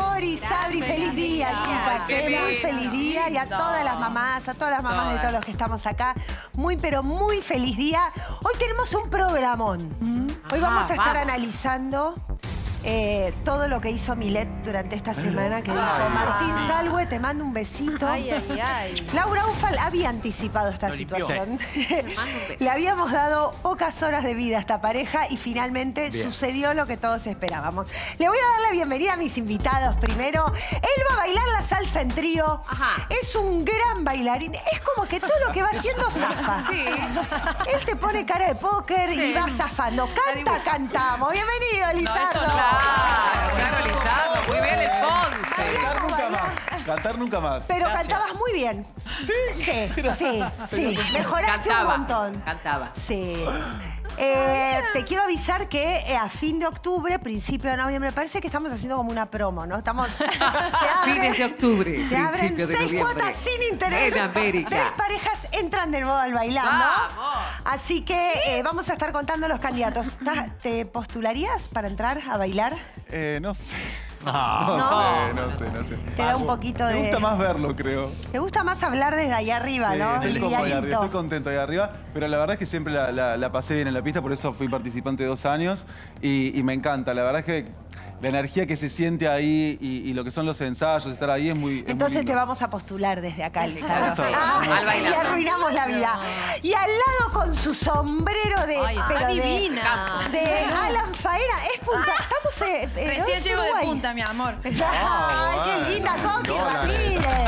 Cori, Sabri, feliz día, chicas. Muy feliz día. Y a todas las mamás, de todos los que estamos acá. Muy, pero muy feliz día. Hoy tenemos un programón. Hoy vamos a estar analizando todo lo que hizo Milet durante esta semana. Que dijo Martín Salwe, te mando un besito. Laura Ufal había anticipado esta situación. Le habíamos dado pocas horas de vida a esta pareja y finalmente sucedió lo que todos esperábamos. Le voy a dar la bienvenida a mis invitados primero. Él va a bailar la salsa en trío. Es un gran bailarín. Es como que todo lo que va haciendo zafa. Él te pone cara de póker y va zafando. Cantamos. Bienvenido, Lizardo. Claro, Lizardo, muy bien el Ponce. Cantar nunca más. Cantar nunca más. Pero cantabas muy bien. Sí. Mejoraste un montón. Cantaba. Sí. Te quiero avisar que a fin de octubre, principio de noviembre, parece que estamos haciendo como una promo, ¿no? Fines de octubre, se abren principio de 6 noviembre. cuotas sin interés. En América. 3 parejas entran de nuevo al bailando. ¡Vamos! Así que vamos a estar contando los candidatos. ¿Te postularías para entrar a bailar? No sé. No sé. Te da un poquito de... Me gusta más verlo, creo. Te gusta más hablar desde ahí arriba, ¿no? Estoy cómodo ahí arriba, Livianito. estoy contento ahí arriba, pero la verdad es que siempre la pasé bien en la pista, por eso fui participante 2 años y me encanta. La verdad es que la energía que se siente ahí y lo que son los ensayos, estar ahí es muy Entonces lindo. te vamos a postular desde acá, Lizardo. Al bailando. Y arruinamos la vida. Y al lado con su sombrero de... Está divina. De Alan Faena. Es punta... Estamos... Recién llego de punta, mi amor. ¡Ay, qué linda, Coqui Ramírez!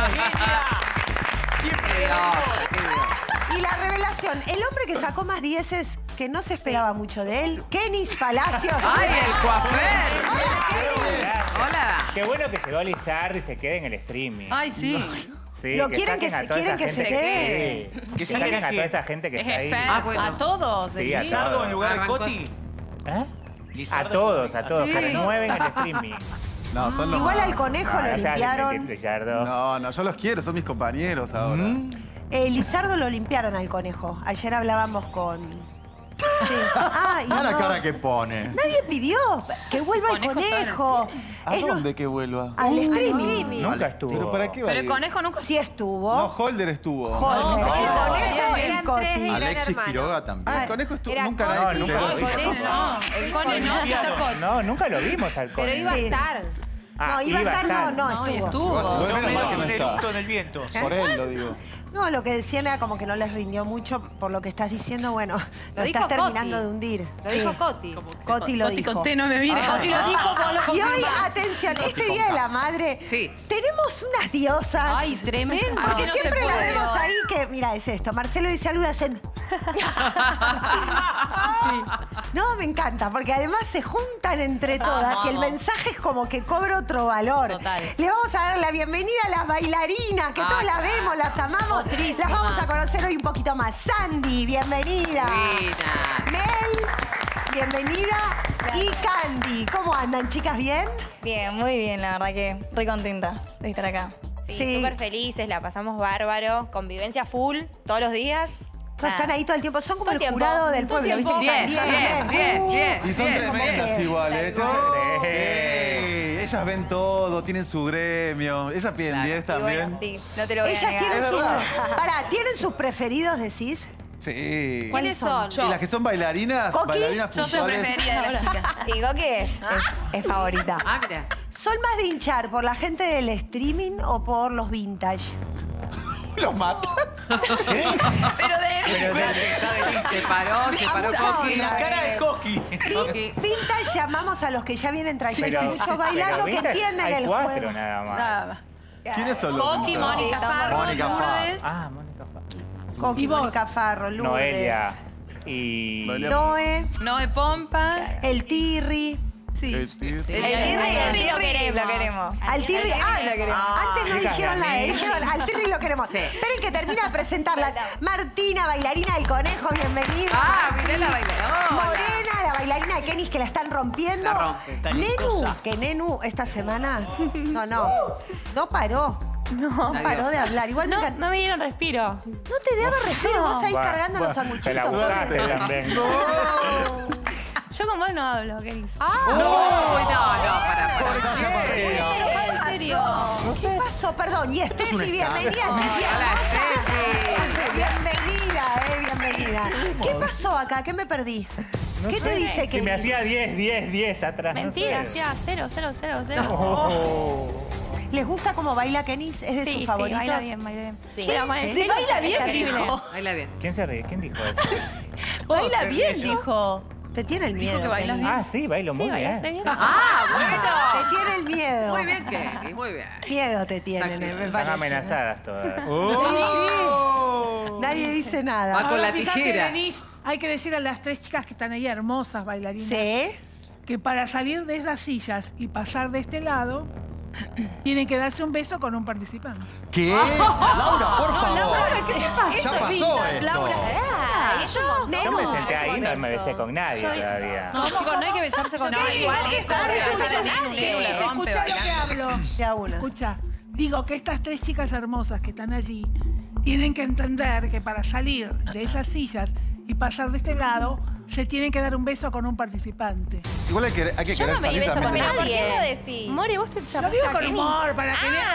Qué diosa. Y la revelación, el hombre que sacó más dieces que no se esperaba mucho de él, Kenis Palacios. ¡Ay, el coafer! Hola, Kenis. Hola. Qué bueno que llegó Lizardo y se quede en el streaming. Ay, sí. Sí, Lo quieren que saquen a toda esa se gente quede. Sí, que saquen a toda esa gente que Es está ahí. experto. bueno. A todos. Sí, a decís. todos. en lugar de Arrancó Coti. ¿Eh? Lizardo A todos, Sí. que renueven el streaming. No, son los... Igual al conejo No, lo no seas limpiaron. Lizardo. No, yo los quiero, son mis compañeros ahora. Lizardo lo limpiaron al conejo. Ayer hablábamos con... Sí. Y Mira la no. cara que pone. Nadie pidió que vuelva el conejo. ¿A Es lo- dónde que vuelva? Al streaming. Nunca estuvo. ¿Pero para qué va Pero a el ir? conejo nunca... Sí estuvo. No, Holder estuvo. Holder, No, el conejo no, y el Coti. Alexis Quiroga también. El conejo estuvo, Era nunca Coti. nadie se nunca enteró. lo vi. No, el cone no se tocó. No, nunca lo vimos al Pero conejo. iba a Sí. estar. No, iba a estar, no estuvo. Estuvo. Bueno, menos mal que no Un está. eructo en el viento. Por él lo digo. No, lo que decían era como que no les rindió mucho por lo que estás diciendo. Bueno, lo dijo estás Coti. terminando de hundir. Lo Sí. dijo Coti. Coti lo Coti dijo. con T no me mires. Coti lo dijo, vos lo Y hoy, confirmás. atención, este Día de la Madre, Sí. tenemos unas diosas. Ay, tremendo. Porque Así no se siempre la puede. vemos ahí que, mira, es esto. Marcelo dice algo y hacen... No, me encanta, porque además se juntan entre todas y el mensaje es como que cobra otro valor. Total. Le vamos a dar la bienvenida a las bailarinas, que todos las vemos, las amamos. Las vamos a conocer hoy un poquito más. Sandy, bienvenida. Divina. Mel, bienvenida. Y Candy, ¿cómo andan, chicas? ¿Bien? Bien, muy bien, la verdad que re contentas de estar acá. Sí, Sí. súper felices, la pasamos bárbaro. Convivencia full, todos los días. No, están ahí todo el tiempo. Son como Todo el el tiempo. jurado del Todo el pueblo, ¿viste? tiempo. Que están 10. Y son tremendas igual, ¿eh? Bien. Ellas ven todo, tienen su gremio. Ellas piden Claro. 10 Y también. bueno, sí, no te lo voy a Ellas negar. tienen Es sus... verdad. Pará, ¿tienen sus preferidos, decís? Sí. ¿Quiénes son? Y las que son bailarinas, ¿Coqui? bailarinas Yo soy puntuales. preferida de las chicas. Y Goki es favorita. Ah, mira. ¿Son más de hinchar por la gente del streaming o por los vintage? Los mata. Pero de... Se paró Coqui. La cara de Coqui. Coqui. Vintage llamamos a los que ya vienen trayectos bailando, que vintage entienden hay el 4 juego. nada más. Nada más. ¿Quiénes son los Coqui, vintage? Mónica Farro, Mónica Lourdes. Ah, Mónica Farro. Coqui, Mónica Farro, Lourdes, Noelia. Y... Noelia. Noé, Noé Pompa. el Tirri. Sí. El Tirri. El Tirri lo queremos. Al Tirri, lo queremos. antes no Chicas, dijeron nada, Dani. dijeron al Tirri lo queremos. Sí. Esperen que termine de presentarlas. Martina, bailarina del Conejo, bienvenida. Ah, mirá la bailadora. Morena, la bailarina de Kenis que la están rompiendo. La rompe. Nenu, que Nenu esta semana no paró. No La paró diosa. de hablar. Igual No, nunca... no me dieron respiro. No te daba respiro, vos ahí cargando los Te la sanguchitos. buscaste pobre. también. Yo con vos no hablo, Kenis. Uy, no, para. ¿Por qué? pasó? Perdón, y Steffi, bienvenida. Hola, Steffi. Bienvenida. ¿Qué pasó acá? ¿Qué me perdí? ¿Qué te dice que Si me hacía 10 atrás. no Mentira, sé. hacía 0, 0, 0, 0. Oh. les gusta cómo baila Kenis? ¿Es de sus favoritos? baila bien, baila bien. Sí. Pero Amanecer baila bien, terrible. dijo. Baila bien. ¿Quién se ríe? ¿Quién dijo eso? Baila bien, dijo. Te tiene el miedo. que bailas Kenis. Ah, sí, bailo muy Sí, baila bien. re bien. ¡Ah, bueno! Te tiene el miedo. Muy bien, Kenny, muy bien. Miedo te tienen, me Están parece. amenazadas todas. Sí. Nadie dice Va nada. con la Fíjate, tijera. Denise, hay que decir a las tres chicas que están ahí, hermosas bailarinas, ¿Sí? que para salir de esas sillas y pasar de este lado, tienen que darse un beso con un participante. ¿Qué? Laura, por favor. Laura, ¿qué te pasa? Ya pasó esto. Laura. Yo Nenu. me senté ahí y no me besé con nadie todavía. No, chicos, no hay que besarse con nadie. igual esto le rompe Escucha lo que bailando. hablo. Ya una. Escucha, digo que estas tres chicas hermosas que están allí tienen que entender que para salir de esas sillas y pasar de este lado, se tienen que dar un beso con un participante. Igual hay que Yo querer no me salir beso con también. ¿Pero por qué nadie. lo decís? More, vos te Lo chapaste digo a con Kenny. humor, para que vean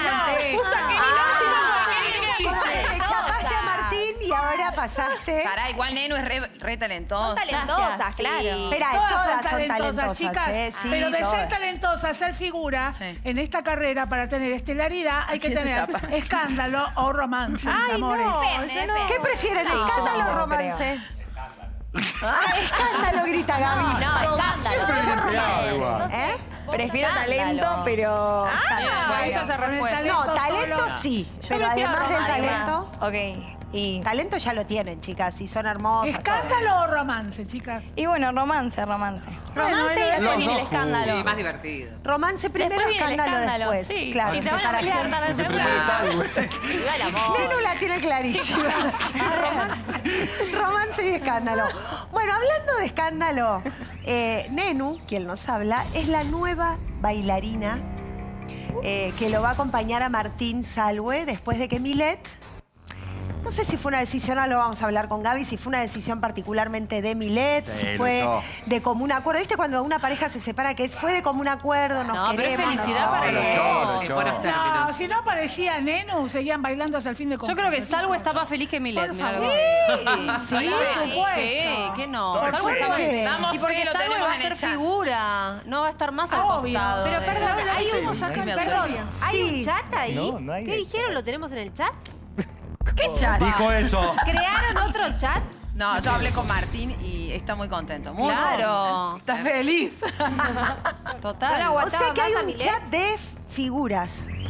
Te chapaste a Martín y ahora pasaste. Pará, igual Nenu es re talentoso. Son talentosas, Gracias, claro. Espera, Todas son talentosas, chicas. Sí, pero de todas. ser talentosa a ser figura, Sí. en esta carrera, para tener estelaridad, hay que tener escándalo o romance, mis amores. Depende. ¿Qué prefieren, escándalo o romance? Escándalo, grita Gaby. No, escándalo. ¿Eh? Prefiero talento, pero... Me gusta esa Con el respuesta. No, talento talento solo. sí, pero prefiero además del romance. talento, Ok. Y talento ya lo tienen, chicas, y son hermosas. ¿Escándalo o romance, chicas? bueno, romance. Romance y Bueno, después los viene el dos escándalo. Sí, más divertido. Romance primero, Después viene el escándalo, escándalo, después. sí. Claro, Si se van a pelear, separación. tarde o Se temprano. prende algo. Viva el amor. Nenu la tiene clarísima. Romance y escándalo. Bueno, hablando de escándalo, Nenu, quien nos habla, es la nueva bailarina que lo va a acompañar a Martín Salwe después de que Milet... No sé si fue una decisión, ahora lo vamos a hablar con Gaby, si fue una decisión particularmente de Milet, Sí, si fue no. de común acuerdo. ¿Viste cuando una pareja se separa que fue de común acuerdo, nos No, pero es queremos? felicidad nos- para los dos. En buenos No, términos. si no aparecía Nenu, seguían bailando hasta el fin de Yo concurso. creo que Salvo está más feliz que Milet. Por mirá. favor. Sí, Por supuesto. sí, que no. ¿Por Salvo qué? está más ¿Por qué? Y porque Fe, lo Salvo tenemos va a en el ser chat. figura, no va a estar más al Obvio. costado. Pero de- perdón, hay un Perdón, ¿hay Sí. un chat ahí? No, no hay ¿Qué de dijeron? chat. ¿Lo tenemos en el chat? ¿Qué chat? Dijo eso. ¿Crearon otro chat? No, yo hablé con Martín y está muy contento. Muy Claro. Está feliz. Total. O sea que hay un chat de figuras.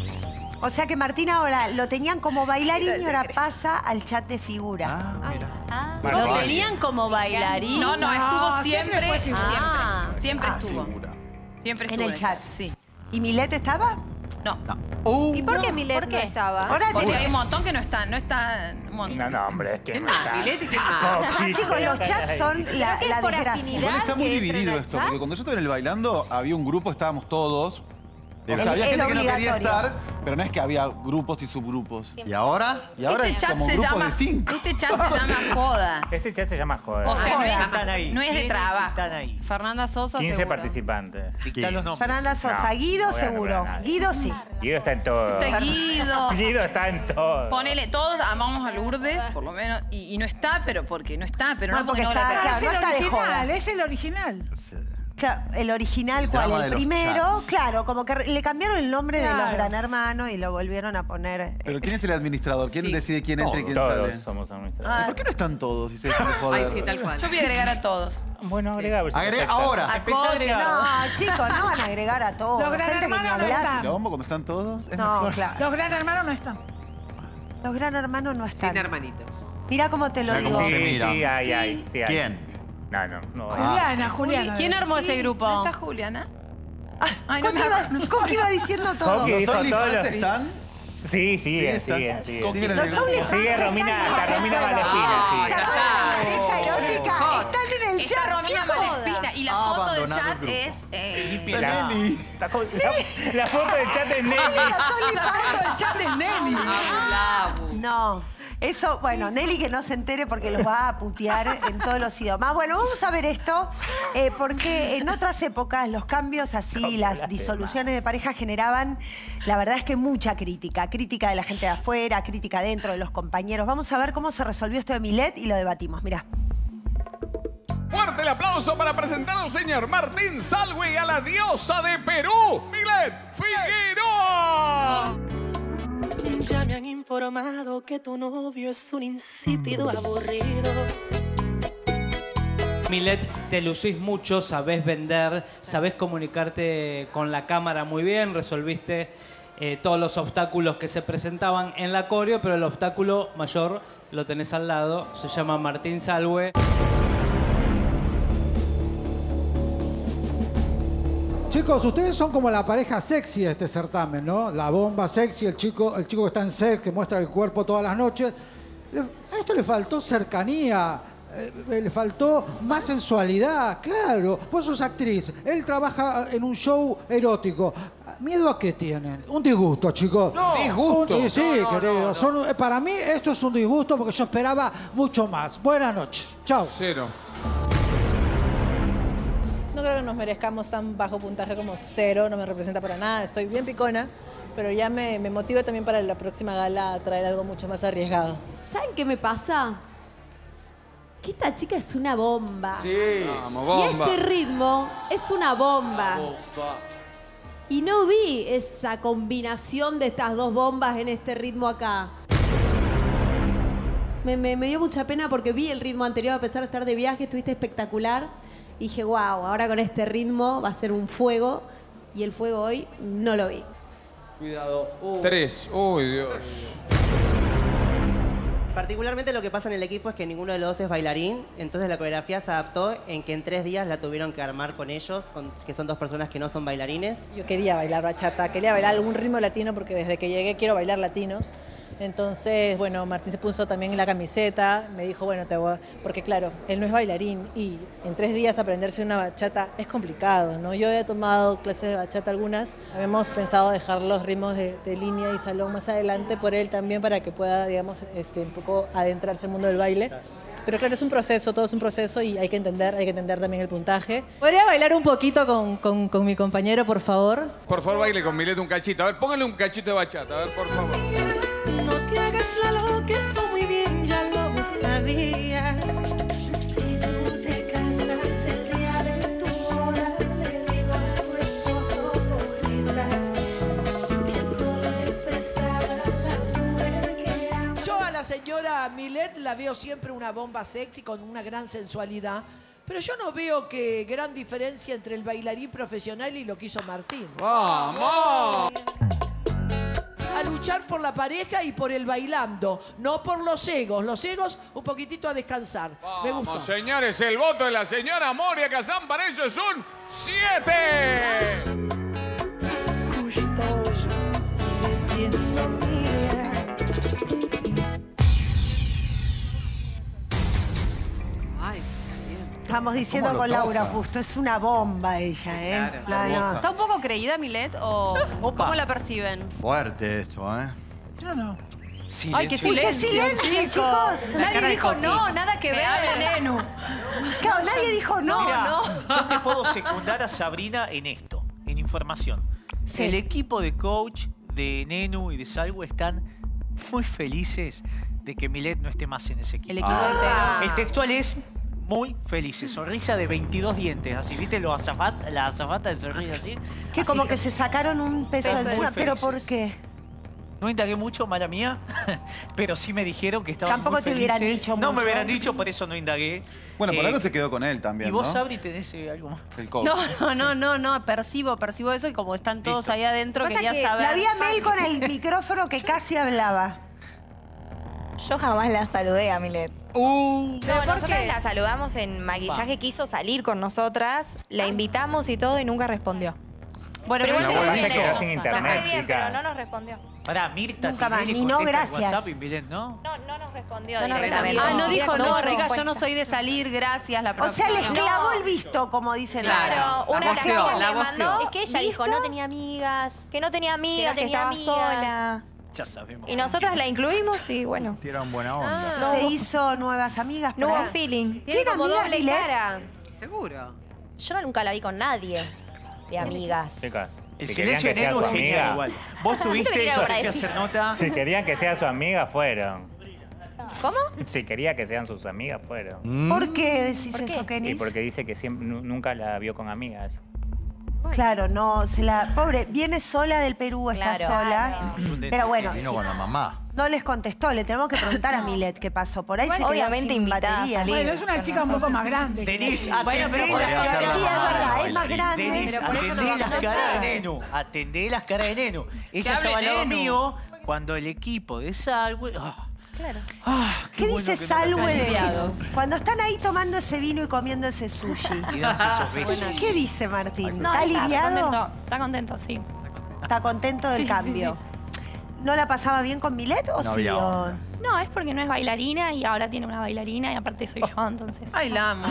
O sea que Martín ahora lo tenían como bailarín y ahora pasa al chat de figuras. Ah, mira. ¿Lo tenían como bailarín? No, estuvo siempre. siempre fue figura. Siempre estuvo. Figura. Siempre En estuvo. el chat. Sí. ¿Y Milet estaba? No. ¿Y por qué Milet ¿por qué? no estaba? Ahora Porque tenés- hay un montón que no están. No están. Un montón. No, hombre, es que ¿Quién no más? está. ¿Milet y quién más? Chicos, los chats son la, que es la por desgracia. afinidad. Igual está muy que entre dividido en el esto, chat. porque cuando yo estuve en el bailando, había un grupo, estábamos todos. O sea, había El gente que no quería obligatorio. estar, pero no es que había grupos y subgrupos. ¿Y ahora? Y ahora Este es chat como se grupos llama. de 5. Este chat se llama Joda. Este chat se llama Joder. O sea, ¿Quiénes están ahí? no es de ¿Quiénes trabajo. están ahí? Fernanda Sosa. 15 seguro. participantes. Dictá los nombres. Fernanda Sosa, No, Guido no voy a seguro. nombrar a nadie. Guido sí. Guido está en todo. Está Guido. Guido está en todo. Ponele, todos amamos a Lourdes, por lo menos, y no está, pero porque no está, pero no, No, porque no está- la claro, Es no el está de original, joda. es el original. Claro, el original, El ¿cuál? drama de El los primero, chats. claro, como que le cambiaron el nombre de los Claro. Gran Hermano y lo volvieron a poner. Pero ¿quién es el administrador? ¿Quién Sí. decide quién entra y quién Todos sale? somos administradores. ¿Y por qué no están todos? Y se dejan de joder? Ay, sí, tal cual. Yo voy a agregar a todos. Bueno, agrega. a ver si Agrega acepta. ahora. Empecé a agregar. No, chicos, no van a agregar a todos. Los Gran Gente que ni Hermanos no hablar. están. ¿Quilombo cuando están todos? Es No, mejor. claro. Los Gran Hermanos no están. Los Gran Hermanos no Sin están. hermanitos. Mirá cómo te lo Mirá digo. cómo Sí, se mira. sí, hay. Sí hay. ¿Quién? No. Juliana. ¿Quién armó ese grupo? ¿No está Juliana? Ay, no Coqui me iba, acuerdo. Coqui iba diciendo todo. Coqui. ¿Los Dijo OnlyFans todos los- están? Sí, siguen. están. Siguen. Siguen en Los el- OnlyFans Sigue están Romina, en está el Romina juego. Malespina, ¿Se sí. acuerdan de la pareja erótica? Están en el Está chat, Romina chicos. Malespina. Y la Ha foto del abandonado chat el grupo. es... La foto del chat de Nelly. Los OnlyFans. El chat es Nelly. Habla, No. Eso, bueno, Nelly que no se entere porque los va a putear en todos los idiomas. Bueno, vamos a ver esto, porque en otras épocas los cambios así, las disoluciones de pareja generaban, la verdad es que mucha crítica. Crítica de la gente de afuera, crítica dentro de los compañeros. Vamos a ver cómo se resolvió esto de Milet y lo debatimos. Mirá. Fuerte el aplauso para presentar al señor Martín Salwe y a la diosa de Perú, Milet Figueroa. Ya me han informado que tu novio es un insípido aburrido. Milet, te lucís mucho, sabés vender, sabés comunicarte con la cámara muy bien, resolviste todos los obstáculos que se presentaban en la coreo, pero el obstáculo mayor lo tenés al lado, se llama Martín Salwe. Chicos, ustedes son como la pareja sexy de este certamen, ¿no? La bomba sexy, el chico que está en sex, que muestra el cuerpo todas las noches. A esto le faltó cercanía, le faltó más sensualidad, claro. Vos sos actriz, él trabaja en un show erótico. ¿Miedo a qué tienen? Un disgusto, chicos. No. ¿Disgusto? Sí, querido. Para mí esto es un disgusto porque yo esperaba mucho más. Buenas noches. Chao. Cero. No creo que nos merezcamos tan bajo puntaje como 0, no me representa para nada, estoy bien picona, pero ya me motiva también para la próxima gala a traer algo mucho más arriesgado. ¿Saben qué me pasa? Que esta chica es una bomba. Sí. Vamos, bomba. Y este ritmo es una bomba. Y no vi esa combinación de estas dos bombas en este ritmo acá. Me dio mucha pena porque vi el ritmo anterior, a pesar de estar de viaje, estuviste espectacular. Y dije, wow, ahora con este ritmo va a ser un fuego. Y el fuego hoy no lo vi. Cuidado. 3. Uy, Dios. Particularmente lo que pasa en el equipo es que ninguno de los dos es bailarín, entonces la coreografía se adaptó en que en 3 días la tuvieron que armar con ellos, que son 2 personas que no son bailarines. Yo quería bailar bachata, quería bailar algún ritmo latino porque desde que llegué quiero bailar latino. Entonces, bueno, Martín se puso también la camiseta, me dijo, bueno, porque claro, él no es bailarín y en 3 días aprenderse una bachata es complicado, ¿no? Yo he tomado clases de bachata algunas, habíamos pensado dejar los ritmos de línea y salón más adelante por él también para que pueda, digamos, un poco adentrarse al mundo del baile. Pero claro, es un proceso, todo es un proceso y hay que entender también el puntaje. ¿Podría bailar un poquito con mi compañero, por favor? Por favor, baile con Milet un cachito. A ver, póngale un cachito de bachata, a ver, por favor. No te hagas la loca, eso muy bien ya lo sabías. Si tú te casas el día de tu boda, le digo a tu esposo con risas que solo es prestada la mujer que ama. Yo a la señora Milet la veo siempre una bomba sexy con una gran sensualidad. Pero yo no veo que gran diferencia entre el bailarín profesional y lo que hizo Martín. ¡Vamos! A luchar por la pareja y por el bailando, no por los egos. Los egos, un poquitito a descansar. Me gustó. Vamos, señores, el voto de la señora Moria Kazan para ello es un 7. Estamos diciendo con Laura justo, es una bomba ella, ¿eh? Claro. ¿Está un poco creída Milet o cómo la perciben? Fuerte esto, ¿eh? Yo no. Silencio. Ay, qué silencio, chicos. Nadie dijo no, nada que ver. Nenu. Claro, nadie dijo no. Mirá, no. yo te puedo secundar a Sabrina en esto, en información. Sí. El equipo de coach de Nenu y de Salwe están muy felices de que Milet no esté más en ese equipo. El equipo entero. El textual es muy felices, sonrisa de 22 dientes, así, ¿viste? La azafata de sonrisa así. Que así, como que se sacaron un peso Muy encima, pero felices. ¿por qué? No indagué mucho, mala mía, pero sí me dijeron que estaban Tampoco muy te felices. hubieran dicho No mucho. me hubieran dicho, por eso no indagué. Bueno, por algo se quedó con él también, ¿Y vos, ¿no? Sabri, tenés algo más? El coach. No, percibo eso y como están todos ahí adentro, Pasa quería que saber. la vi a Mel con el micrófono que casi hablaba. Yo jamás la saludé a Milet. No, nosotras la saludamos en maquillaje, quiso salir con nosotras, la invitamos y todo y nunca respondió. Bueno, pero pero igual bueno, te se quedó sin bien, internet, bien, chica. pero no nos respondió. Pará, Mirta Nunca más, Tinelli ni no, contesta el gracias. WhatsApp y Milet, ¿no? No nos respondió No, directamente. no dijo, no, chicas, respuesta. yo no soy de salir, gracias, la O próxima. sea, les clavó el visto, como dicen. Claro, una de las chicas le mandó. Es que ella dijo, no tenía amigas. Que no tenía amigas, que tenía estaba amigas. sola. Ya sabemos. Y nosotras la incluimos y bueno. Tiraron buena onda. Se hizo nuevas amigas. No por hubo ahí. feeling. ¿Tiene como amigas, doble Milet? cara. Seguro. Yo nunca la vi con nadie de amigas. Chicas, El si silencio de querían que Nenu sea es su genial amiga, igual. Vos tuviste, yo te fui a hacer nota. Si querían que sea su amiga, fueron. ¿Cómo? Si quería que sean sus amigas, fueron. ¿Por qué decís eso, Kenny? Y porque dice que siempre, nunca la vio con amigas. Claro, no, pobre, viene sola del Perú, está sola. Pero bueno, Vino con la mamá. no les contestó, le tenemos que preguntar a Milet qué pasó. Por ahí se quedó obviamente sin invitada a batería. salir. Bueno, es una chica un poco más grande. Denise, Bueno, pero atendé por las caras. Sí, es verdad, es más grande. Denise, Pero por eso atendé no las va a caras de pasar. Nenu. Atendé las caras de Nenu. Ella hable estaba al lado Nenu. mío cuando el equipo de Salwe... Claro. ¿Qué dice Salwe de aliviados. cuando están ahí tomando ese vino y comiendo ese sushi? Y dándose esos besos. ¿Qué dice Martín? No, ¿Está aliviado? Está contento, sí. ¿Está contento del Sí, sí, cambio? ¿No la pasaba bien con Milet o No sí? había o- onda. No, es porque no es bailarina y ahora tiene una bailarina y aparte soy yo, entonces. Ay, la amo.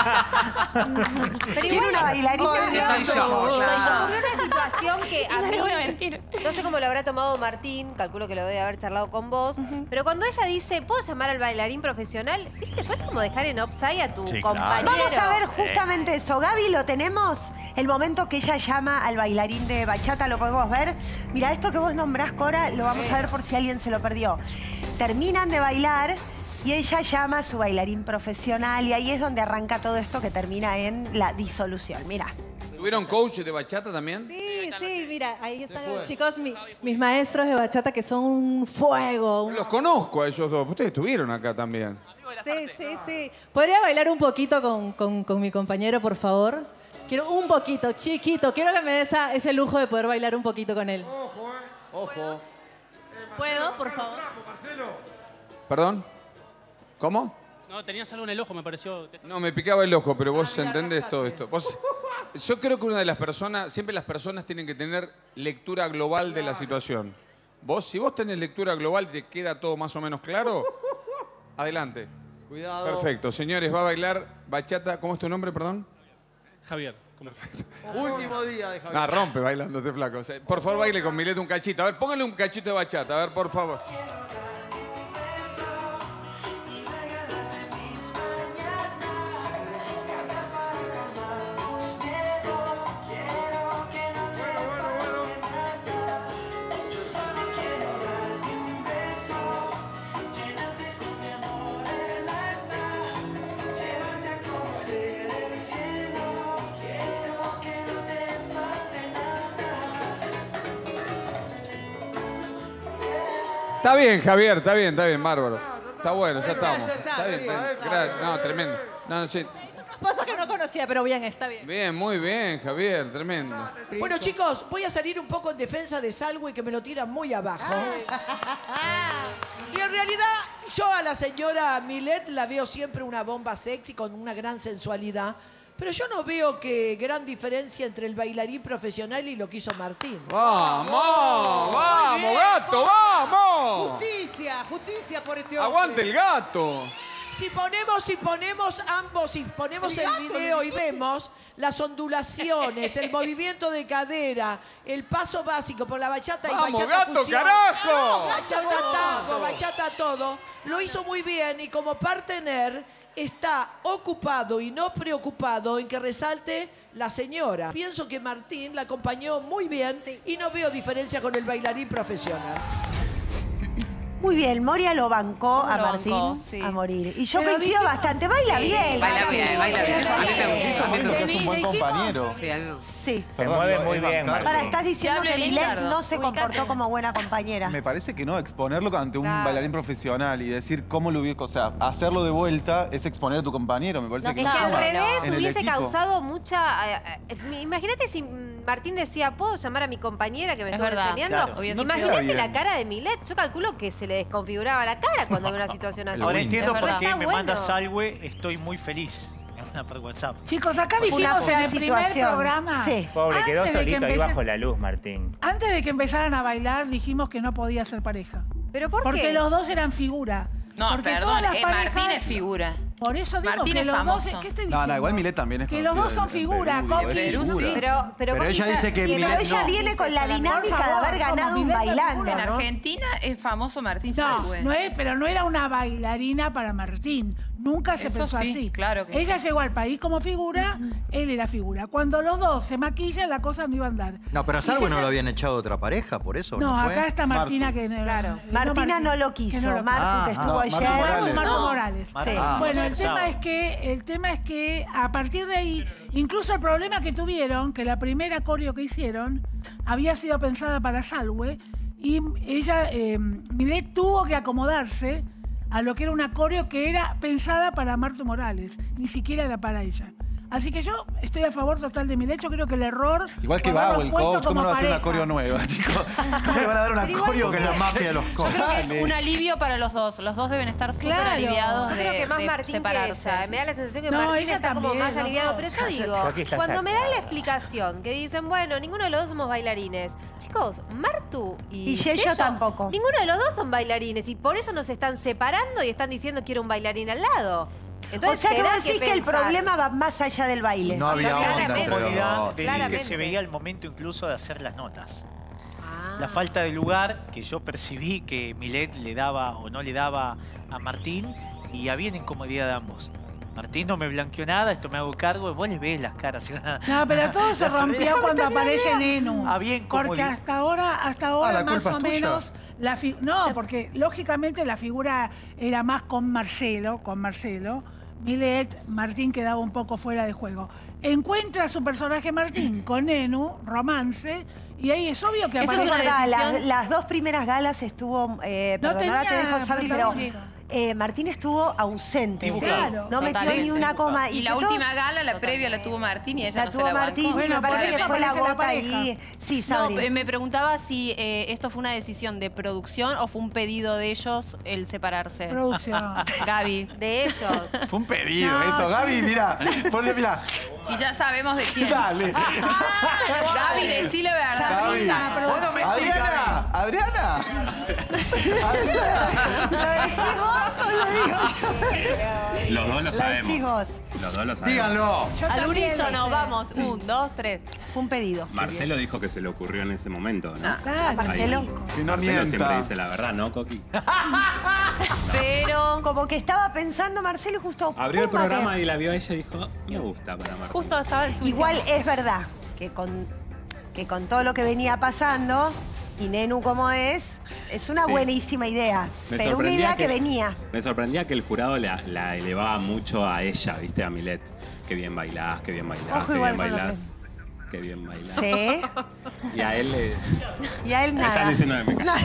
Pero Tiene una bailarina. Que soy yo, Soy claro. Ocurrió una situación que a No mí, le voy a mentir. no sé cómo lo habrá tomado Martín, calculo que lo debe haber charlado con vos, pero cuando ella dice, ¿puedo llamar al bailarín profesional? ¿Viste? Fue como dejar en offside a tu Sí, claro. compañero. Vamos a ver justamente eso. Gaby, ¿lo tenemos? El momento que ella llama al bailarín de bachata, ¿lo podemos ver? Mira, esto que vos nombrás, Cora, lo vamos a ver por si alguien se lo perdió. Terminan de bailar y ella llama a su bailarín profesional y ahí es donde arranca todo esto que termina en la disolución. Mira. ¿Tuvieron coach de bachata también? Sí, sí, mira, ahí están los chicos, mis maestros de bachata que son un fuego. Los conozco a ellos dos. Ustedes estuvieron acá también. Sí, sí, sí. ¿Podría bailar un poquito con mi compañero, por favor? Quiero un poquito, chiquito. Quiero que me dé ese lujo de poder bailar un poquito con él. Ojo. ¿Puedo, por favor? ¿Perdón? ¿Cómo? No, tenías algo en el ojo, me pareció. No, me picaba el ojo, pero vos entendés todo esto. Yo creo que una de las personas, siempre las personas tienen que tener lectura global de la situación. Si vos tenés lectura global y te queda todo más o menos claro, adelante. Cuidado. Perfecto. Señores, va a bailar bachata. ¿Cómo es tu nombre, perdón? Javier. Último día de Javier. No, rompe bailando este flaco. O sea, por favor, baile con Milet un cachito. A ver, póngale un cachito de bachata. A ver, por favor. Está bien, Javier, está bien, bárbaro. Está bueno, ya estamos. Está bien, gracias. No, tremendo. No, sí. Paso que no conocía, pero bien, está bien. Bien, muy bien, Javier, tremendo. Bueno, chicos, voy a salir un poco en defensa de Salwe, que me lo tira muy abajo. Y en realidad, yo a la señora Milet la veo siempre una bomba sexy con una gran sensualidad. Pero yo no veo que gran diferencia entre el bailarín profesional y lo que hizo Martín. ¡Vamos! ¡Vamos, gato! ¡Vamos! Justicia por este ¡Aguante el gato! Si ponemos ambos, si ponemos el video y vemos las ondulaciones, el movimiento de cadera, el paso básico por la bachata y ¡Vamos, bachata gato, fusión, carajo! bachata tango, bachata todo, lo hizo muy bien y como partener está ocupado y no preocupado en que resalte la señora. Pienso que Martín la acompañó muy bien y no veo diferencia con el bailarín profesional. Muy bien, Moria lo bancó a lo Martín bancó? Sí. a morir. Y yo Pero coincido bastante, baila bien. Baila bien, baila bien. A mí me gusta. Es un buen compañero. Sí, a mí me gusta. Sí. Se mueve muy bien, Para, Martín. estás diciendo Que que hable Milet Lizardo. no se comportó como buena compañera. Me parece que no, exponerlo ante un bailarín profesional y decir cómo lo hubiese, o sea, hacerlo de vuelta es exponer a tu compañero, me parece No, que es que al suma revés en el hubiese equipo. causado mucha... imagínate si Martín decía, ¿puedo llamar a mi compañera que me Es estuvo verdad, enseñando? claro. Hubiese Imagínate sido. la cara de Milet. Yo calculo que se le desconfiguraba la cara cuando ve una situación así. Ahora entiendo Es por verdad. qué Está me bueno. manda Salwe, estoy muy feliz. Es una por WhatsApp. Chicos, acá Fue una dijimos en fea el primer situación. programa. Sí. Pobre, quedó antes de que solito ahí empece- bajo la luz, Martín. Antes de que empezaran a bailar, dijimos que no podía ser pareja. ¿Pero por Porque qué? los dos eran figura. No, Porque perdón, todas las Martín parejas- es figura. Por eso digo Martín que es los famoso. dos... ¿Qué estoy No, diciendo? no, igual Milet también es Que los dos son figuras, Coqui. Pero Pero ella dice que Pero Milet ella no. viene con la Por dinámica de favor, haber como ganado un Milet es bailando, figura. En ¿no? Argentina es famoso Martín No, Salgue. pero no era una bailarina para Martín. Nunca se Eso pensó sí, así. claro que Ella llegó al país como figura, él era figura. Cuando los dos se maquillan, la cosa no iba a andar. No, pero a Salwe no lo habían echado de otra pareja, por eso No, no fue. acá está Martina que... Claro. Martina no lo quiso. Martu, que estuvo ayer. Marco Morales. Sí. Bueno, el tema es que a partir de ahí, incluso el problema que tuvieron, que la primera coreo que hicieron había sido pensada para Salwe, y ella, Milet, tuvo que acomodarse a lo que era una coreo que era pensada para Martu Morales, ni siquiera era para ella. Así que yo estoy a favor total de Milet. Yo creo que el error... Igual que fue Bau, haberlos el puesto coach, ¿cómo no va a hacer una pareja. coreo nueva, chicos? ¿Cómo le van a dar una Pero igual coreo que es la mafia de los Yo creo que es Dale. un alivio para los dos. Los dos deben estar súper Claro. aliviados Yo creo que más de Martín que separarse. ella. Me da la sensación que No, Martín ella está como también, más ¿no? aliviado. Pero yo digo, Yo aquí está cuando me dan la sacada. explicación, que dicen, bueno, ninguno de los dos somos bailarines. Chicos, Martu Y Yello tampoco. Ninguno de los dos son bailarines. Y por eso nos están separando y están diciendo quiero un bailarín al lado. Entonces, O sea que tendrá vos decís que el pensar. problema va más allá del baile. No había onda, claramente. pero... Comodidad de que Claramente. se veía el momento incluso de hacer las notas. Ah. La falta de lugar que yo percibí que Milet le daba o no le daba a Martín, y había una incomodidad de ambos. Martín no me blanqueó nada, esto me hago cargo, y vos les ves las caras. No, pero todo se rompió cuando aparece Nenu. Había Porque incomodidad. hasta ahora la más culpa o es tuya. menos... No, porque lógicamente la figura era más con Marcelo. Milet, Martín quedaba un poco fuera de juego. Encuentra a su personaje Martín con Nenu, romance, y ahí es obvio que Eso es aparece... verdad, las dos primeras galas estuvo, perdón, ahora te dejo, Sabri, pero Martín estuvo ausente. Claro. No metió ni una coma. Y la que última todos- gala, la previa, la tuvo Martín y ella La no se tuvo la bancó. Martín, y Bueno, me parece por que eso fue la aparece la gota pareja. ahí. Sí, No, Sabri. me preguntaba si esto fue una decisión de producción o fue un pedido de ellos el separarse. Producción. Gaby. De ellos. Fue un pedido No, eso. Gaby, mira. Ponle, mira. Y ya sabemos de quién. Dale. Gaby, decile verdad. Gaby. Adriana. Adriana. ¿Lo decís vos o lo digo yo? Los dos lo Lo decís sabemos. vos. Los dos lo sabemos. Díganlo. Yo Al también unísono, dije. vamos. 1, 2, 3. Fue un pedido. Marcelo dijo que se le ocurrió en ese momento, ¿no? Claro. Marcelo. Que no Marcelo siempre mienta. dice la verdad, ¿no, Coqui? Pero Como que estaba pensando Marcelo y justo... Abrió el pum, mate. programa y la vio a ella y dijo, me gusta para Martín. justo estaba el suicidio. Igual es verdad que con todo lo que venía pasando, y Nenu como es una Sí. buenísima idea. Me Pero una sorprendía idea que venía. Me sorprendía que el jurado la elevaba mucho a ella, ¿viste? A Milet. Qué bien bailás, qué bien bailás, Ojo qué igual bien con bailás. Qué bien bailás. Sí. Y a él le... Y a él Me nada. están diciendo que me callo.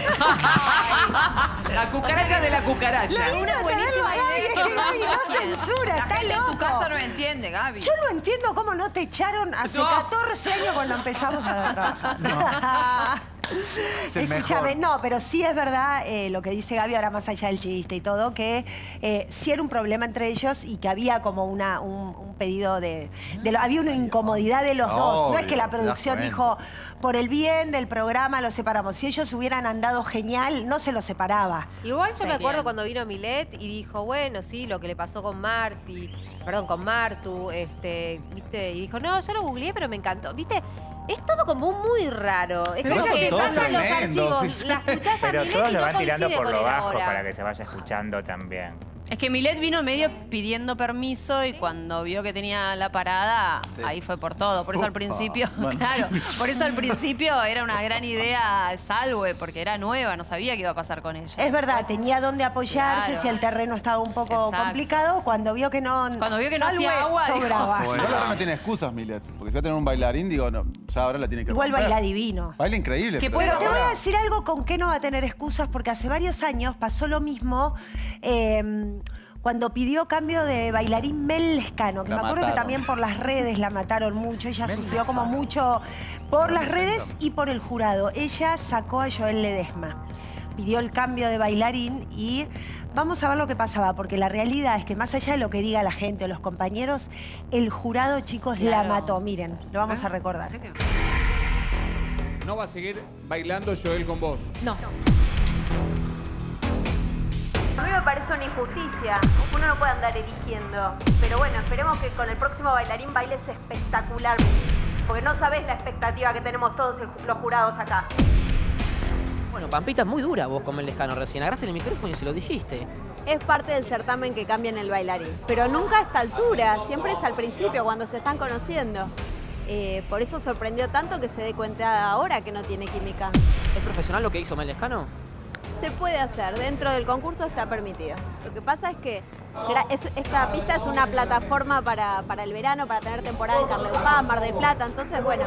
La cucaracha de la cucaracha. Una buenísima Gaby, es idea. que Gaby no censura, La está gente en su loco. casa no entiende, Gaby. Yo no entiendo cómo no te echaron hace 14 años cuando empezamos a trabajar. Es el Escúchame, mejor. no, pero sí es verdad lo que dice Gaby, ahora más allá del chiste y todo, que sí era un problema entre ellos y que había como un pedido había una incomodidad de los dos. No es que la Obvio, producción te das dijo, por el bien del programa lo separamos. Si ellos hubieran andado genial, no se los separaba. Igual yo me acuerdo Bien. cuando vino Milet y dijo, bueno, sí, lo que le pasó con con Martu, ¿viste? Y dijo, no, yo lo googleé, pero me encantó. ¿Viste? Es todo como muy raro. Es Pero como eso que es todo pasan los tremendo, archivos, sí. la escuchás a Pero Milet todos y lo no van tirando coincide por con lo él bajo ahora. para que se vaya escuchando también. Es que Milet vino medio pidiendo permiso y cuando vio que tenía la parada, ahí fue por todo. Por eso al principio, claro, por eso al principio era una gran idea Salwe, porque era nueva, no sabía qué iba a pasar con ella. Es verdad, tenía dónde apoyarse, Claro. si el terreno estaba un poco Exacto. complicado, cuando vio que no hacía agua, dijo, sobraba. Igual ahora no tiene excusas, Milet. Porque si va a tener un bailarín, digo, no, ya ahora la tiene que Igual romper. baila divino. Baila increíble. Pero te voy a decir algo con que no va a tener excusas, porque hace varios años pasó lo mismo cuando pidió cambio de bailarín Mel Lescano, que La me acuerdo que mataron. también por las redes la mataron mucho, ella sufrió como mucho por las redes y por el jurado. Ella sacó a Joel Ledesma, pidió el cambio de bailarín y vamos a ver lo que pasaba, porque la realidad es que más allá de lo que diga la gente o los compañeros, el jurado, chicos, la mató. Miren, lo vamos a recordar. ¿No va a seguir bailando Joel con vos? No. A mí me parece una injusticia. Uno no puede andar eligiendo. Pero bueno, esperemos que con el próximo bailarín bailes espectacular. Porque no sabés la expectativa que tenemos todos los jurados acá. Bueno, Pampita, es muy dura vos con Melescano recién. Agarraste el micrófono y se lo dijiste. Es parte del certamen que cambian el bailarín. Pero nunca a esta altura, siempre es al principio, cuando se están conociendo. Por eso sorprendió tanto que se dé cuenta ahora que no tiene química. ¿Es profesional lo que hizo Melescano? Se puede hacer, dentro del concurso está permitido. Lo que pasa es que esta pista es una plataforma para el verano, para tener temporada en Carleupá, Mar del Plata. Entonces, bueno,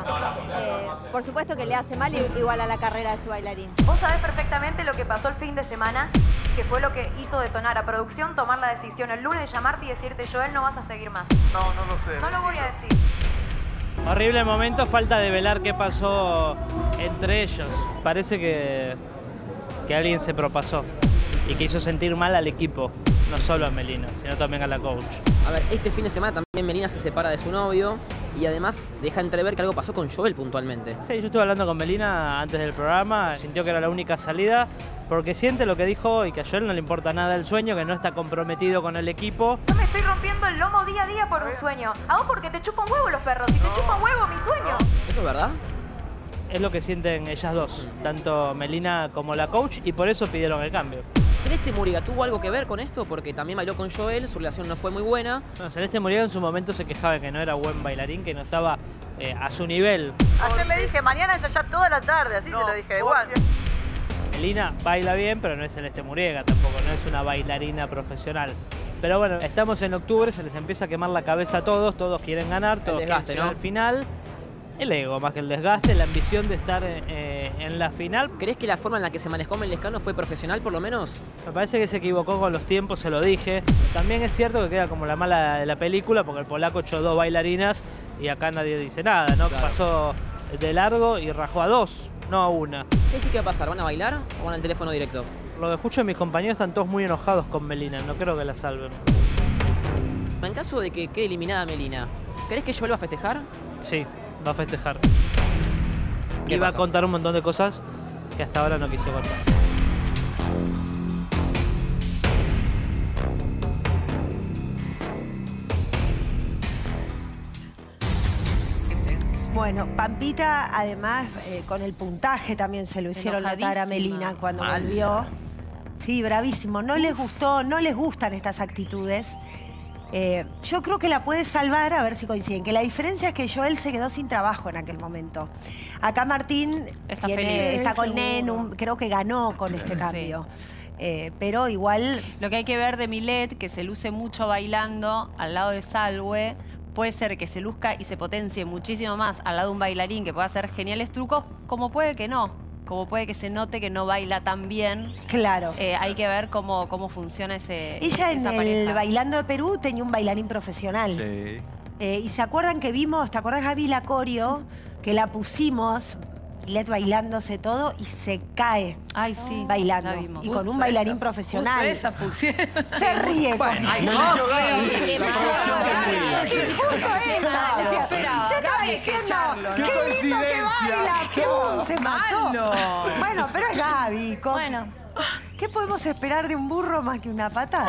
por supuesto que le hace mal igual a la carrera de su bailarín. Vos sabés perfectamente lo que pasó el fin de semana, que fue lo que hizo detonar a producción tomar la decisión el lunes de llamarte y decirte, Joel, no vas a seguir más. No lo sé. No lo voy a decir. Horrible momento, falta de velar qué pasó entre ellos. Parece que alguien se propasó y que hizo sentir mal al equipo, no solo a Melina, sino también a la coach. A ver, este fin de semana también Melina se separa de su novio y además deja entrever que algo pasó con Joel puntualmente. Sí, yo estuve hablando con Melina antes del programa, sintió que era la única salida porque siente lo que dijo hoy, que a Joel no le importa nada el sueño, que no está comprometido con el equipo. Yo me estoy rompiendo el lomo día a día por un sueño. A vos porque te chupan huevo los perros y te chupan huevo mi sueño. ¿Eso es verdad? Es lo que sienten ellas dos, tanto Melina como la coach, y por eso pidieron el cambio. ¿Celeste Muriga tuvo algo que ver con esto? Porque también bailó con Joel, su relación no fue muy buena. No, Celeste Muriga en su momento se quejaba de que no era buen bailarín, que no estaba a su nivel. Ayer le dije, mañana ensayás toda la tarde, así se lo dije igual. Melina baila bien, pero no es Celeste Muriga tampoco, no es una bailarina profesional. Pero bueno, estamos en octubre, se les empieza a quemar la cabeza a todos quieren ganar, todos quieren llegar al final. El ego, más que el desgaste, la ambición de estar en la final. ¿Crees que la forma en la que se manejó Melescano fue profesional, por lo menos? Me parece que se equivocó con los tiempos, se lo dije. También es cierto que queda como la mala de la película, porque el polaco echó 2 bailarinas y acá nadie dice nada, ¿no? Claro. Pasó de largo y rajó a 2, no a 1. ¿Qué sí que va a pasar? ¿Van a bailar o van al teléfono directo? Lo que escucho de mis compañeros están todos muy enojados con Melina, no creo que la salven. En caso de que quede eliminada Melina, ¿crees que Joel va a festejar? Sí. Va a festejar. Y va a contar un montón de cosas que hasta ahora no quiso contar. Bueno, Pampita, además, con el puntaje también se lo hicieron notar a Melina cuando volvió. Sí, bravísimo. No les gustó, no les gustan estas actitudes. Yo creo que la puede salvar, a ver si coinciden, que la diferencia es que Joel se quedó sin trabajo en aquel momento. Acá Martín está con Nen, creo que ganó con este cambio. Pero igual... Lo que hay que ver de Milet, que se luce mucho bailando al lado de Salwe, puede ser que se luzca y se potencie muchísimo más al lado de un bailarín que pueda hacer geniales trucos, como puede que no. Como puede que se note que no baila tan bien. Claro. Hay que ver cómo funciona esa Ella en pareja. el Bailando de Perú tenía un bailarín profesional. Sí. Y se acuerdan que vimos, ¿te acuerdas, Gaby, la coreo? Que la pusimos, Let bailándose todo y se cae. Ay, sí. Bailando. Y con un bailarín profesional. Esa pusieron. Se ríe. Bueno, ay, no, sí, justo esa. Yo estaba diciendo, qué lindo que baila. ¡Pum! Se mató. Bueno, pero es Gaby. Bueno. ¿Qué podemos esperar de un burro más que una patada?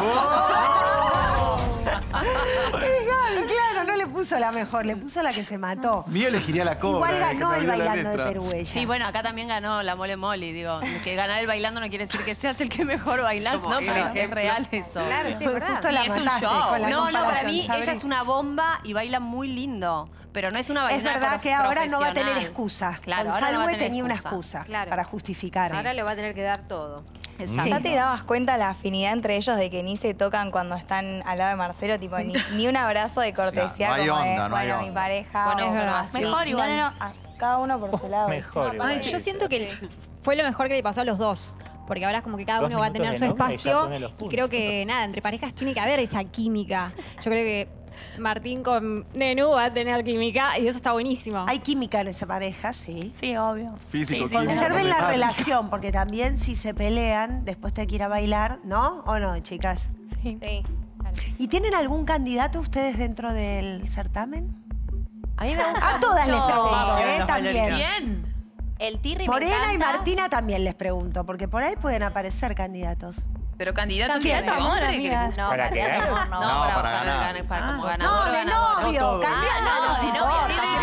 Es Gaby, claro, no le puso la mejor, le puso la que se mató. Mío elegiría la cobra. Igual ganó el Bailando de Perú ella. Sí, bueno, acá también ganó la Mole Moli, digo. Que ganar el bailando no quiere decir que seas el que mejor bailás, ¿no? Pero es real eso. Claro, sí, es verdad. Justo la es un mataste show. con la No, para mí comparación, ella es una bomba y baila muy lindo. Pero no es una bailarina Es verdad que ahora no va a tener profesional. excusa. Claro, con ahora no va a Salwe tener tenía una excusa. excusa para justificar. Ahora le va a tener que dar todo. Exacto. ¿Ya te dabas cuenta la afinidad entre ellos de que ni se tocan cuando están al lado de Marcelo? Tipo, ni un abrazo de cortesía No hay como onda, de, no hay bueno, onda. mi pareja. Bueno, es verdad. sí. Mejor igual. No, cada uno por su lado. Mejor igual. Ay, Yo siento que fue lo mejor que le pasó a los dos. Porque ahora es como que cada uno va a tener su espacio. Y creo que, nada, entre parejas tiene que haber esa química. Yo creo que Martín con Nenu va a tener química y eso está buenísimo. Hay química en esa pareja, sí. Sí, obvio. Físico. Sí, Conserven la relación, porque también si se pelean, después te quiera bailar, ¿no? ¿O no, chicas? Sí. Claro. ¿Y tienen algún candidato ustedes dentro del certamen? A mí me gusta A todas les mucho- pregunto, también. ¿Quién? El Tirri me Morena y encanta. Martina también les pregunto, porque por ahí pueden aparecer candidatos. Pero candidato Candidato a amor, hombre, amigas. ¿querés? No, ¿Para candidato qué? amor no. No, para ganar. Como ganador. No, de novio. todo. Candidato, no nos de importa.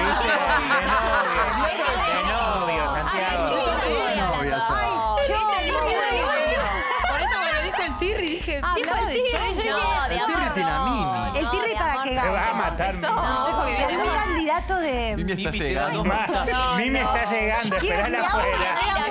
De novio, Santiago. Ay, yo. Por eso me lo dijo el Tirri, dije, dijo el Tirri. El Tirri tiene a Mimi. El Tirri para que Te va a gane. matar. Y algún candidato de... Mimi está Mimi, te da llegando. dos machazos. Mimi está llegando, esperala afuera.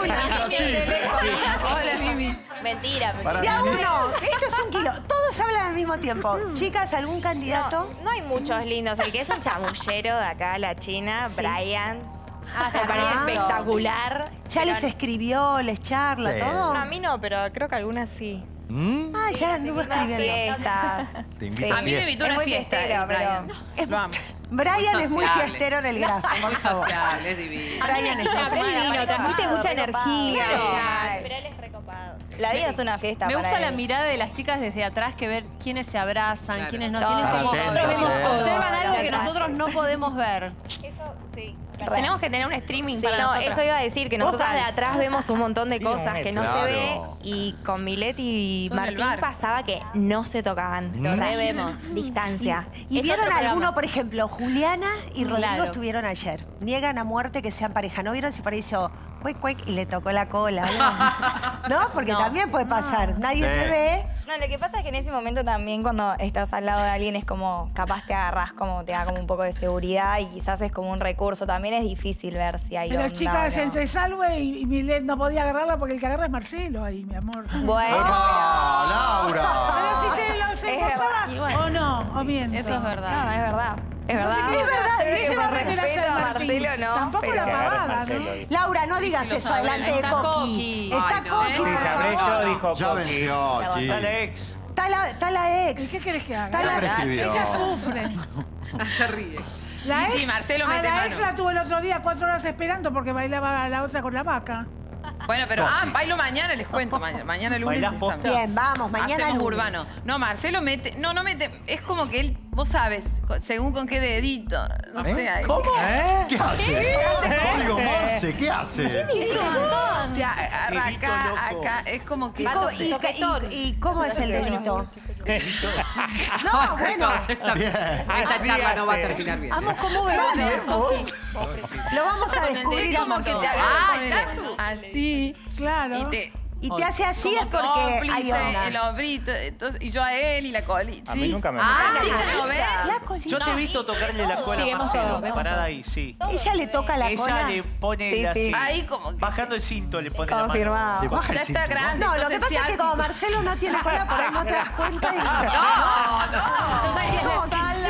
Hola, Mimi. Mentira, Para De a Mimi. uno. Esto es un kilo. Todos hablan al mismo tiempo. Chicas, ¿algún candidato? No hay muchos lindos. El que es un chamullero de acá, la China, Brian. Me parece Fernando. espectacular. ¿Ya pero les escribió, les charla, Sí. todo? No, a mí no, pero creo que algunas sí. Ah, ya anduvo Unas escribiendo. fiestas. Te invito A mí me invitó a Es una muy fiesta, fiestero, Brian. Lo amo. Brian es muy sociable. fiestero en el grafo, por Muy favor. sociable, es divino. Brian es No, pero es divino, transmite mucha energía. Pero él es recopado. La vida es una fiesta Me para gusta la él. mirada de las chicas desde atrás, que ver quiénes se abrazan, Claro. quiénes no. Todos. Quiénes como, Atentos, observan algo que Atrás. nosotros no podemos ver. Eso, sí. Tenemos que tener un streaming Sí, para no, nosotras. eso iba a decir, que nosotras de Total. atrás vemos un montón de cosas que no Claro. se ve y con Milet y Son el Martín bar. pasaba que no se tocaban. Lo vemos. Distancia. ¿Y Es vieron otro alguno, programa. por ejemplo, Juliana y Rodrigo Claro. estuvieron ayer? Niegan a muerte que sean pareja. ¿No vieron si por ahí hizo cuec, cuec y le tocó la cola? ¿No? Porque también puede pasar. Nadie Sí. te ve. No, lo que pasa es que en ese momento también cuando estás al lado de alguien es como, capaz te agarrás como, te da como un poco de seguridad y quizás es como un recurso. También es difícil ver si hay Pero onda chicas, o no. entre Salve y Milet no podía agarrarla porque el que agarra es Marcelo ahí, mi amor. Bueno. ¡Epa, Pero Laura! si se lo Es esforzaba, verdad. o no, o miento. Eso es verdad. No, es verdad. Es verdad. Es verdad, Yo creo ese que va a por meter a respeto San a Martín. Marcelo, no. Tampoco pero... la pavada, ¿no? Marcelo. Laura, no digas lo eso sabré. delante de Está Coqui. Coqui. Está Ay, no. Coqui, Si por sabré favor. yo, dijo Ya Coqui. venció, Está Chi. la ex. Está la ¿Y ex. qué querés que haga? Está la- prescribió. Ella sufre. Se ríe. La Sí, ex, Marcelo a mete la mano. ex la tuvo el otro día 4 horas esperando porque bailaba la otra con la vaca. Bueno, pero bailo mañana, les cuento. Mañana lunes. ¿Bailás estamos. posta? Bien, vamos, mañana Hacemos lunes. urbano. No, Marcelo mete. No mete. Es como que él, vos sabes, según con qué dedito. No sé. ahí. ¿Cómo? ¿Qué hace? Código Morse, ¿qué hace? Es un montón. Te agarra Dedito acá, loco. acá. Es como que. ¿Y cómo es el delito? No, bueno. Bien. Esta charla no va a terminar bien. Vamos, ¿cómo vemos? Lo vamos a Con el descubrir dedito a como que Marcelo. te agarra Ah, con el- está tú. así. Claro. Y te hace así es como porque cómplice, hay onda. el hombrito, entonces, y yo a él y la colita. A mí nunca me Ah, metieron. chica, ¿no ves? La colita. Yo te he visto tocarle la cola a Seguimos Marcelo. todo, vemos Parada todo. ahí, sí. Ella le toca la Ella cola. le pone Sí, así. sí. Ahí como que Bajando el cinto le pone la mano. Confirmado. Le baja el ya está cinturón. grande. No, lo que entonces, pasa si es que alguien- como Marcelo no tiene cola, por ahí no te das cuenta y... Yo sabía que es la espalda,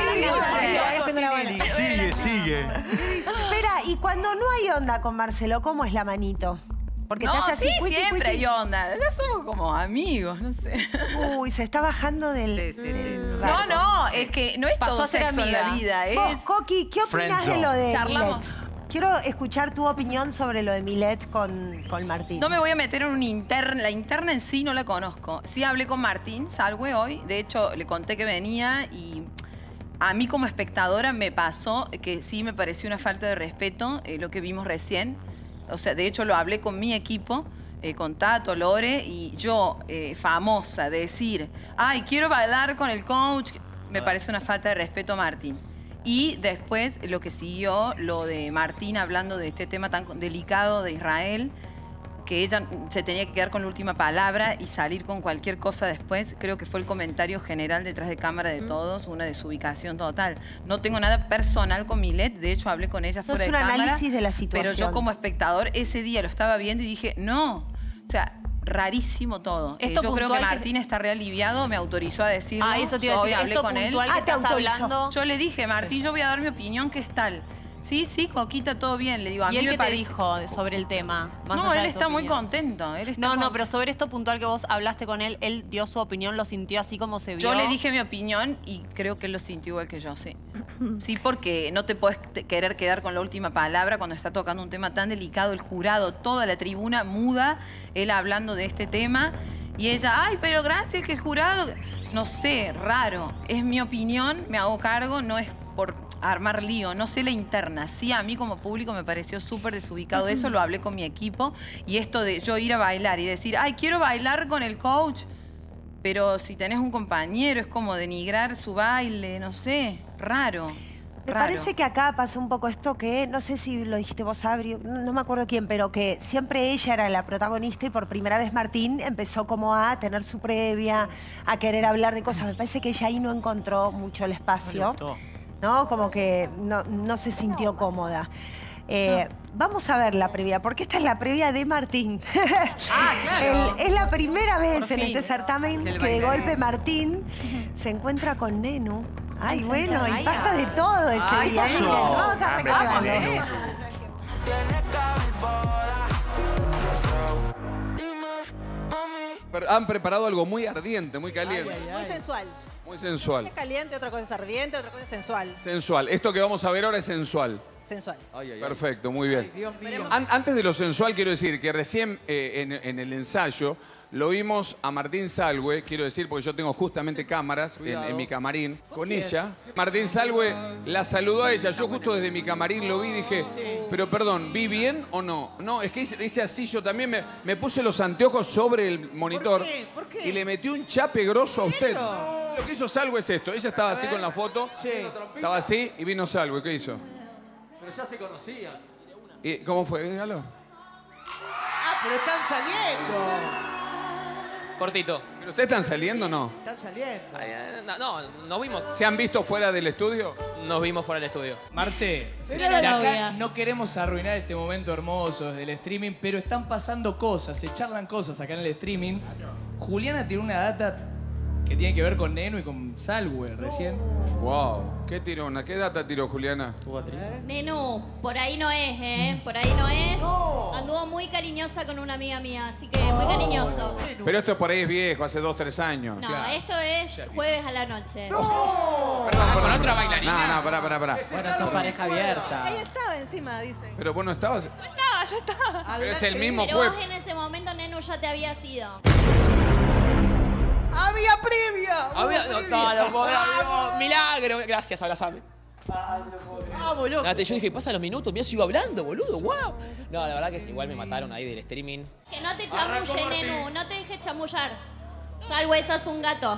Sigue. Espera, y cuando no hay onda con Marcelo, ¿cómo es la manito? Porque te No, hace así, sí, cuiqui, siempre cuiqui. hay onda. Ya somos como amigos, no sé. Uy, se está bajando del... Sí, sí, sí. No, no, es que no es Pasó todo a ser sexo en la amiga. vida, es... Vos, Coqui, ¿qué opinas de lo de Charlamos. Milet? Quiero escuchar tu opinión sobre lo de Milet con Martín. No me voy a meter en una interna. La interna en sí no la conozco. Sí hablé con Martín Salwe hoy. De hecho, le conté que venía y a mí como espectadora me pasó que sí me pareció una falta de respeto lo que vimos recién. O sea, de hecho lo hablé con mi equipo, con Tato, Lore, y yo, famosa, de decir, ay, quiero bailar con el coach, me parece una falta de respeto a Martín. Y después lo que siguió, lo de Martín hablando de este tema tan delicado de Israel, que ella se tenía que quedar con la última palabra y salir con cualquier cosa después, creo que fue el comentario general detrás de cámara de todos, una desubicación total. No tengo nada personal con Milet, de hecho hablé con ella fuera es de un cámara. análisis de la situación. Pero yo como espectador ese día lo estaba viendo y dije, no, o sea, rarísimo todo. Esto Yo creo que puntual que- Martín está realiviado, me autorizó a decirlo. Ah, eso te iba a Yo hoy decir, hablé esto con él. puntual que te estás autorizó. hablando. Yo le dije, Martín, yo voy a dar mi opinión que es tal. Sí, sí, Coquita, todo bien. Le digo, a ¿Y mí él me qué te parece- dijo sobre el tema? Más No, allá él de tu está muy opinión. contento. Él está No, con- no, pero sobre esto puntual que vos hablaste con él, él dio su opinión, lo sintió así como se vio. Yo le dije mi opinión y creo que él lo sintió igual que yo, sí. Sí, porque no te puedes querer quedar con la última palabra cuando está tocando un tema tan delicado. El jurado, toda la tribuna muda, él hablando de este tema. Y ella, ay, pero gracias que el jurado... No sé, raro. Es mi opinión, me hago cargo, no es por armar lío. No sé la interna. Sí, a mí como público me pareció súper desubicado. Eso lo hablé con mi equipo. Y esto de yo ir a bailar y decir, ay, quiero bailar con el coach. Pero si tenés un compañero, es como denigrar su baile, no sé, raro. Me parece que acá pasó un poco esto que, no sé si lo dijiste vos, Abri, no me acuerdo quién, pero que siempre ella era la protagonista y por primera vez Martín empezó como a tener su previa, a querer hablar de cosas. Me parece que ella ahí no encontró mucho el espacio, ¿no? Como que no se sintió cómoda. Vamos a ver la previa, porque esta es la previa de Martín. Claro. Es la primera vez Por en fin. este certamen que de golpe Martín se encuentra con Nenu. Ay, bueno, y pasa de todo ese día. Miren, vamos a recordarlo. Han preparado algo muy ardiente, muy caliente. Muy sensual. Muy sensual. Una cosa es caliente, otra cosa es ardiente, otra cosa es sensual. Sensual. Esto que vamos a ver ahora es sensual. Sensual. Perfecto, muy bien. Antes de lo sensual, quiero decir que recién en el ensayo lo vimos a Martín Salwe, quiero decir, porque yo tengo justamente cámaras en mi camarín con ella. Martín Salwe la saludó a ella. Yo justo desde mi camarín lo vi y dije, pero perdón, ¿vi bien o no? No, es que hice así, yo también me puse los anteojos sobre el monitor y le metí un chape grosso a usted. Lo que hizo Salwe es esto. Ella estaba así con la foto, estaba así y vino Salwe. ¿Qué hizo? Pero ya se conocían. ¿Y cómo fue? Dígalo. Ah, pero están saliendo. Cortito. ¿Pero ustedes están saliendo o no? Están saliendo. No, nos vimos. ¿Se han visto fuera del estudio? Nos vimos fuera del estudio. Marce, Mirá de la acá novia. no queremos arruinar este momento hermoso desde el streaming, pero están pasando cosas, se charlan cosas acá en el streaming. Juliana tiene una data que tiene que ver con Nenu y con Salwe recién. Wow. ¿Qué data tiró Juliana? Nenu, por ahí no es, ¿eh? Por ahí no es. Anduvo muy cariñosa con una amiga mía, así que muy cariñoso. Pero esto por ahí es viejo, hace 2, 3 años. No, esto es jueves a la noche. Perdón, ¿con otra bailarina? No, pará. Bueno, son pareja abierta. Ella estaba encima, dice. Pero vos no estabas. Yo estaba. Pero es el mismo Pero juez. vos en ese momento, Nenu, ya te había sido. ¡Había previa! Milagro. Gracias, abrazame. Vamos, loco. Nate, yo dije, pasa los minutos, mira, sigo hablando, boludo, wow. No, la verdad que igual me mataron ahí del streaming. Que no te chamulle, Nenu. No te dejes chamullar. Salvo, sos un gato.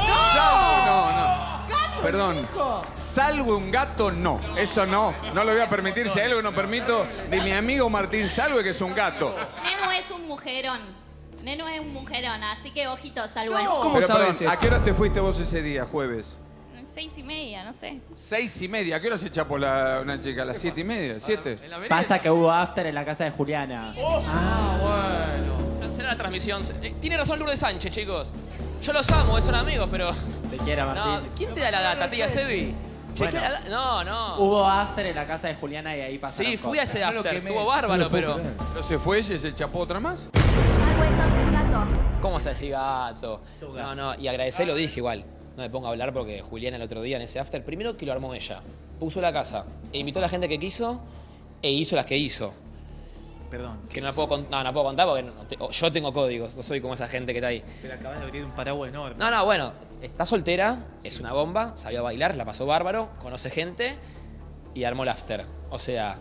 No. Perdón. Salve un gato, no. Eso no. No lo voy a permitir. Si hay algo que no permito de mi amigo Martín Salve, que es un gato. Nenu es un mujerón. Nenu es un mujerón, así que ojito, Salvo. ¿Cómo sabes? ¿A qué hora te fuiste vos ese día, jueves? 6:30, no sé. 6:30. ¿A qué hora se chapó una chica? ¿A las 7:30? ¿7? Pasa que hubo after en la casa de Juliana. Bueno. Cancela la transmisión. Tiene razón Lourdes Sánchez, chicos. Yo los amo, son amigos, pero... Te quiera, Martín. No, ¿quién te da la data, tía Sebi? Bueno, No. Hubo after en la casa de Juliana y ahí pasaron Sí, fui a ese cosas. after, estuvo bárbaro, pero... ¿Pero se fue ella y se chapó otra más? ¿Cómo se decía gato? No, y agradecer lo dije igual. No me pongo a hablar porque Juliana el otro día en ese after, primero que lo armó ella, puso la casa, e invitó a la gente que quiso e hizo las que hizo. Perdón. Que no puedo contar porque yo tengo códigos, no soy como esa gente que está ahí. Pero acabas de abrir un paraguas enorme. No, bueno, está soltera, es una bomba, sabía bailar, la pasó bárbaro, conoce gente y armó el after. O sea,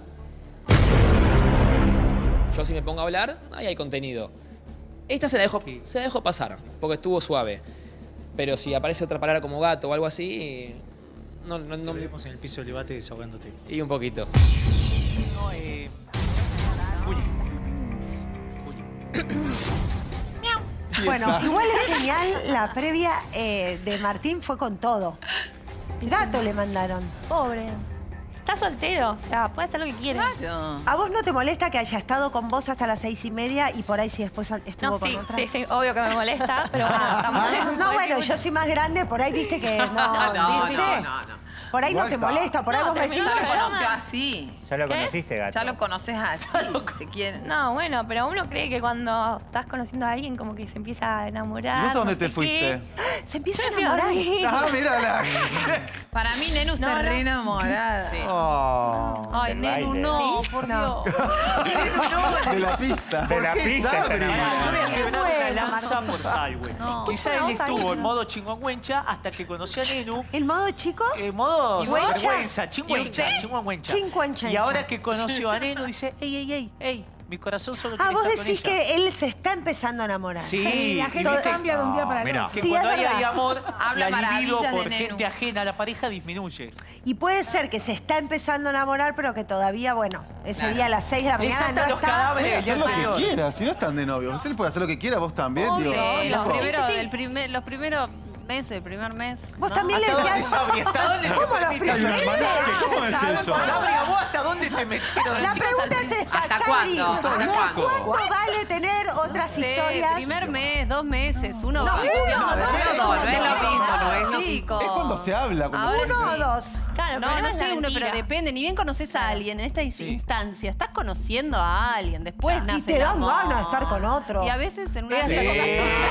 yo si me pongo a hablar, ahí hay contenido. Esta se la dejó pasar, porque estuvo suave. Pero si aparece otra palabra como gato o algo así, no. Nos vemos en el piso del debate desahogándote. Y un poquito. No, Bueno, igual es genial, la previa de Martín fue con todo. Gato le mandaron. Pobre. Está soltero, o sea, puede hacer lo que quiera. ¿A vos no te molesta que haya estado con vos hasta las 6:30 y por ahí si después estuvo No, con sí, otra? sí, obvio que me molesta, pero bueno, estamos... No, bueno, yo soy más grande, por ahí viste que no sé. Por ahí no te molesta, por ahí vos me decís. Ya lo conoció así. Ya lo ¿Qué? conociste, gato. Ya lo conoces así, si quieren. No, bueno, pero uno cree que cuando estás conociendo a alguien como que se empieza a enamorar. ¿Y vos a dónde no te sé fuiste? qué. Se empieza a Me fui a enamorar. dormir. Ah, mírala. Para mí, Nenu está re enamorada. Oh. Ay, Nenu, no, por Dios. De la pista. De la pista está enamorada. Yo voy a quebrar una bueno, lanza Martín. por Salwe. No. Quizá él Vamos a estuvo ir. en modo chingüengüencha hasta que conoció a Nenu. ¿El modo chico? En modo ¿Y Güencha? vergüenza, ¿Y chingüencha, usted? chingüengüencha. Chingüengüencha. Y ahora que conoció a Nenu dice, ey, Mi corazón solo Ah, quiere vos estar con decís ella. que él se está empezando a enamorar. Sí, la gente cambia de un día para el otro. Que Sí, cuando es hay verdad. amor, Habla la libido maravillas por de Nenu. gente ajena a la pareja disminuye. Y puede ser que se está empezando a enamorar, pero que todavía, bueno, ese día a las 6 de la Es mañana hasta no los está. cadáveres Puede del día hacer lo que anterior. quiera, si no están de novios. Él puede hacer lo que quiera, vos también. Digo, Sí, los loco. primeros, los primeros meses, el primer mes. Vos ¿no? también le ¿Hasta dónde, decías. Sabri? ¿Hasta dónde te ¿Cómo los permite? primeros meses? ¿Cómo es eso? Sabri, ¿a vos hasta dónde te metieron? La pregunta es esta, ¿Hasta Sabri. cuándo? ¿Hasta cuándo? ¿Cuánto vale tener otras Sí, historias? primer mes, 2 meses, uno No, va. uno, no es lo mismo, no es lo mismo. Chicos. Es cuando se habla. Cuando Ahora se- ¿Uno o sí. dos? Claro, No, pero no es la sé uno, mentira. pero depende. Ni bien conoces a alguien en esta instancia. Estás conociendo a alguien. Después nace Y te el dan amor. ganas de estar con otro. Y a veces en una Sí. época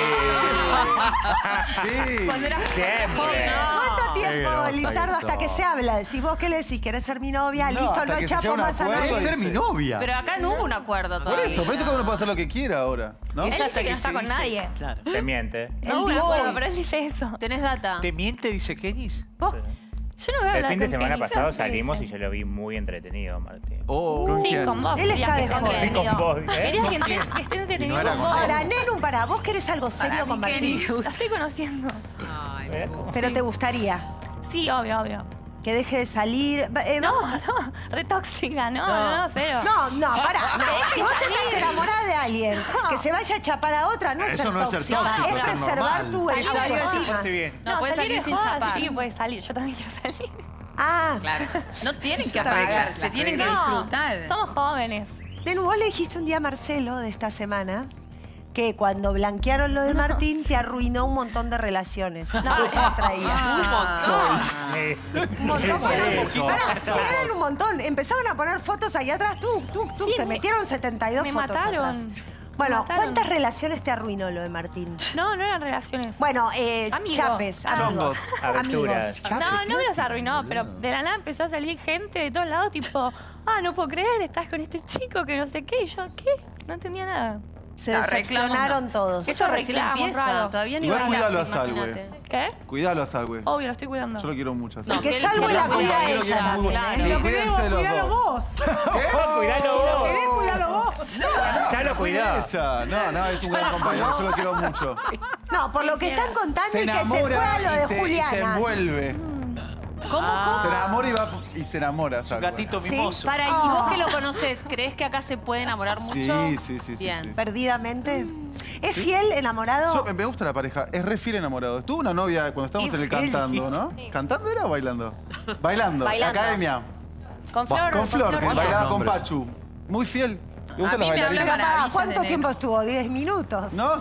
Sí. cuando eras Siempre. ¿Cuánto tiempo, Pero, Lizardo, hasta que se habla? Decís, ¿vos qué le decís? ¿Querés ser mi novia? No, Listo, hasta no que se chapo sea un más a acuerdo. nadie. Puede ser mi novia. Pero acá no hubo un acuerdo Por todavía. eso cada uno puede hacer lo que quiera ahora, ¿no? Es Él hasta dice que no está se con dice- nadie. Claro. Te miente. Él No, dice- pero él dice eso. ¿Tenés data? ¿Te miente, dice Kenis? ¿Vos? Yo no voy a El hablar fin de con semana Kenny, pasado sí, salimos sí. y yo lo vi muy entretenido, Martín. ¿Con Sí, quién? con vos. Él está querías de que esté joda. entretenido. Con vos, ¿eh? Querías que esté entretenido era con con vos. Para, Nenu, para, vos querés algo serio con Martín. La estoy conociendo. Ay, Pero te gustaría Sí, obvio. que deje de salir. No, Vamos a- no, re tóxica, no, cero. No, pará. No. Deje Si vos salir. estás enamorada de alguien, que se vaya a chapar a otra, no es Eso ser no es ser tóxica, tóxico, es es ser preservar normal. tu Esa idea se autoestima. porte bien. No, puede salir sin joda, chapar. sí, puede salir. Yo también quiero salir. Ah, Claro. No tienen que Está bien. apagarse, tienen que No, disfrutar. somos jóvenes. Nenu, vos le dijiste un día a Marcelo de esta semana que cuando blanquearon lo de Martín te arruinó un montón de relaciones. No, traías. Un montón. Un montón. Sí, Pará, sí, eran un montón. Empezaban a poner fotos ahí atrás. Tú, Sí, te metieron 72 me fotos mataron. atrás. Bueno, mataron. ¿cuántas relaciones te arruinó lo de Martín? No eran relaciones. Bueno, Amigos. chapes, amigos. Aventuras. No me los arruinó, pero de la nada empezó a salir gente de todos lados, tipo, no puedo creer, estás con este chico que no sé qué. Y yo, ¿qué? No entendía nada. Se No, decepcionaron reclamo no. todos. Esto recién reclamo, empieza, raro. todavía ni Igual va a cuidalo a hablar, Salwe. imagínate. ¿Qué? Cuidalo a Salwe. Obvio, lo estoy cuidando. Yo lo quiero mucho a Y Salwe. que él Salwe quiere la cuidar cuida a a ella ella, también. claro. ¿eh? Sí, Lo queremos, cuídense los cuidalo dos. vos. Cuidalo vos. ¿Querés cuidarlo vos? Ya lo cuidó. Ella. No, es un gran compañero. Yo lo quiero mucho. No, por lo que están contando Se y que se fue a enamora lo de y se Juliana. envuelve. ¿Cómo? Se enamora y se enamora. Su Salwe. gatito Sí. mimoso. Para, y vos que lo conoces, ¿crees que acá se puede enamorar mucho? Sí. Bien. Perdidamente. ¿Es fiel, enamorado? Me gusta la pareja, es re fiel enamorado. Estuvo una novia cuando estábamos en el cantando, ¿no? ¿Cantando era o bailando? Bailando, Bailando. academia. Con Flor. Con Flor, que Flor. bailaba con Nombre. Pachu. Muy fiel. ¿Te A gustan mí los me habla bailarines? Pero pará, maravillas ¿cuánto de tiempo Nenu. estuvo? ¿10 minutos? No,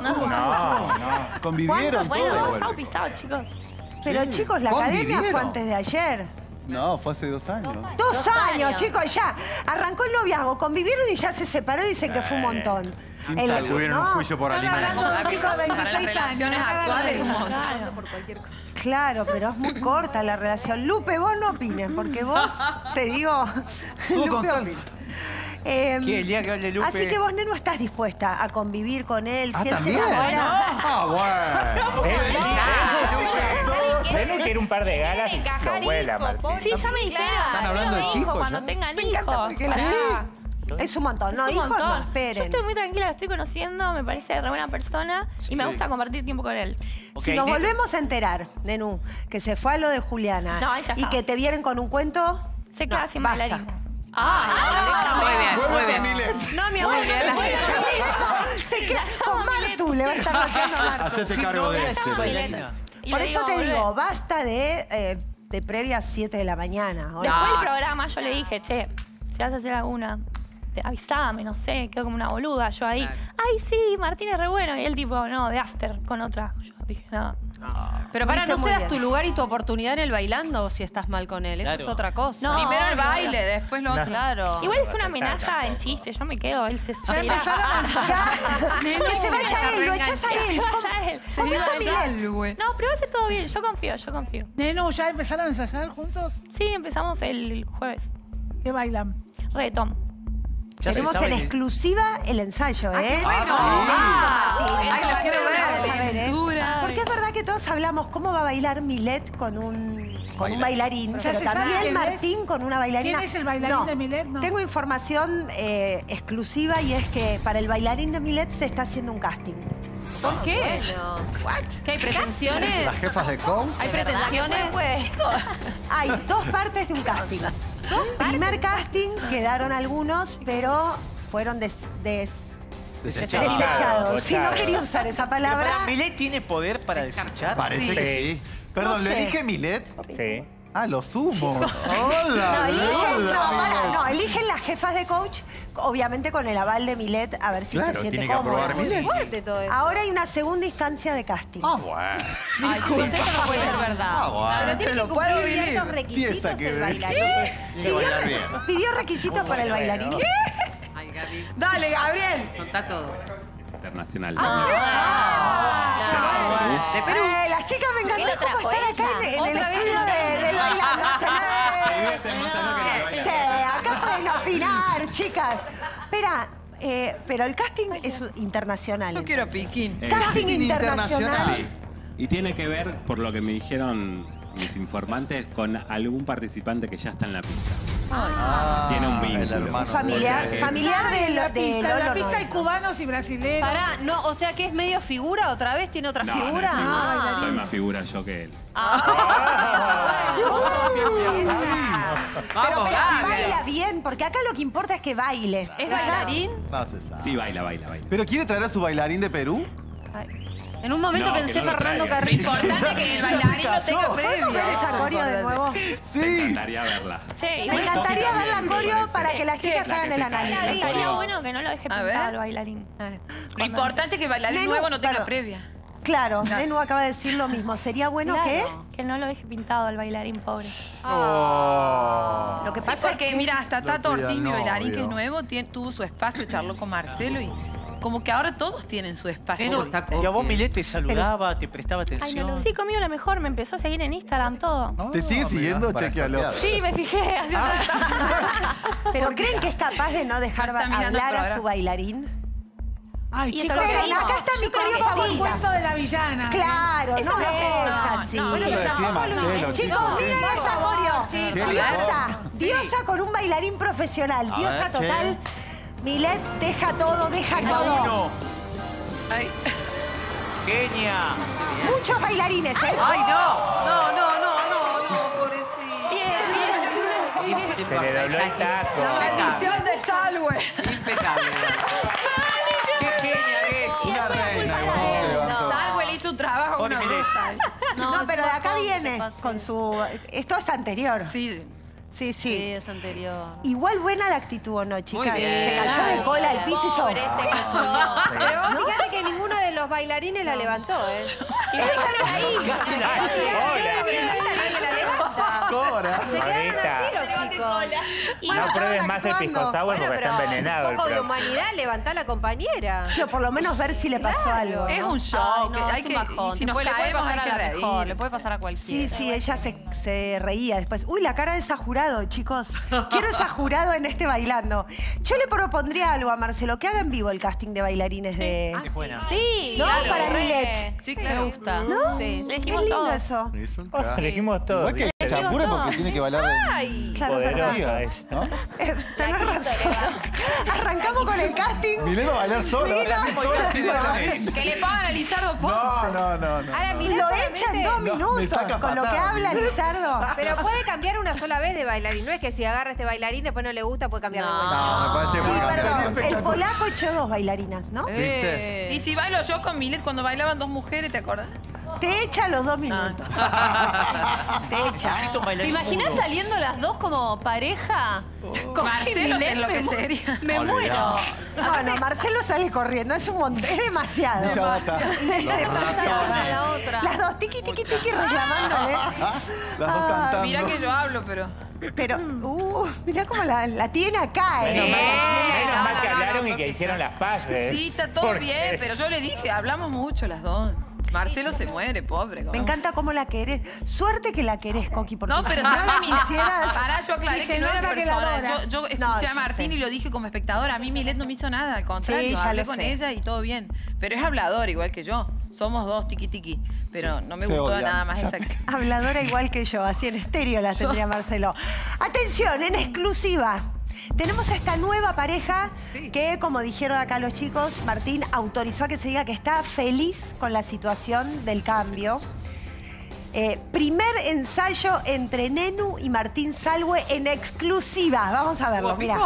convivieron Bueno, todo. estamos pisados, chicos. Pero Sí. chicos, la academia Convivieron. fue antes de ayer. No, fue hace 2 años. 2 años, chicos, ya. Arrancó el noviazgo, convivieron y ya se separó y dicen que fue un montón. Salwe. Tuvieron un juicio por alimentos. Hablando de un chico de Para las 26 años. relaciones no hagan actuales, la un regla. montón. Claro, pero es muy corta la relación. Lupe, vos no opines, porque vos, te digo... Estuvo con Sal. opina. Que el día que hable Lupe... Así que vos, Nenu, estás dispuesta a convivir con él. Si él se ¿también? enamora... Nenu quiere un par de galas y lo vuela, Martín. Sí, ya me dijeron. Están hablando de hijos, chicos, cuando ¿ya? tengan Me encanta hijos. porque la... Es un montón. No, Es un hijos no, montón. Yo esperen. estoy muy tranquila, lo estoy conociendo, me parece re buena persona y me gusta compartir tiempo con él. Si nos volvemos a enterar, Nenu, que se fue a lo de Juliana No, ahí ya y está. que te vieron con un cuento... Se queda sin basta. bailarina. Muy bien, muy bien. No, mi amor, Muy bien, Se queda con Martu, le va a estar rapeando a Martu. Hacete cargo de ese. Y Por le eso digo, te volvé. digo, basta de previas 7 de la mañana. ¿o no? Después del programa yo le dije, che, si vas a hacer alguna, avísame, no sé, quedo como una boluda. Yo ahí, ay, sí, Martín es re bueno. Y él tipo, no, de after, con otra. Yo dije, nada. Pero para, Viste no muy cedas bien. tu lugar y tu oportunidad en el bailando si estás mal con él. Eso Claro. es otra cosa. No, Primero el no, baile, después lo No. otro. Claro. Igual es una amenaza en chiste, yo me quedo, él se Ya empezaron a... Que se vaya él, lo echás a Que él. se vaya él. Con eso, Miguel. No, pero va a ser todo bien, yo confío, yo confío. Nenu, ¿ya empezaron a ensayar juntos? Sí, empezamos el jueves. ¿Qué bailan? Reggaetón. Ya se Tenemos sabe en que- exclusiva el ensayo, ¿eh? Ay, lo quiero ver. Vamos a ver, ¿eh? Dura. Porque es verdad que todos hablamos cómo va a bailar Milet con un con un bailarín, ¿Ya pero se sabe también quién es? Martín con una bailarina. ¿Quién es el bailarín No, de Milet? No. Tengo información exclusiva y es que para el bailarín de Milet se está haciendo un casting. ¿Por qué? What? ¿Qué hay pretensiones? Las jefas de coach. ¿Hay pretensiones? Hay dos partes de un casting. Primer casting, quedaron algunos, pero fueron desechados. Sí, no quería usar esa palabra. ¿Milet tiene poder para desechar? Parece que sí. Perdón, No ¿lo sé. elige Milet? Sí. Ah, los humos. No, Hola, eligen las jefas de coach, obviamente con el aval de Milet, a ver si Claro, se siente tiene que cómodo. aprobar Milet. Fuerte todo eso. Ahora hay una segunda instancia de casting. Ah, bueno. Ay, chicos, esto no puede ser verdad. Ah, bueno. Pero tiene que cumplir ciertos requisitos Piensa que el de- bailarín. Tiene que bailar bien. ¿Pidió requisitos para el bailarín? Ay, Gaby. Dale, Gabriel. Contá todo. Internacional. De Perú. Las chicas me ¿Quién encantó lo cómo trajo, están acá ella? en el Otra vez estudio en del bailando. Se divierten más acá que en el Sí, acá pueden opinar, chicas. Espera, pero el casting es internacional. No quiero piquín. Casting internacional. Sí. Y tiene que ver, por lo que me dijeron mis informantes, con algún participante que ya está en la pista. Tiene un vínculo. el hermano. Familiar, O sea que- familiar de, En la de pista, en la Lolo pista hay Noel. cubanos y brasileños. Pará, no, o sea que es medio figura otra vez, tiene otra No, figura. no es figura. Ah. Soy más figura yo que él. Pero baila bien, porque acá lo que importa es que baile. ¿Es bailarín? No se sabe. Sí, baila. ¿Pero quiere traer a su bailarín de Perú? En un momento No, que pensé no lo Fernando traigan. Carrillo. Importante que el bailarín no tenga ¿Podemos ver previa. esa coreo de nuevo? Me Sí. encantaría verla. Che, Me encantaría ver la coreo para que las chicas La que hagan el se cae. análisis. estaría bueno que no lo deje A ver. pintado al bailarín. Lo importante es que el bailarín Nenu, nuevo no tenga perdón. previa. Claro, Nenu acaba de decir lo mismo. ¿Sería bueno que? Que no lo deje pintado al bailarín, pobre. Lo que Sí, pasa es porque que... mira, hasta Tato cuida Ortiz, el mi bailarín, que es novio. nuevo, tuvo su espacio, charló con Marcelo y como que ahora todos tienen su espacio. Y a vos Milet te saludaba, te prestaba atención. Sí, conmigo la mejor. Me empezó a seguir en Instagram todo. ¿Te sigue siguiendo? para Chequealo. escaquear. Sí, me fijé. Así ¿Pero creen que es capaz de no dejar Está mirando el hablar a programa. su bailarín? Ay, Y chicos, esto lo Miren, creímos. acá está mi yo creo coreo que es el favorita. cuento de la villana. Claro, Eso no es lo que- es no, así. no, Eso lo decía Marcelo, Chicos, miren esa coreo. Qué Diosa, loco. diosa con un bailarín profesional. Diosa ver, total. Milet deja todo, deja todo. Uno. Ay, Genia. Muchos bailarines, ¿eh? Ay, no, pobrecito. Se le dobló el taco. la maldición de Salwe. Impecable. Qué genia es. Una reina, igual, se levantó. Salwe le hizo un trabajo a Pobre una Milet. brutal. No, pero de acá viene con su... Esto es anterior. Sí. Sí, Sí, sí. es anterior. Igual buena la actitud, ¿o no, chicas? Muy bien. Se cayó de cola al piso y yo... Pobre, se cayó. Pero vos fíjate que ninguno de los bailarines la levantó, ¿eh? Y fíjate ahí. Casi la- Nadie la levanta. Cobra. Se quedaron Bonita. así los chicos. Y No pruebes más el pisco sour porque está envenenado un el poco de programa. humanidad, levantá a la compañera. Yo por lo menos ver si le pasó algo. Es ¿no? un show. Ay, que no, hay es que, un bajón. y si nos le puede caemos pasar hay que a la mejor, reír. le puede pasar a cualquiera. Sí, sí, ella se reía después. Uy, la cara de esa jurado, chicos. Quiero esa jurado en este bailando. Yo le propondría algo a Marcelo, que haga en vivo el casting de bailarines de... Es buena. Sí, ¿No? claro, Para re. Milet. Sí, Me claro. gusta. ¿No? Sí, le Es dijimos lindo todos. eso. Hizo un crack. Elegimos todo. Igual que se apure porque tiene que bailar Ay. Claro, es verdad. Poderosa es. ¿no? Tenés razón. Arrancamos con el casting. Milet va a bailar sola. Milet la hace sola, tiene sola. bailarín. Que le pagan a Lizardo Ponce. No. Ahora, Milet Lo solamente- echa en 2 me minutos saca con lo que patada, habla Milet. Lizardo. Pero puede cambiar una sola vez de bailarín. No es que si agarra este bailarín después no le gusta, puede cambiar de vuelta. No, me parece Sí, muy perdón. grande. El polaco echó 2 bailarinas, ¿no? ¿Viste? Y si bailo yo con Milet cuando bailaban 2 mujeres, ¿te acordás? Te echa los 2 minutos. Te echa. Necesito un ¿Te bailarín imaginas mudo. saliendo las dos como pareja? Con Marcelo Milet, se enloquecería. Me muero. Bueno, Marcelo sale corriendo, es un montón, es demasiado. Mucha bata. La otra. Las dos tiqui tiqui tiqui reclamándole. Las dos cantando. Mirá que yo hablo, pero... Pero, mirá cómo la tiene acá, Menos mal que hablaron y que hicieron las paces. Sí, está todo Porque- bien, pero yo le dije, hablamos mucho las dos. Marcelo se muere, pobre. Me encanta cómo la querés. Suerte que la querés, Coqui, porque No, pero si si no la quisieras... Pará, yo aclaré Sí, que se no era nota que la personal. adora. Yo escuché No, a yo Martín sé. y lo dije como espectadora. A mí Milet no me hizo nada, al contrario. Sí, ya hablé lo con sé. ella y todo bien. Pero es hablador, igual que yo. Somos dos tiqui-tiqui. Pero no me Se gustó odian. nada más esa. Habladora igual que yo, así en estéreo las tendría Marcelo. Atención, en exclusiva. Tenemos a esta nueva pareja que, como dijeron acá los chicos, Martín autorizó a que se diga que está feliz con la situación del cambio. Primer ensayo entre Nenu y Martín Salwe en exclusiva. Vamos a verlo, mira.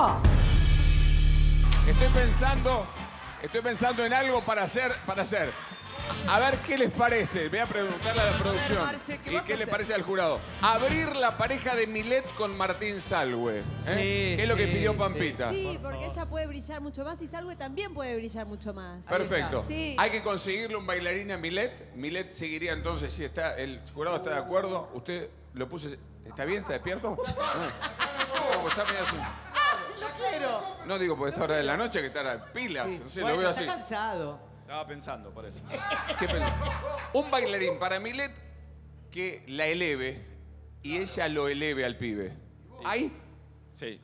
Estoy pensando en algo para hacer. A ver qué les parece. Voy a preguntarle a la producción. Marce, ¿qué ¿Y vas a qué le hacer? parece al jurado? Abrir la pareja de Milet con Martín Salwe. ¿Qué es lo que pidió Pampita? Sí, porque ella puede brillar mucho más y Salwe también puede brillar mucho más. Perfecto. Sí. Hay que conseguirle un bailarín a Milet. Milet seguiría entonces, si está, el jurado está de acuerdo. Usted lo puse. ¿Está bien? ¿Está despierto? No, está medio así. ¡No quiero! No digo por esta hora de la noche que está a pilas. No sé, Bueno, lo veo está así. cansado. Estaba pensando por eso. ¿Qué pensás? Un bailarín para Milet que la eleve y ella lo eleve al pibe. ¿Ahí? Sí.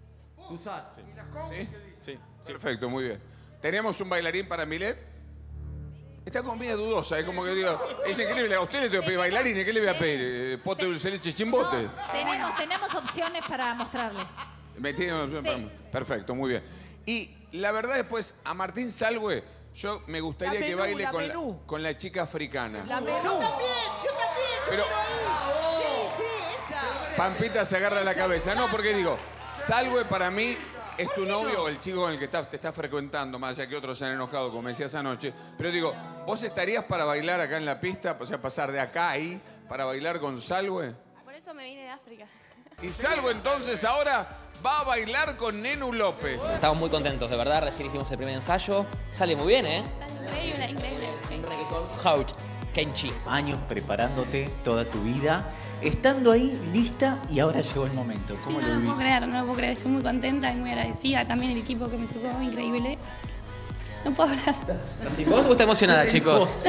¿Sí? Sí. Perfecto, muy bien. ¿Tenemos un bailarín para Milet? Está con vida dudosa, es como que digo, es increíble, a usted le tengo que pedir bailarines, ¿qué le voy a pedir? ¿Pote dulce de leche chimbote? Tenemos opciones para mostrarle. ¿Me tiene una opción para- Perfecto, muy bien. Y la verdad después, a Martín Salwe, yo me gustaría La que menú, baile la con menú. con la chica africana. Yo también, yo Pero- quiero ir. Sí, esa. Pampita se agarra la cabeza. No, porque digo, Salwe para mí es tu novio o el chico con el que te está frecuentando, más allá que otros se han enojado, como me decías anoche. Pero digo, ¿vos estarías para bailar acá en la pista? O sea, pasar de acá a ahí para bailar con Salwe. Por eso me vine de África. Y Salwe entonces ahora va a bailar con Nenu López. Estamos muy contentos, de verdad. Recién hicimos el primer ensayo. Sale muy bien, ¿eh? Increíble, increíble. Houch, Kenchi. Años preparándote toda tu vida, estando ahí lista y ahora llegó el momento. ¿Cómo lo vivís? no lo puedo creer. Estoy muy contenta y muy agradecida. También el equipo que me tocó, increíble. No puedo hablar. Sí, ¿vos está emocionada, chicos?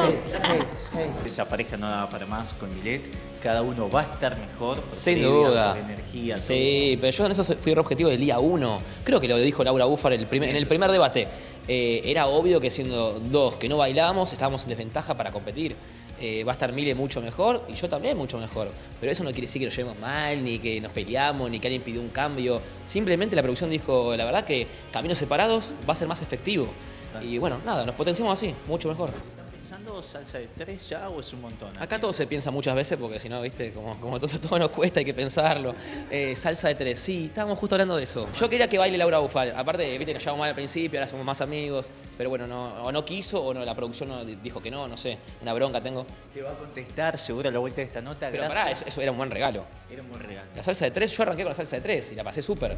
Esa pareja no daba para más con Milet. Cada uno va a estar mejor. por Sin previa, duda. por energía. Sí, pero yo en eso fui objetivo del día 1. Creo que lo dijo Laura Búfar en el primer debate. Era obvio que siendo dos que no bailábamos, estábamos en desventaja para competir. Va a estar Mile mucho mejor y yo también mucho mejor. Pero eso no quiere decir que nos llevemos mal, ni que nos peleamos, ni que alguien pidió un cambio. Simplemente la producción dijo, la verdad que caminos separados va a ser más efectivo. Y bueno, nada, nos potenciamos así, mucho mejor. ¿Pensando salsa de 3 ya o es un montón? Acá todo se piensa muchas veces porque si no, viste, como todo nos cuesta, hay que pensarlo. Salsa de 3, sí, estábamos justo hablando de eso. Yo quería que baile Laura Bufal. Aparte, viste, nos llevamos mal al principio, ahora somos más amigos. Pero bueno, o no quiso o no, la producción dijo que no sé. Una bronca tengo. Te va a contestar seguro a la vuelta de esta nota. Pero gracias. pará, eso era un buen regalo. Era un buen regalo. La salsa de 3, yo arranqué con la salsa de 3 y la pasé súper.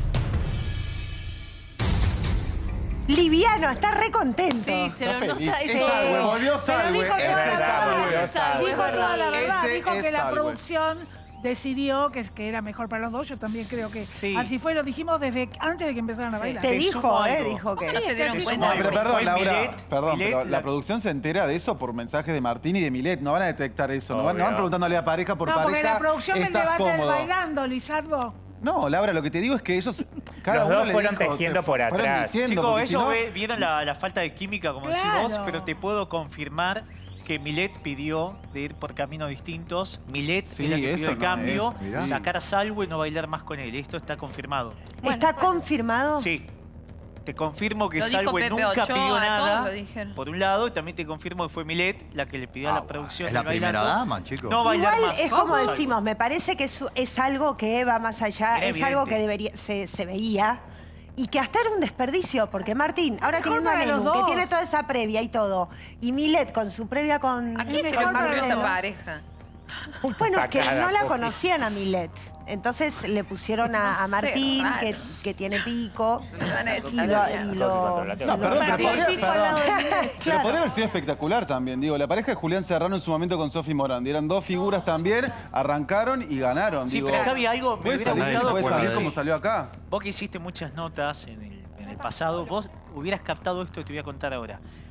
Liviano, está re contento. Sí, se lo nota. Es Salwe, volvió Salwe. dijo Ese toda es la Salwe. verdad. Dijo toda la verdad. Ese Dijo es que la Salwe. producción decidió que era mejor para los dos. Yo también creo que así fue. Lo dijimos desde antes de que empezaran a bailar. Te dijo, dijo que... No se dieron Sí, cuenta. Pero perdón, Fue Laura, Milet, perdón, Milet, pero la producción se entera de eso por mensajes de Martín y de Milet. No van a detectar eso, no van preguntándole a pareja por No, pareja. porque la producción me ¿estás debate del cómodo? bailando, Lizardo. No, Laura, lo que te digo es que ellos, cada Los uno dos le fueron dijo, tejiendo se por fueron atrás. diciendo, Chicos, porque si ellos no- vieron la falta de química, como decís vos, Claro. pero te puedo confirmar que Milet pidió de ir por caminos distintos. Milet Sí, es la que pidió eso el no cambio, es, mirá. sacar a Salwe y no bailar más con él. Esto está confirmado. ¿Está confirmado? Sí. Te confirmo que Lo dijo Salwe Pepe nunca Ochoa, pidió todos nada, lo dijeron. por un lado, y también te confirmo que fue Milet la que le pidió a la producción es la de bailar. primera dama, chicos. No bailar Igual más. es como Salwe. decimos, me parece que es algo que va más allá, Era es algo evidente. que debería, se veía. Y que hasta era un desperdicio, porque Martín, ahora Mejor teniendo a para los Nenu, que dos. tiene toda esa previa y todo, y Milet con su previa con... ¿A quién se le con ocurrió esa Marcelo. pareja? Bueno, es que Sacada, no la Coqui. conocían a Milet. Entonces le pusieron a Martín, raro. que tiene pico, van a echar y lo... No, se perdón, lo- pero Sí, podría, pico al lado de Milet, pero claro. podría haber sido espectacular también. Digo, la pareja de Julián Serrano en su momento con Sofi Morandi. Eran dos figuras también, arrancaron y ganaron. Sí, digo, pero acá había algo, me puede hubiera salir, gustado puede porque salir como salió acá. Vos que hiciste muchas notas en el pasado, vos hubieras captado esto que te voy a contar ahora.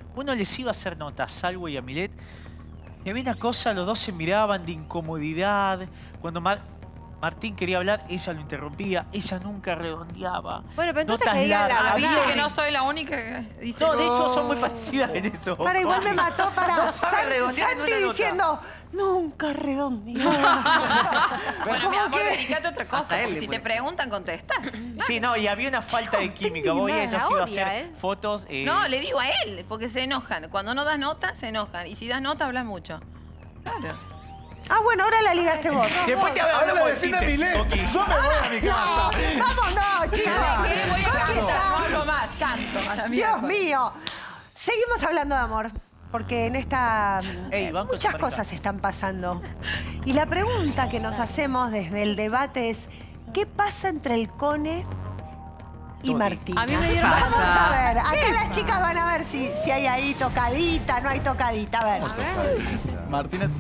uno les iba a hacer nota a Salvo y a Milet. Y había una cosa, los dos se miraban de incomodidad. Cuando Martín quería hablar, ella lo interrumpía. Ella nunca redondeaba. Bueno, pero entonces notas que diga largas. la ¿Viste verdad. que no soy la única que dice? No, de hecho, son muy parecidas en eso. Para, igual me mató para No sabe redondear en Santi una nota. diciendo, nunca redondeó. Bueno, mi amor, dedícate a otra cosa. Hasta él Porque le si pone. te preguntan, contestás. Sí, no, y había una falta de química. Vos y ella se iba a hacer odia, fotos. No, le digo a él, porque se enojan. Cuando no das nota, se enojan. Y si das nota, hablas mucho. Claro. Ah, bueno, ahora la ligaste vos. Después te hablamos de síntesis, Coqui. Yo me voy a mi casa. Vamos, no, chicos. ¿Sabes qué? Voy a Coqui cantar. está- No hablo más, canto. a la Dios miércoles. mío. Seguimos hablando de amor. Porque en esta Ey, banco muchas esa cosas están pasando. Y la pregunta que nos hacemos desde el debate es, ¿qué pasa entre el Cone y Martín? A mí me dieron Vamos pasar. a ver. Acá las chicas van a ver si hay ahí tocadita, no hay tocadita. A ver. Martina,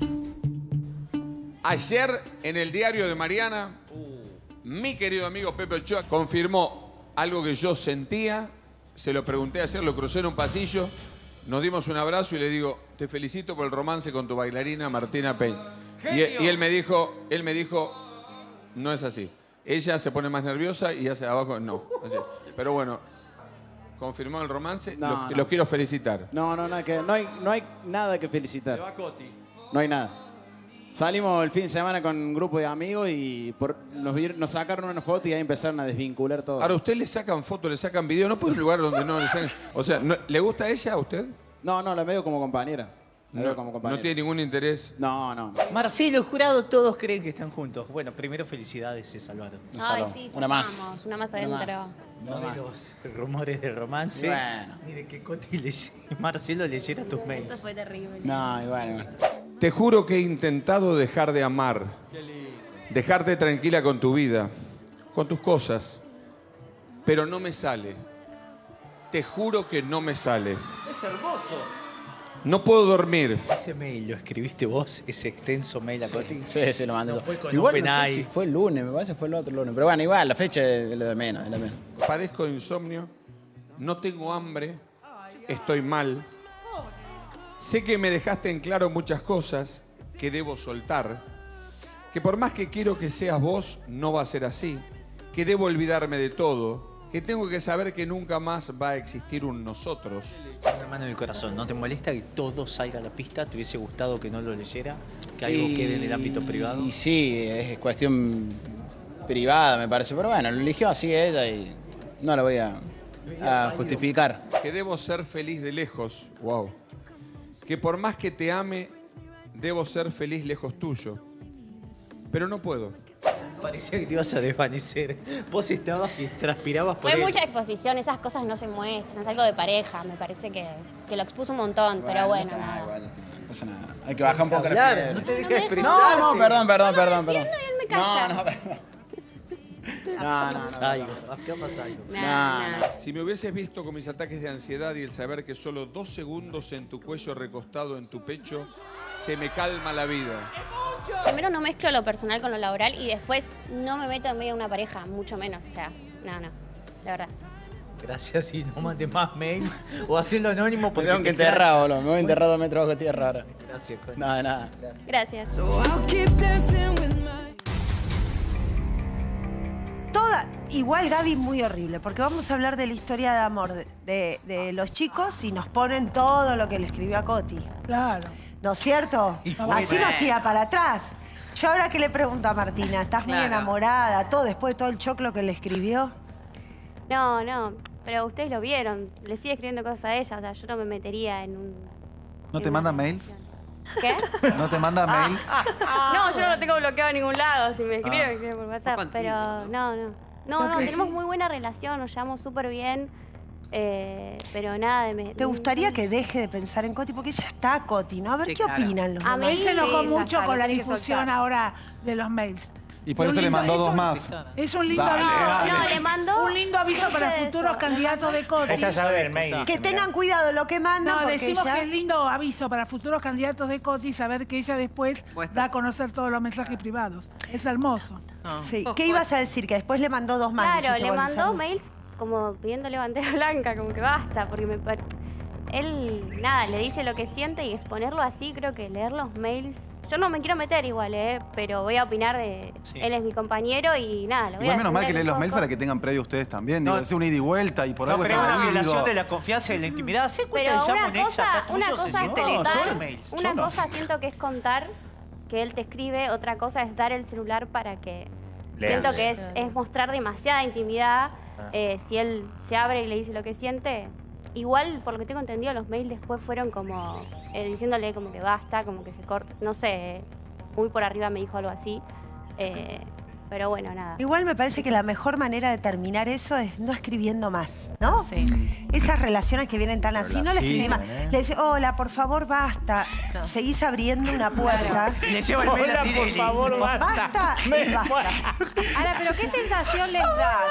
Ayer, en el diario de Mariana, mi querido amigo Pepe Ochoa confirmó algo que yo sentía. Se lo pregunté ayer, lo crucé en un pasillo. Nos dimos un abrazo y le digo, te felicito por el romance con tu bailarina Martina Peña. Y él me dijo, no es así. Ella se pone más nerviosa y hace abajo, no. Así. Pero bueno, confirmó el romance. No, los quiero felicitar. No, nada que, no hay nada que felicitar. No hay nada. Salimos el fin de semana con un grupo de amigos y nos sacaron una foto y ahí empezaron a desvincular todo. Ahora, ¿usted le sacan fotos, le sacan video? ¿No puede un lugar donde no le sacan? O sea, ¿le gusta a ella a usted? No, la veo como compañera. La veo como compañera. No tiene ningún interés. No. Marcelo, Jurado, todos creen que están juntos. Bueno, primero felicidades, se salvaron. Ay, sí, Una más. salvamos, una más adentro. No de los rumores de romance. Bueno. Ni de que Marcelo leyera tus mails. Eso fue terrible. No, y bueno. Te juro que he intentado dejar de amar. Dejarte tranquila con tu vida, con tus cosas. Pero no me sale. Te juro que no me sale. Es hermoso. No puedo dormir. Ese mail, ¿lo escribiste vos? Ese extenso mail a Coti. Sí, lo mandé. No fue con Igual no OpenAI. sé si fue el lunes, me parece que fue el otro lunes. Pero bueno, igual, la fecha es lo de menos, Padezco de insomnio. No tengo hambre. Estoy mal. Sé que me dejaste en claro muchas cosas que debo soltar. Que por más que quiero que seas vos, no va a ser así. Que debo olvidarme de todo. Que tengo que saber que nunca más va a existir un nosotros. Hermano del corazón, ¿no te molesta que todo salga a la pista? ¿Te hubiese gustado que no lo leyera? ¿Que algo quede en el ámbito privado? Y sí, es cuestión privada, me parece. Pero bueno, lo eligió así ella y no la voy a justificar. Que debo ser feliz de lejos. Wow. Que por más que te ame, debo ser feliz lejos tuyo. Pero no puedo. Parecía que te ibas a desvanecer. Vos estabas que transpirabas por Fue él. mucha exposición, esas cosas no se muestran, es algo de pareja, me parece que lo expuso un montón, pero bueno. nada. No pasa nada. Hay que bajar un poco la Hablar, fiebre. no te dejes me expresar. No, perdón. Y él me calla. No, pasa algo. Acá pasa algo. Si me hubieses visto con mis ataques de ansiedad y el saber que solo 2 segundos en tu cuello recostado en tu pecho, se me calma la vida. Primero no mezclo lo personal con lo laboral y después no me meto en medio de una pareja, mucho menos, o sea, no, de verdad. Gracias y no mandes más mail. O hacerlo anónimo Me porque tengo que enterrar, boludo. Me voy a enterrar 2 metros bajo tierra ahora. Gracias, Connie. Nada. Gracias. Igual Gaby muy horrible, porque vamos a hablar de la historia de amor de los chicos y nos ponen todo lo que le escribió a Coti. Claro. ¿No es cierto? bueno. Así nos tira para atrás. Yo ahora que le pregunto a Martina, ¿estás muy Claro. enamorada? Todo después de todo el choclo que le escribió. No, pero ustedes lo vieron, le sigue escribiendo cosas a ella, o sea, yo no me metería en un... ¿No te manda mails? ¿Qué? ¿No te manda mails? No, yo no lo tengo bloqueado en ningún lado, si me escribe, me escribe por WhatsApp, pero no, tenemos muy buena relación, nos llevamos súper bien, pero nada de... ¿Te gustaría que deje de pensar en Coti? Porque ya está Coti, ¿no? A ver Sí, qué claro. opinan los A demás. mí se enojó Sí, mucho Sasha, con lo la tiene que difusión soltar. ahora de los mails. Y por eso le mandó 2 más. Es un lindo Dale, aviso. dale. No, le mandó... Un lindo aviso para Escuche futuros eso. candidatos de Coti. Ella sabe el mail. Que tengan cuidado lo que mandan No, porque decimos ya... que es lindo aviso para futuros candidatos de Coti saber que ella después Muestra. da a conocer todos los mensajes privados. Es hermoso. Sí. ¿Qué ibas a decir? Que después le mandó 2 más. Claro, dijiste, le bueno, mandó salud. mails como pidiéndole bandera blanca, como que basta, porque nada, le dice lo que siente y exponerlo así, creo que leer los mails... Yo no me quiero meter igual, pero voy a opinar de... Sí. Él es mi compañero y nada, lo voy Igual a menos mal que defender leen los un mails poco. para que tengan previo ustedes también. Digo, es un ida y vuelta y por No, algo pero es está una ahí, violación digo. de la confianza y de la intimidad. ¿Hace cuenta Pero que llama una un ex acá cosa tuyo? Se es siente contar, leyendo mails. una cosa siento que es contar que él te escribe, otra cosa es dar el celular para que... Leas. Siento que es mostrar demasiada intimidad. Si él se abre y le dice lo que siente... Igual, por lo que tengo entendido, los mails después fueron como diciéndole como que basta, como que se corta. No sé, muy por arriba me dijo algo así. Pero bueno, nada. Igual me parece que la mejor manera de terminar eso es no escribiendo más, ¿no? Sí. Esas relaciones que vienen tan así, no le escribí más. Le dice, hola, por favor, basta. Seguís abriendo una puerta. Le lleva el mail a Hola, por favor, basta. Basta y basta. Ahora, pero ¿qué sensación les da?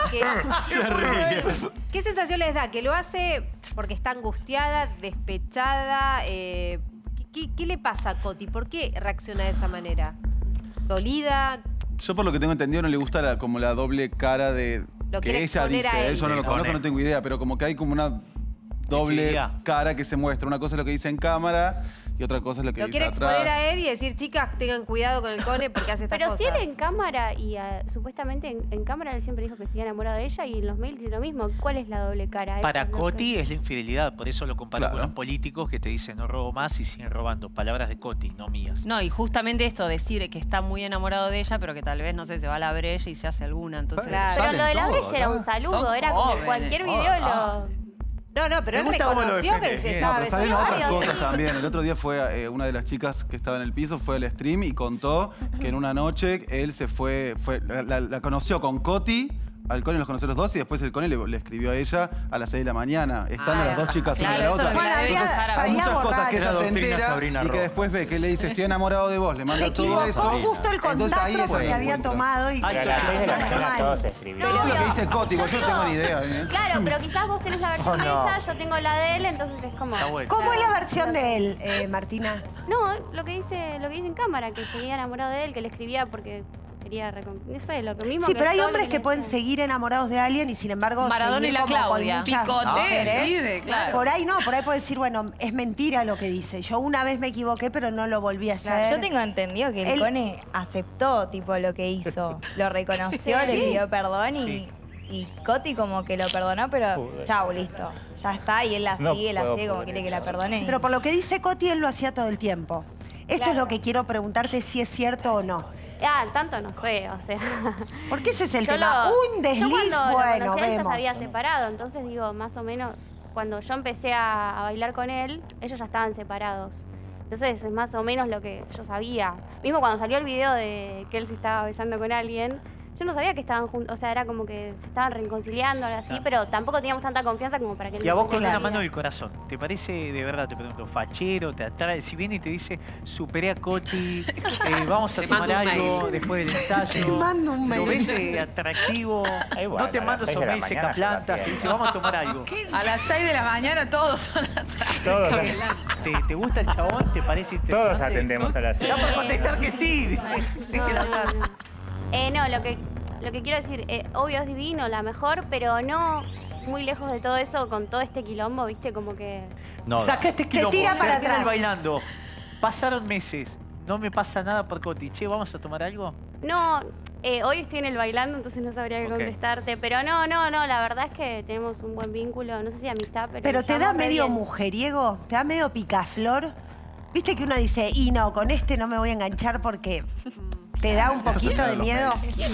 ¿Qué sensación les da? Que lo hace porque está angustiada, despechada. ¿Qué le pasa a Coti? ¿Por qué reacciona de esa manera? ¿Dolida? Yo por lo que tengo entendido no le gusta como la doble cara de Lo que quiere ella exponer a dice. él. Yo no lo conozco, no tengo idea, pero como que hay como una doble Infidelidad. cara que se muestra. Una cosa es lo que dice en cámara y otra cosa es lo que Lo dice quiere atrás. exponer a él y decir, chicas, tengan cuidado con el Cone porque hace estas Pero cosas. si él en cámara y supuestamente en cámara él siempre dijo que se había enamorado de ella y en los mails dice lo mismo. ¿Cuál es la doble cara? Eso Para es lo Coti que- es la infidelidad, por eso lo comparo con los políticos que te dicen no robo más y siguen robando. Palabras de Coti, no mías. No, y justamente esto, decir que está muy enamorado de ella, pero que tal vez, no sé, se va a la brecha y se hace alguna. Entonces, Pero lo de la brecha era un saludo, Son era como jóvenes. cualquier video lo... No, pero Me él gusta cómo lo reconoció que defiende. se Bien. estaba Pero salen besando. otras cosas también. El otro día fue una de las chicas que estaba en el piso, fue al stream y contó que en una noche él se fue la conoció con Coti, al Cone los conoció los dos y después el Cone le escribió a ella a las 6 de la mañana. Estando las dos chicas una de la otra. Hay muchas cosas que ella se entera y que después ve que le dice estoy enamorado de vos, le manda Se todo equivocó eso. justo el Entonces ahí contacto ella porque lo había encuentra. tomado y... Pero a las 6 de la mañana todos escribieron. Eso es lo que dice Coti, porque yo no tengo ni idea. Claro, pero quizás vos tenés la versión de no. ella, yo tengo la de él, entonces es como... ¿Cómo es la versión de él, Martina? No, lo que dice en cámara, que seguía enamorado de él, que le escribía porque quería... No sé, lo que mismo Sí, que pero hay todo hombres lo que le pueden decía. seguir enamorados de alguien y sin embargo Maradona seguir y la como con Claudia. muchas Picotea, mujeres. vive, claro. Por ahí no, por ahí puede decir, bueno, es mentira lo que dice. Yo una vez me equivoqué, pero no lo volví a hacer. Yo tengo entendido que el Él- Cone aceptó tipo lo que hizo. Lo reconoció, Sí. le pidió perdón Sí. y Coti como que lo perdonó, pero chau, listo. Ya está, y él la No sigue, la puedo sigue como poder quiere que la perdone. Pero por lo que dice Coti, él lo hacía todo el tiempo. Esto es lo que quiero preguntarte si es cierto o no. Tanto no sé, o sea... Porque ese es el Yo tema. Un desliz, yo cuando lo bueno, conocí a él ya vemos. se había separado, entonces digo, más o menos, cuando yo empecé a bailar con él, ellos ya estaban separados. Entonces es más o menos lo que yo sabía. Mismo cuando salió el video de que él se estaba besando con alguien, yo no sabía que estaban juntos, o sea, era como que se estaban reconciliando, algo así, Claro. pero tampoco teníamos tanta confianza como para que... Y a vos con la una vida. mano del corazón, ¿te parece, de verdad, te pregunto, fachero, te atrae? Si viene y te dice, superé a Coti, vamos a Te tomar mando un algo mail. después del ensayo. Te mando un ¿Lo mail. ves atractivo? igual, no te a mando las 6 de la sobre mañana secaplantas, se va te dice, vamos a tomar algo. A las 6 de la mañana todos son atrás. Todos, ¿Te gusta el chabón? ¿Te parece interesante? todos atendemos a las 6. Está por contestar que sí. Déjela hablar. No, lo que quiero decir, obvio es divino, la mejor, pero no muy lejos de todo eso, con todo este quilombo, ¿viste? Como que... Saca este quilombo, tira para termina el atrás. bailando. Pasaron meses, no me pasa nada por Coti. Che, ¿vamos a tomar algo? No, hoy estoy en el bailando, entonces no sabría qué Ok. contestarte. Pero no, la verdad es que tenemos un buen vínculo, no sé si amistad, pero... Pero nos te da llevamos re medio bien. mujeriego, te da medio picaflor. Viste que uno dice, y no, con este no me voy a enganchar porque te da un poquito de miedo.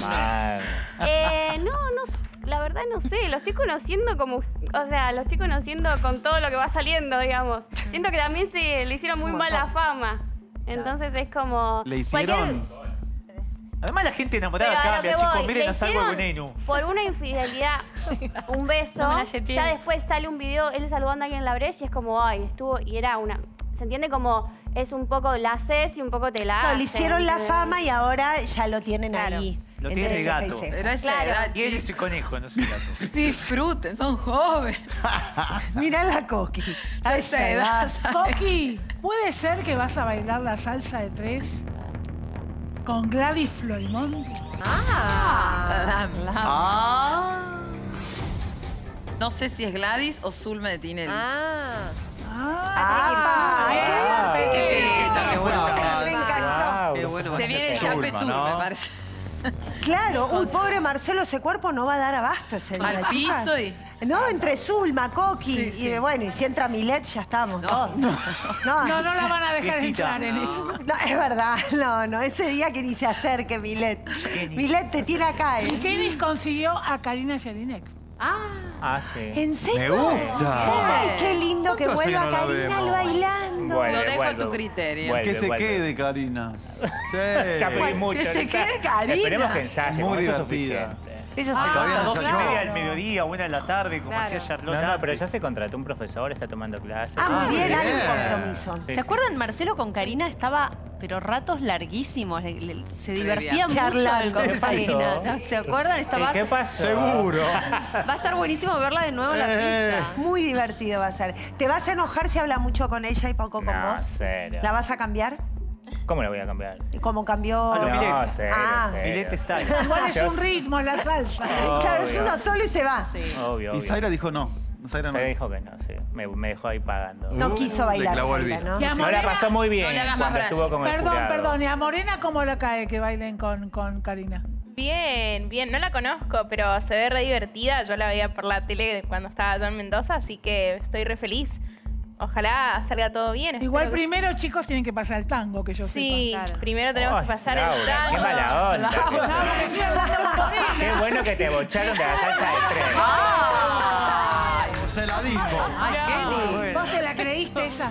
La verdad no sé, lo estoy conociendo como, o sea, lo estoy conociendo con todo lo que va saliendo, digamos. Siento que también le hicieron muy mala fama. Entonces es como... ¿Le hicieron? Además la gente enamorada Pero a lo cambia, que chicos, voy, miren le a Salvo hicieron Veneno. por una infidelidad, un beso, No me la yetees. ya después sale un video, él saludando a alguien en la brecha y es como, ay, estuvo, y era una... Se entiende como es un poco la haces y un poco te la Claro, hacen. le hicieron la ¿entendés? fama y ahora ya lo tienen ahí. Lo tiene de Entonces, gato. dice, Pero a esa Claro. edad, Y él chicos, es el conejo, no es el gato. disfruten, son jóvenes. Mirá la Coqui. A esa edad. Coqui, ¿puede ser que vas a bailar la salsa de 3 con Gladys Florimón? No sé si es Gladys o Zulma de Tinelli. Me encantó. Qué bueno. Se viene el Chapetú, me parece. Claro, pobre Marcelo, ese cuerpo no va a dar abasto ese día. Al piso y... No, entre Zulma, Coqui, y bueno, y si entra Milet ya estamos todos. No la van a dejar entrar en eso. No, es verdad, no, ese día que ni se acerque Milet. Milet te tiene acá, Y Kenis consiguió a Karina Jelinek. Sí. ¿En serio? Me gusta. Ay, qué lindo que vuelva Karina al bailando. Lo dejo a tu criterio. Que se quede, Karina. Sí. Ya pedí mucho. Que se quede Karina. Esperemos que ensaye. Muy divertida. Ella se levanta a 2:30 del mediodía, 1 de la tarde, como hacía Charlotte. No, pero ya se contrató un profesor, está tomando clases. Muy bien, hay un compromiso. ¿Se acuerdan? Marcelo con Karina estaba, pero ratos larguísimos. Se divertía mucho charlando con Karina. ¿Se acuerdan? Estaba... ¿Qué pasó? Seguro. Va a estar buenísimo verla de nuevo en la pista. Muy divertido va a ser. ¿Te vas a enojar si habla mucho con ella y poco con vos? Cero. ¿La vas a cambiar? ¿Cómo la voy a cambiar? ¿Cómo cambió? No, cero. Milet está ahí. Igual es un ritmo, la salsa. Claro, es uno solo y se va. Obvio. Y Zaira dijo no. Zaira dijo que no, sí. Me dejó ahí pagando. No quiso bailar, Zaira, ¿no? No la pasó muy bien cuando estuvo con el jurado. Perdón. ¿Y a Morena cómo le cae que bailen con Karina? Bien. No la conozco, pero se ve re divertida. Yo la veía por la tele cuando estaba yo en Mendoza, así que estoy re feliz. Ojalá salga todo bien. Igual primero, chicos, tienen que pasar el tango, que yo sepa. Sí, primero tenemos que pasar el tango. Qué mala onda. Qué bueno que te bocharon de la salsa de tres. Se la dijo. Vos te la creíste esa.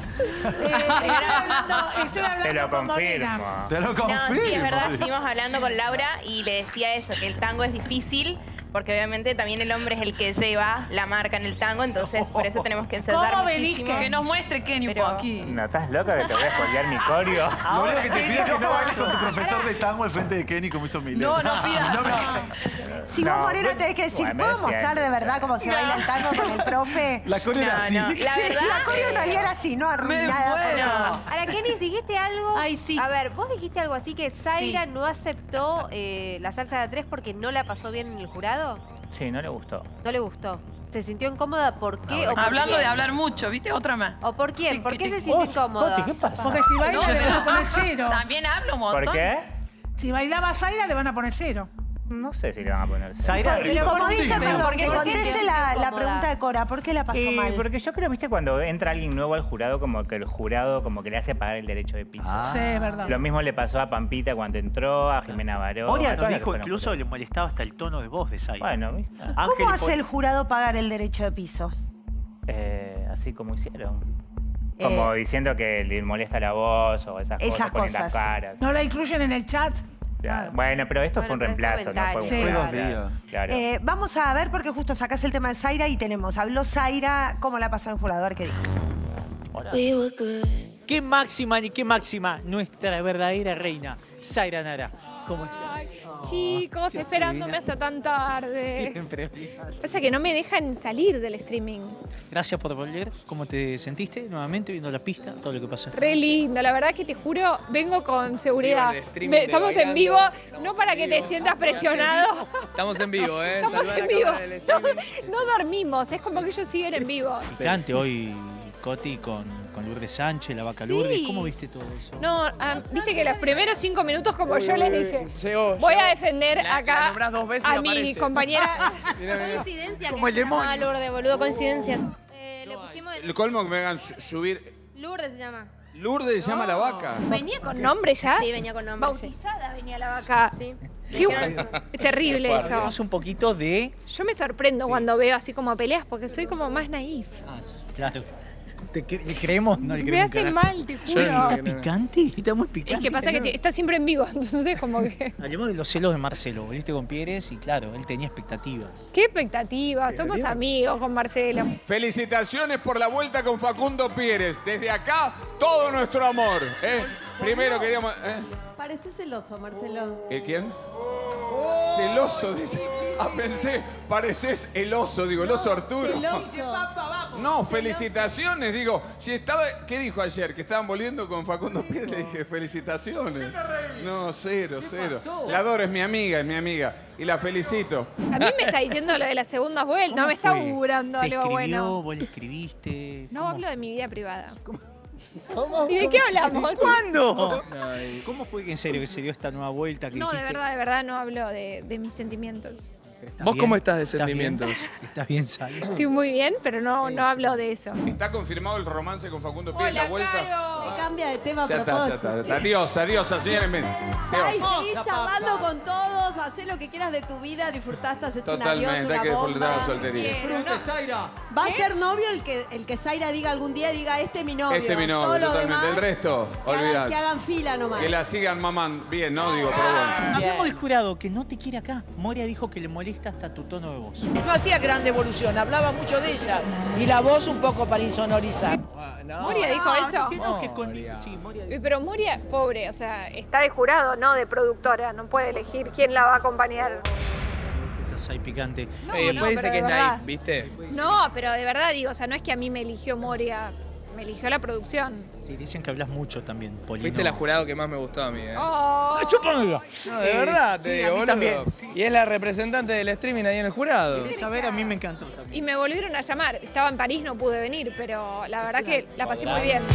Estoy hablando Te lo con confirmo. Morena. Te lo confirmo. No, sí, es verdad. Estuvimos hablando con Laura y le decía eso, que el tango es difícil. Porque obviamente también el hombre es el que lleva la marca en el tango, entonces por eso tenemos que ensayar muchísimo. Que nos muestre Kenny un poquito. ¿No estás loca que te voy a spoilear mi coreo? Lo único que te pido es que no bailes con tu profesor de tango al frente de Kenny como hizo Milet. No pidas. Si vos, Morena, tenés que decir, ¿puedo mostrar de verdad cómo se baila el tango con el profe? La coreo era así. La verdad. La coreo en realidad era así, no arruinada. Ahora, Kenis, dijiste algo. Ay, sí. A ver, vos dijiste algo así que Zaira no aceptó la salsa de tres porque no la pasó bien en el jurado. Sí, no le gustó. No le gustó. ¿Se sintió incómoda? ¿Por qué? ¿O por Hablando quién? de hablar mucho, ¿viste? Otra más. ¿O por quién? ¿Por qué se sintió incómoda? ¿Qué pasa? Porque si baila le van a poner cero. También hablo un montón. ¿Por qué? Si bailaba Zaira le van a poner cero. No sé si le van a poner Zaira, Y como dice, perdón, porque que se conteste siente la incómoda. pregunta de Cora, ¿por qué la pasó mal? Porque yo creo, viste, cuando entra alguien nuevo al jurado, como que el jurado como que le hace pagar el derecho de piso. Sí, es verdad. Lo mismo le pasó a Pampita cuando entró, a Jimena Baró. Moria a nos todas las que dijo fueron incluso jurados. le molestaba hasta el tono de voz de Zaira. Bueno, ¿viste? ¿Cómo hace el jurado pagar el derecho de piso? Así como hicieron. Como diciendo que le molesta la voz o esas ponen las caras. No la incluyen en el chat. Claro. Bueno, pero esto fue un reemplazo, no fue un Sí. jurado. Fue 2 días. Claro. Vamos a ver, porque justo sacás el tema de Zaira y habló Zaira, ¿cómo la pasó el jurado? A ver qué dijo. ¿Qué máxima ni qué máxima? Nuestra verdadera reina, Zaira Nara. ¿Cómo estás? Chicos, ¿Qué esperándome haces, hasta tan tarde. Siempre. Pasa que no me dejan salir del streaming. Gracias por volver. ¿Cómo te sentiste nuevamente viendo la pista, todo lo que pasó? Re lindo, la verdad que te juro, vengo con seguridad. Vivo en el streaming Estamos de en vivo, Bailando, no para que te sientas presionado. Estamos en vivo, ¿eh? Estamos Saludá a en la vivo. cámara del streaming. No dormimos, es como que ellos siguen en vivo. Picante hoy, Coti, con Lourdes Sánchez, la vaca Sí. Lourdes. ¿Cómo viste todo eso? No, viste que los primeros 5 minutos, como yo les dije, Llegó, voy a llegó. defender La acá nombrás 2 veces y a mi aparece. compañera. Coincidencia Como que el se llamaba demonio. Lourdes, boludo, coincidencia. Le pusimos El colmo que me hagan subir. Lourdes se llama. Lourdes se llama la vaca. ¿Venía con nombre ya? Sí, venía con nombre. Bautizada venía la vaca. Sí. Qué terrible eso. Hablamos un poquito de... Yo me sorprendo cuando veo así como peleas porque soy como más naif. Ah, sí, claro. ¿Le creemos? No le Me creemos. hace un mal, te juro. ¿Está picante? Está muy picante. Es que pasa que está siempre en vivo, entonces como que... Hablemos de los celos de Marcelo. Volviste con Pieres y claro, él tenía expectativas. Qué expectativas, somos amigos con Marcelo. Felicitaciones por la vuelta con Facundo Pieres. Desde acá, todo nuestro amor. Primero queríamos... Parece celoso, Marcelo. ¿Quién? Celoso, dice. pensé, pareces el oso, digo, el oso Arturo. El oso. No, felicitaciones, digo. Si estaba, ¿qué dijo ayer? Que estaban volviendo con Facundo Pires, le dije, felicitaciones. No, cero. La adoro, es mi amiga, y la felicito. A mí me está diciendo lo de la segunda vuelta, no me está augurando ¿Te algo escribió? bueno. ¿Vos le escribiste? No hablo de mi vida privada. ¿Y de qué hablamos? ¿Cuándo? ¿Cómo fue que en serio que se dio esta nueva vuelta que No, de dijiste? verdad no hablo de mis sentimientos. ¿Vos cómo estás de sentimientos? ¿Estás bien, Sal? Estoy muy bien, pero no hablo de eso. ¿Está confirmado el romance con Facundo Pires, Hola, la vuelta? Caro. Cambia de tema a Ya propósito. está. Adiós, señores. Ay, seguís charlando con todos, hacé lo que quieras de tu vida, disfrutaste, has hecho un adiós, Totalmente, hay una que disfrutar bomba. la soltería. Va a ser novio el que Zaira diga algún día, diga, este es mi novio. Este es mi Todo novio, lo totalmente. demás, El resto, que olvidate. hagan fila nomás. Que la sigan mamán. Bien, ¿no? Digo, pero bueno. Hablamos del jurado que no te quiere acá. Moria dijo que le molesta hasta tu tono de voz. No hacía gran evolución, hablaba mucho de ella. Y la voz un poco para insonorizar. Moria dijo eso. Sí, Moria. Pero Moria, pobre, o sea, está de jurado, no de productora. No puede elegir quién la va a acompañar. Estás ahí picante. No, después dice pero que es de verdad. naif, ¿viste? No, pero de verdad digo, o sea, no es que a mí me eligió Moria, me eligió la producción. Sí, dicen que hablas mucho también, Polino. Fuiste la jurado que más me gustó a mí, ¿eh? Oh. ¡Chúpamelo! No, de verdad, te sí, digo, a mí boludo. también, sí. Y es la representante del streaming ahí en el jurado. ¿Querés saber? A mí me encantó también. Y me volvieron a llamar. Estaba en París, no pude venir, pero la verdad que la pasé muy bien.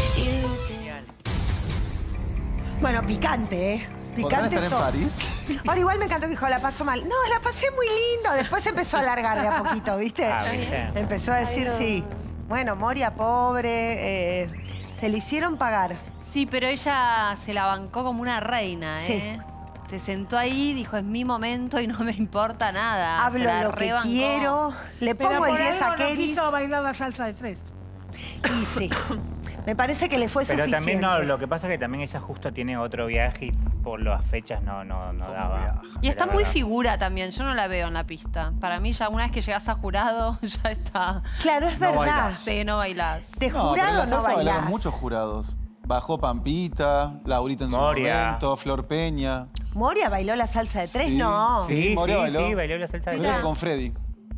Bueno, picante, ¿eh? ¿Podrán Picante estar en todo. París? Ahora igual me encantó que dijo, la pasó mal. No, la pasé muy lindo. Después empezó a alargar de a poquito, ¿viste? ¿viste? Empezó a decir sí. Bueno, Moria, pobre, se le hicieron pagar. Sí, pero ella se la bancó como una reina, ¿eh? Sí. Se sentó ahí, dijo, es mi momento y no me importa nada. Hablo Se la lo que rebancó. quiero. Le Pero pongo el por 10 algo a no Keris. quiso bailar la salsa de tres. Y sí. Me parece que le fue Pero suficiente. también no, lo que pasa es que también ella justo tiene otro viaje y por las fechas no daba. Y está La muy verdad. figura también, yo no la veo en la pista. Para mí ya una vez que llegas a jurado, ya está. Claro, es No verdad. bailás. Sí, no bailás. De No, pero en jurado la no salsa bailaron bailás. muchos jurados. Bajó Pampita, Laurita en su Moria. momento, Flor Peña. ¿Moria bailó la salsa de tres? Sí. No. Sí, Moria bailó. sí, bailó la salsa de Creo que tres. con Freddy.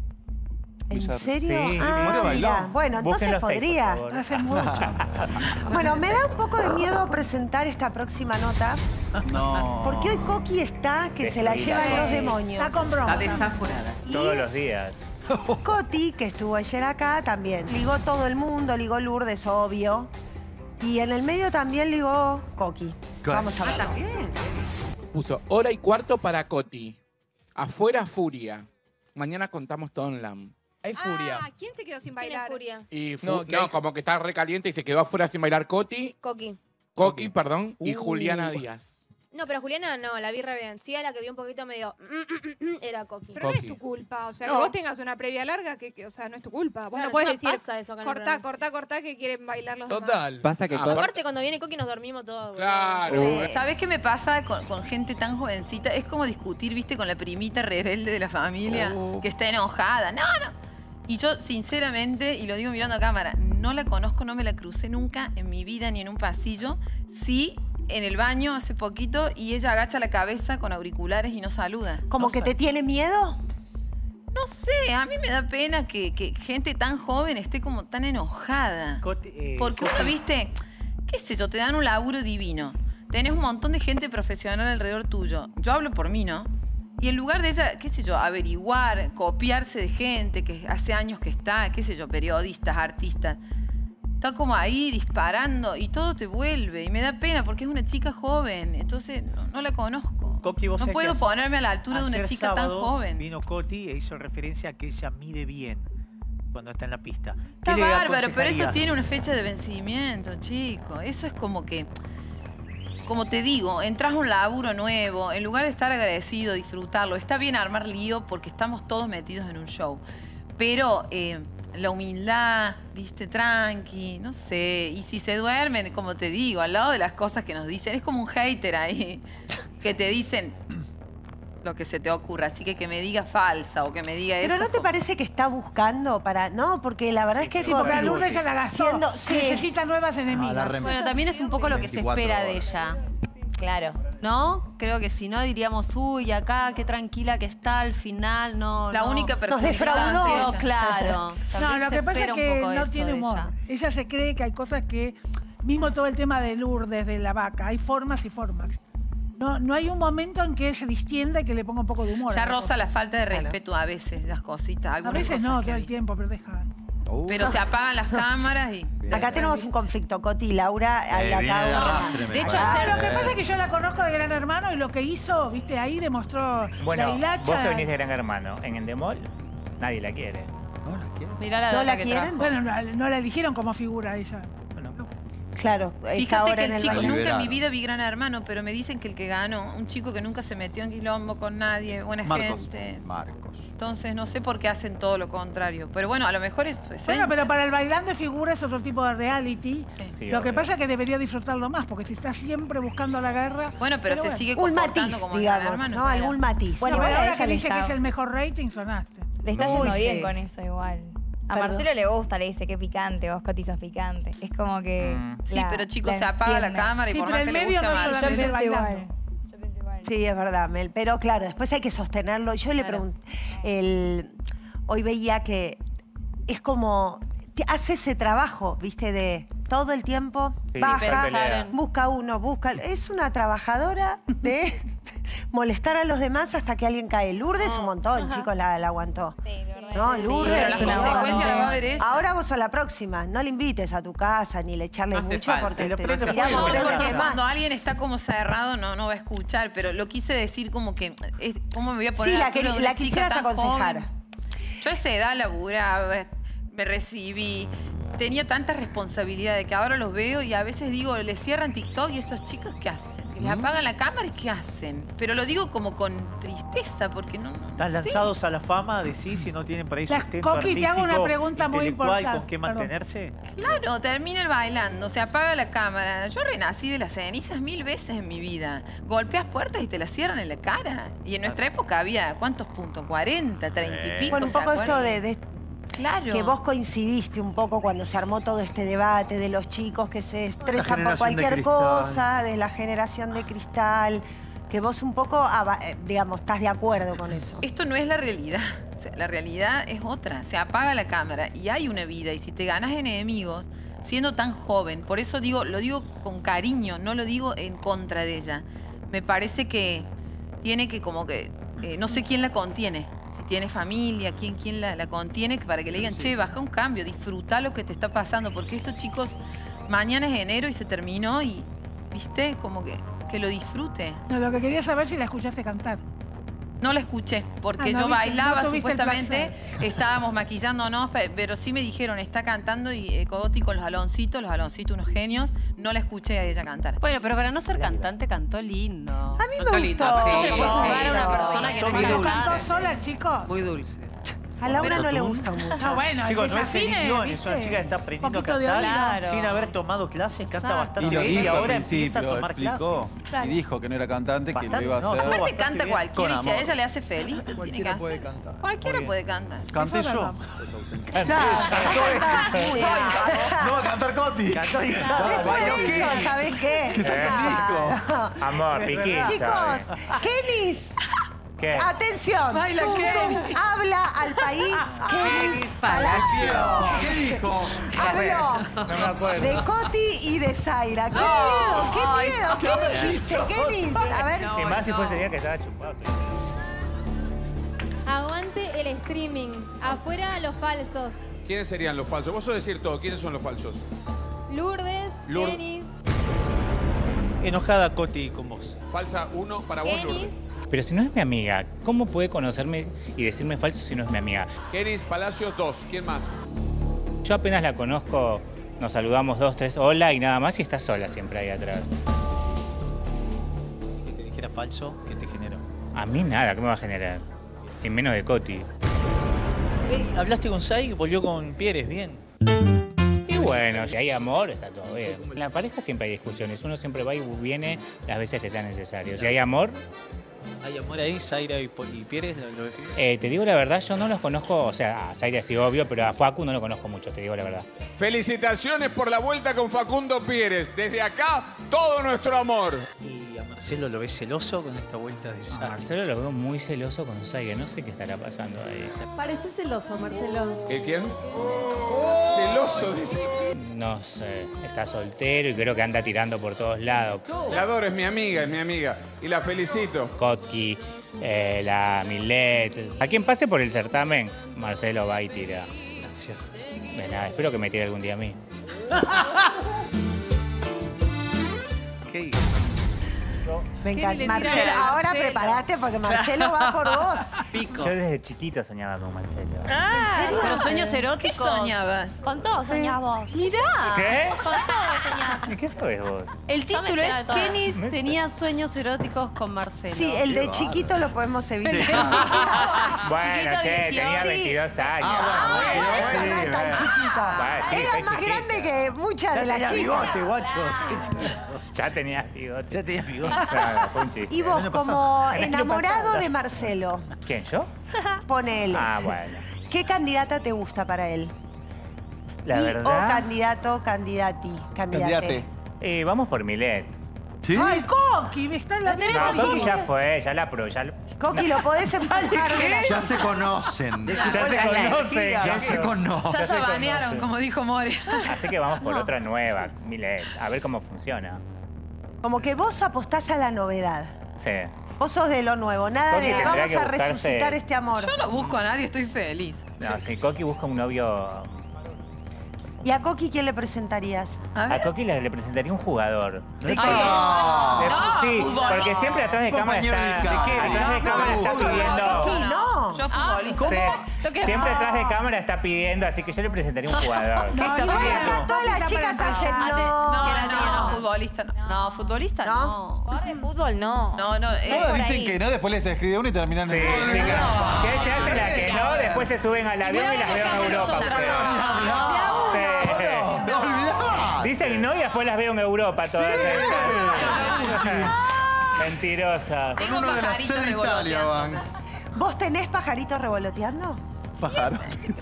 ¿En Villar. serio? Sí, Ah, Moria bailó. mira. Bueno, Busquen entonces los tapes, podría. por favor. Hace mucho. Bueno, me da un poco de miedo presentar esta próxima nota, No. porque hoy Coqui está que se la Destruida. llevan los demonios. Está con bronca. Está desaforada. Todos los días. Coti, que estuvo ayer acá, también ligó todo el mundo, ligó Lourdes, obvio. Y en el medio también ligó Coqui. Vamos a ver. También. Puso hora y cuarto para Coti. Afuera Furia. Mañana contamos todo en LAM. Hay furia. Ah, ¿quién se quedó sin bailar? Furia. Y No, que hay- como que está recaliente y se quedó afuera sin bailar Coti. Coqui, perdón, y Juliana Díaz. No, pero Juliana no, la vi re bien. Sí, a la que vi un poquito medio... era Coqui. Pero no es tu culpa, o sea, No. que vos tengas una previa larga, o sea, no es tu culpa. Vos Claro, no puedes encima decir, pasa eso acá en el cortá, que quieren bailar los Total. demás. Pasa que Aparte, cuando viene Coqui nos dormimos todos. Claro. ¿Sabés qué me pasa con gente tan jovencita? Es como discutir, viste, con la primita rebelde de la familia que está enojada. No. Y yo, sinceramente, y lo digo mirando a cámara, no la conozco, no me la crucé nunca en mi vida ni en un pasillo. Sí, en el baño hace poquito y ella agacha la cabeza con auriculares y no saluda. ¿Como que te tiene miedo? No sé, a mí me da pena que gente tan joven esté como tan enojada. Porque uno, viste, qué sé yo, te dan un laburo divino. Tenés un montón de gente profesional alrededor tuyo. Yo hablo por mí, ¿no? Y en lugar de ella, qué sé yo, averiguar, copiarse de gente que hace años que está, qué sé yo, periodistas, artistas, está como ahí disparando y todo te vuelve. Y me da pena porque es una chica joven, entonces no la conozco. Coqui, vos No sabés puedo que ponerme a la altura de una ayer chica tan sábado joven. Vino Coti e hizo referencia a que ella mide bien cuando está en la pista. Está ¿Qué le bárbaro, pero eso aconsejarías? tiene una fecha de vencimiento, chico. Eso es como que, como te digo, entras a un laburo nuevo, en lugar de estar agradecido, disfrutarlo, está bien armar lío porque estamos todos metidos en un show. Pero la humildad, viste, tranqui, no sé. Y si se duermen, como te digo, al lado de las cosas que nos dicen, es como un hater ahí, que te dicen lo que se te ocurra. Así que me diga falsa o que me diga Pero eso. ¿no te parece que está buscando para...? No, porque la verdad es que... Sí, porque a Lourdes se la gastó. Sí. Necesita nuevas enemigas. Bueno, también es un poco lo que se 24 espera de horas. ella. Claro. ¿No? Creo que si no diríamos, uy, acá qué tranquila que está al final, no. La única Nos defraudó. Claro. No, lo que pasa es que no tiene humor. Ella se cree que hay cosas que, mismo todo el tema de Lourdes, de la vaca, hay formas y formas. No hay un momento en que se distienda y que le ponga un poco de humor. Ya roza la falta de respeto a veces, las cositas. A veces no, todo el tiempo, pero deja. Pero se apagan las cámaras y... Acá tenemos un conflicto, Coti y Laura. De hecho, ayer... Lo que pasa es que yo la conozco de Gran Hermano y lo que hizo, viste, ahí demostró Bueno, la hilacha. vos que venís de Gran Hermano, en Endemol nadie la quiere. ¿No la quieren? Bueno, no la eligieron como figura ella. Claro, fíjate que el chico, nunca en mi vida vi Gran Hermano, pero me dicen que el que ganó, un chico que nunca se metió en quilombo con nadie, buena gente. Marcos. Entonces no sé por qué hacen todo lo contrario. Pero bueno, a lo mejor es su esencia. Bueno, pero para el bailando de figura es otro tipo de reality. Sí, lo que obvio. pasa es que debería disfrutarlo más, porque si está siempre buscando la guerra... Bueno, pero se sigue un comportando matiz, como digamos, Gran Hermano. ¿no? Algún matiz. Bueno, igual a ahora ella que le dice que está- es el mejor rating, sonaste. Le está yendo Uy, bien sí. con eso igual. A Perdón. Marcelo le gusta, le dice, qué picante, vos Coti sos picante. Es como que... Sí, pero chicos, se apaga la cámara y Sí, por pero más el que le medio guste a no Marcelo. solamente Yo pienso bailando. igual. Yo pienso igual. Sí, es verdad, Mel. Pero claro, después hay que sostenerlo. Yo le pregunté, hoy veía que es como, hace ese trabajo, viste, de todo el tiempo, Sí, baja, pelea. busca uno, busca... Es una trabajadora de molestar a los demás hasta que alguien cae. Lourdes un montón, chicos, la aguantó. No, Lourdes. pero las no. consecuencias las va a ver ella. Ahora vos a la próxima, no le invites a tu casa ni le echarle No hace mucho falta. porque Pero te prende tiramos fuego. tres Porque veces más. cuando alguien está como cerrado no va a escuchar, pero lo quise decir como que, ¿cómo me voy a poner Sí, a la, altura de una la chica quisieras tan aconsejar. joven? Yo a esa edad laburaba, me recibí, tenía tanta responsabilidad de que ahora los veo y a veces digo, le cierran TikTok y estos chicos, ¿qué hacen? Que les apagan la cámara y ¿qué hacen? Pero lo digo como con tristeza, porque no Están lanzados a la fama, decís, si no tienen para ahí Las sustento Coqui, te hago una artístico, pregunta muy intelectual, importante. con qué Perdón. mantenerse. Claro, termina el bailando, se apaga la cámara. Yo renací de las cenizas 1000 veces en mi vida. Golpeas puertas y te las cierran en la cara. Y en nuestra época había, ¿cuántos puntos? 40, 30 y pico. Bueno, un ¿se poco esto acuerdan? de Claro. que vos coincidiste un poco cuando se armó todo este debate de los chicos que se estresan por generación de cualquier cristal. cosa, de la generación de cristal, que vos un poco, digamos, estás de acuerdo con eso. Esto no es la realidad. O sea, la realidad es otra. Se apaga la cámara y hay una vida. Y si te ganas enemigos siendo tan joven, por eso digo, lo digo con cariño, no lo digo en contra de ella. Me parece que tiene que como que, no sé quién la contiene. Si tiene familia, quién la contiene, para que le digan, che, baja un cambio, disfruta lo que te está pasando. Porque estos chicos, mañana es enero y se terminó y, viste, como que lo disfrute. No, lo que quería saber si la escuchaste cantar. No la escuché, porque Ah, no yo viste, bailaba, no tuviste el supuestamente, estábamos maquillándonos, pero sí me dijeron, está cantando y Coti con los Aloncitos unos genios, no la escuché a ella cantar. Bueno, pero para no ser cantante cantó lindo. A mí Cantó me lindo, gustó. sí, Se puede jugar a una persona que no Cantó ¿Pero dulce. cantó sola, chicos? Muy dulce. A Laura no le gusta mucho. No, bueno, Chicos, el no es Celine desafine, Dion, es una ¿viste? chica que está aprendiendo a Poquito de cantar oído. sin haber tomado clases, canta Exacto. bastante Y lo bien y dijo ahora al empieza a principio, tomar explicó. clases. Y dijo que no era cantante, que lo Bastante, iba a no, hacer. estuvo Aparte bastante canta bien. cualquiera y Con si a amor. ella le hace feliz, ¿qué tiene que Cualquiera hacer? puede cantar. Cualquiera puede cantar. Canté Eso es yo. verdad. No va a cantar Coti. Cantó y Después de eso, ¿sabés qué? Que saque el disco. Amor, piquita. Chicos, Kenis, ¿Qué? atención. Baila Tum, Kenis. tum, habla al país Kenis Palacio. Palacio. ¿Qué dijo? Habló No me acuerdo. de Coti y de Zaira. ¡Qué miedo! ¡Qué miedo! ¿Qué dijiste, Kenis? A ver. Y más si fue ese día que estaba chupado. Aguante el streaming. Afuera los falsos. ¿Quiénes serían los falsos? Vos sos decir todo. ¿Quiénes son los falsos? Lourdes, Lourdes. Kenny, Enojada Coti con vos. Falsa 1 para vos, Kenny. Lourdes. Pero si no es mi amiga, ¿cómo puede conocerme y decirme falso si no es mi amiga? Kenis Palacios 2. ¿Quién más? Yo apenas la conozco, nos saludamos 2, 3, hola y nada más y está sola siempre ahí atrás. Que te dijera falso, ¿qué te generó? A mí nada, ¿qué me va a generar? Y menos de Coti. Hey, hablaste con Sai y volvió con Pieres, bien. Y bueno, si hay amor, está todo bien. En la pareja siempre hay discusiones, uno siempre va y viene las veces que sea necesario. Si hay amor, ¿Hay amor ahí, Zaira y Pieres? ¿Lo define? te digo la verdad, yo no los conozco, o sea, a Zaira sí obvio, pero a Facu no lo conozco mucho, te digo la verdad. Felicitaciones por la vuelta con Facundo Pérez. Desde acá, todo nuestro amor. Y a Marcelo. ¿Marcelo lo ves celoso con esta vuelta de Saigue? Marcelo lo veo muy celoso con Saigue. No sé qué estará pasando ahí. Parece celoso, Marcelo. ¿Quién? Celoso, dice. No sé. Está soltero y creo que anda tirando por todos lados. La adoro, es mi amiga, Y la felicito. Kotki, la Milet. A quien pase por el certamen, Marcelo va y tira. Gracias. De nada, espero que me tire algún día a mí. ¿Qué? Me encanta. Marcelo, ahora prepárate porque Marcelo va por vos. Yo desde chiquito soñaba con Marcelo. ¿En serio? ¿Pero sueños eróticos? ¿Qué soñabas? Con todo soñás vos. Mirá. ¿Qué? Con todo soñás. ¿Qué sabes vos? El Yo me título entero de es todo. Kenis tenía sueños eróticos con Marcelo. Sí, el de chiquito lo podemos evitar. Bueno, Chiquito, che, 18. tenía 22 años. Eso no es tan chiquito. Era más grande que muchas de las chicas. bigote, guacho. Ya tenía bigote. Ya tenía bigote. Claro, fue un chiste. Y vos, como El año enamorado pasado. de Marcelo, ¿Quién, yo? ponele. Ah, bueno. ¿Qué candidata te gusta para él? La O verdad. candidato, candidate. Vamos por Milet. ¿Sí? Ay, Coqui, me está en la mesa. No, Coqui ya fue, ya la pro. Coqui, lo podés empujar de la... Ya se conocen. Ya se conocen. Ya se conocen. Ya se banearon, como dijo More. Así que vamos por otra nueva, Milet. A ver cómo funciona. Como que vos apostás a la novedad. Sí. Vos sos de lo nuevo, nada Coqui de tendrá vamos que a buscarse- resucitar este amor. Yo no busco a nadie, estoy feliz. No, si Coqui busca un novio. ¿Y a Coqui quién le presentarías? A Coqui le presentaría un jugador. ¿De qué? Sí, porque siempre atrás de cámara está. Atrás de cámara está pidiendo. Coqui, no. Yo futbolista. Sí, siempre atrás de cámara está pidiendo, así que yo le presentaría un jugador. Y bueno, acá todas las chicas hacen no. Futbolista no. No, futbolista no. Jugador de fútbol no. No, Todas dicen que no, después les escribe uno y terminan Sí, en sí, que se hace la que no, después se suben al avión y las veo en Europa. ustedes. Sí. Dicen no y después las veo en Europa todas. Mentirosas. Tengo pajaritos revoloteando. ¿Vos tenés pajaritos revoloteando? Pájaro.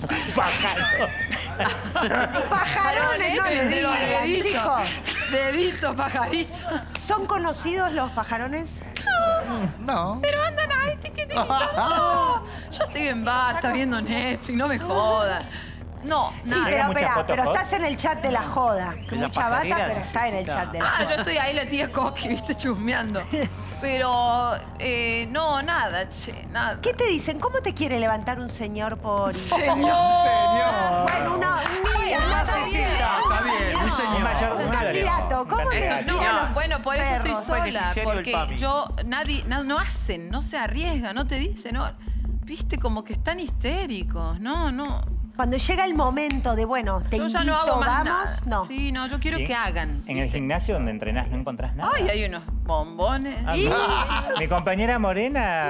Pajarones, no les digan, chicos. Dedito, pajarito. ¿Son conocidos los pajarones? No. Pero andan ahí, tiquitito. No. Yo estoy en Basta viendo Netflix, no me jodas. No, Sí, nada. pero estás en el chat de la joda. La Mucha bata, pajarera pero está en el necesita- chat de la Ah, joda. yo estoy ahí la tía Coqui, viste, chusmeando. Pero, no, nada, che, nada. ¿Qué te dicen? ¿Cómo te quiere levantar un señor por... Señor. Bueno, un niño, no sé si... Está bien, un señor. Un candidato, ¿cómo te Eso decían no, los bueno, por eso estoy perros? sola, Beneficiario del porque PAMI. nadie, no hacen, no se arriesgan, no te dicen, no. Viste, como que están histéricos, no. Cuando llega el momento de, bueno, te Yo ya invito, no hago más vamos, nada. no. Sí, no, yo quiero ¿Sí? que hagan. En el gimnasio donde entrenás no encontrás nada. Ay, hay unos bombones. Ah, mi compañera Morena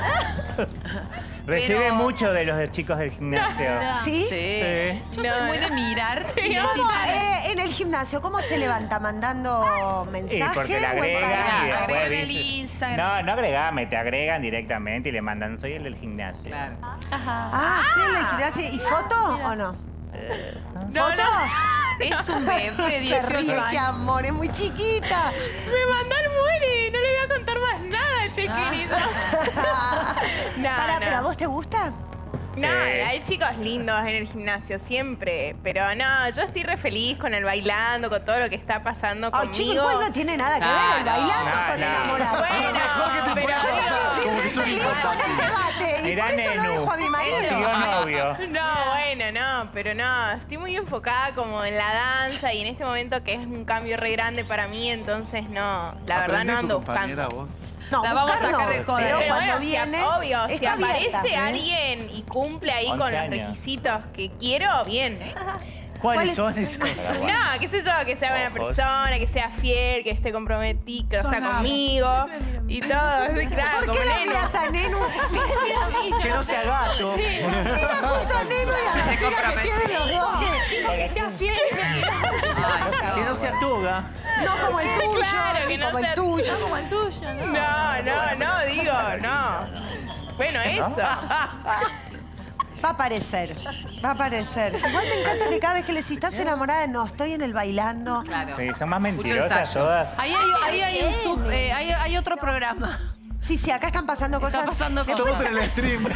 recibe Pero- mucho de los chicos del gimnasio. ¿Sí? Sí. Yo soy muy de mirar y decir, ¿Cómo, en el gimnasio, ¿cómo se levanta? ¿Mandando Sí, mensajes? porque la o agregan y encargado? después Agregan el dice- Instagram. No agregame, te agregan directamente y le mandan, soy el del gimnasio. Claro. Ah, ¿sí en el gimnasio? ¿Y foto o no? ¿Foto? Es un bebé de Se 18 ríe, qué años. amor, es muy chiquita. Me mandan muere, no le voy a contar más nada a este querido. ¿Pero a vos te gusta? No, hay chicos lindos en el gimnasio, siempre. Pero no, yo estoy re feliz con el bailando, con todo lo que está pasando Ay, conmigo. chico, igual no tiene nada que ver el bailando con enamorado. Bueno, pero Yo estoy feliz con el debate y Mirá, por eso no Nenu, dejo a mi marido. tío novio. No, bueno, no, pero no, estoy muy enfocada como en la danza y en este momento que es un cambio re grande para mí, entonces no, la verdad no ando buscando. Vos. No, La vamos a buscar sacar no, de joda. pero Pero cuando bueno, viene, obvio, si está aparece abierta. alguien y cumple ahí 11 con los años. requisitos que quiero, bien. ¿Cuáles son esos? No, qué sé yo, que sea buena persona, que sea fiel, que esté comprometido, o sea, Sonaba. conmigo y todo, claro, ¿Por como qué la Nenu. miras a Nenu? Que no sea gato. Mira justo a Nenu y a la tira que tienen los dos. Digo que sea fiel. Que no sea toga. No como el tuyo, Claro, que no como el sea- tuyo. Como el tuyo, ¿no? No, digo, no. Bueno, eso. Va a aparecer. Va a aparecer. Igual me encanta que cada vez que les estás enamorada, no, estoy en el bailando. Sí, son más mentirosas todas. Ahí hay otro programa. Sí, sí, acá están pasando cosas. Están pasando cosas. Todos en el stream.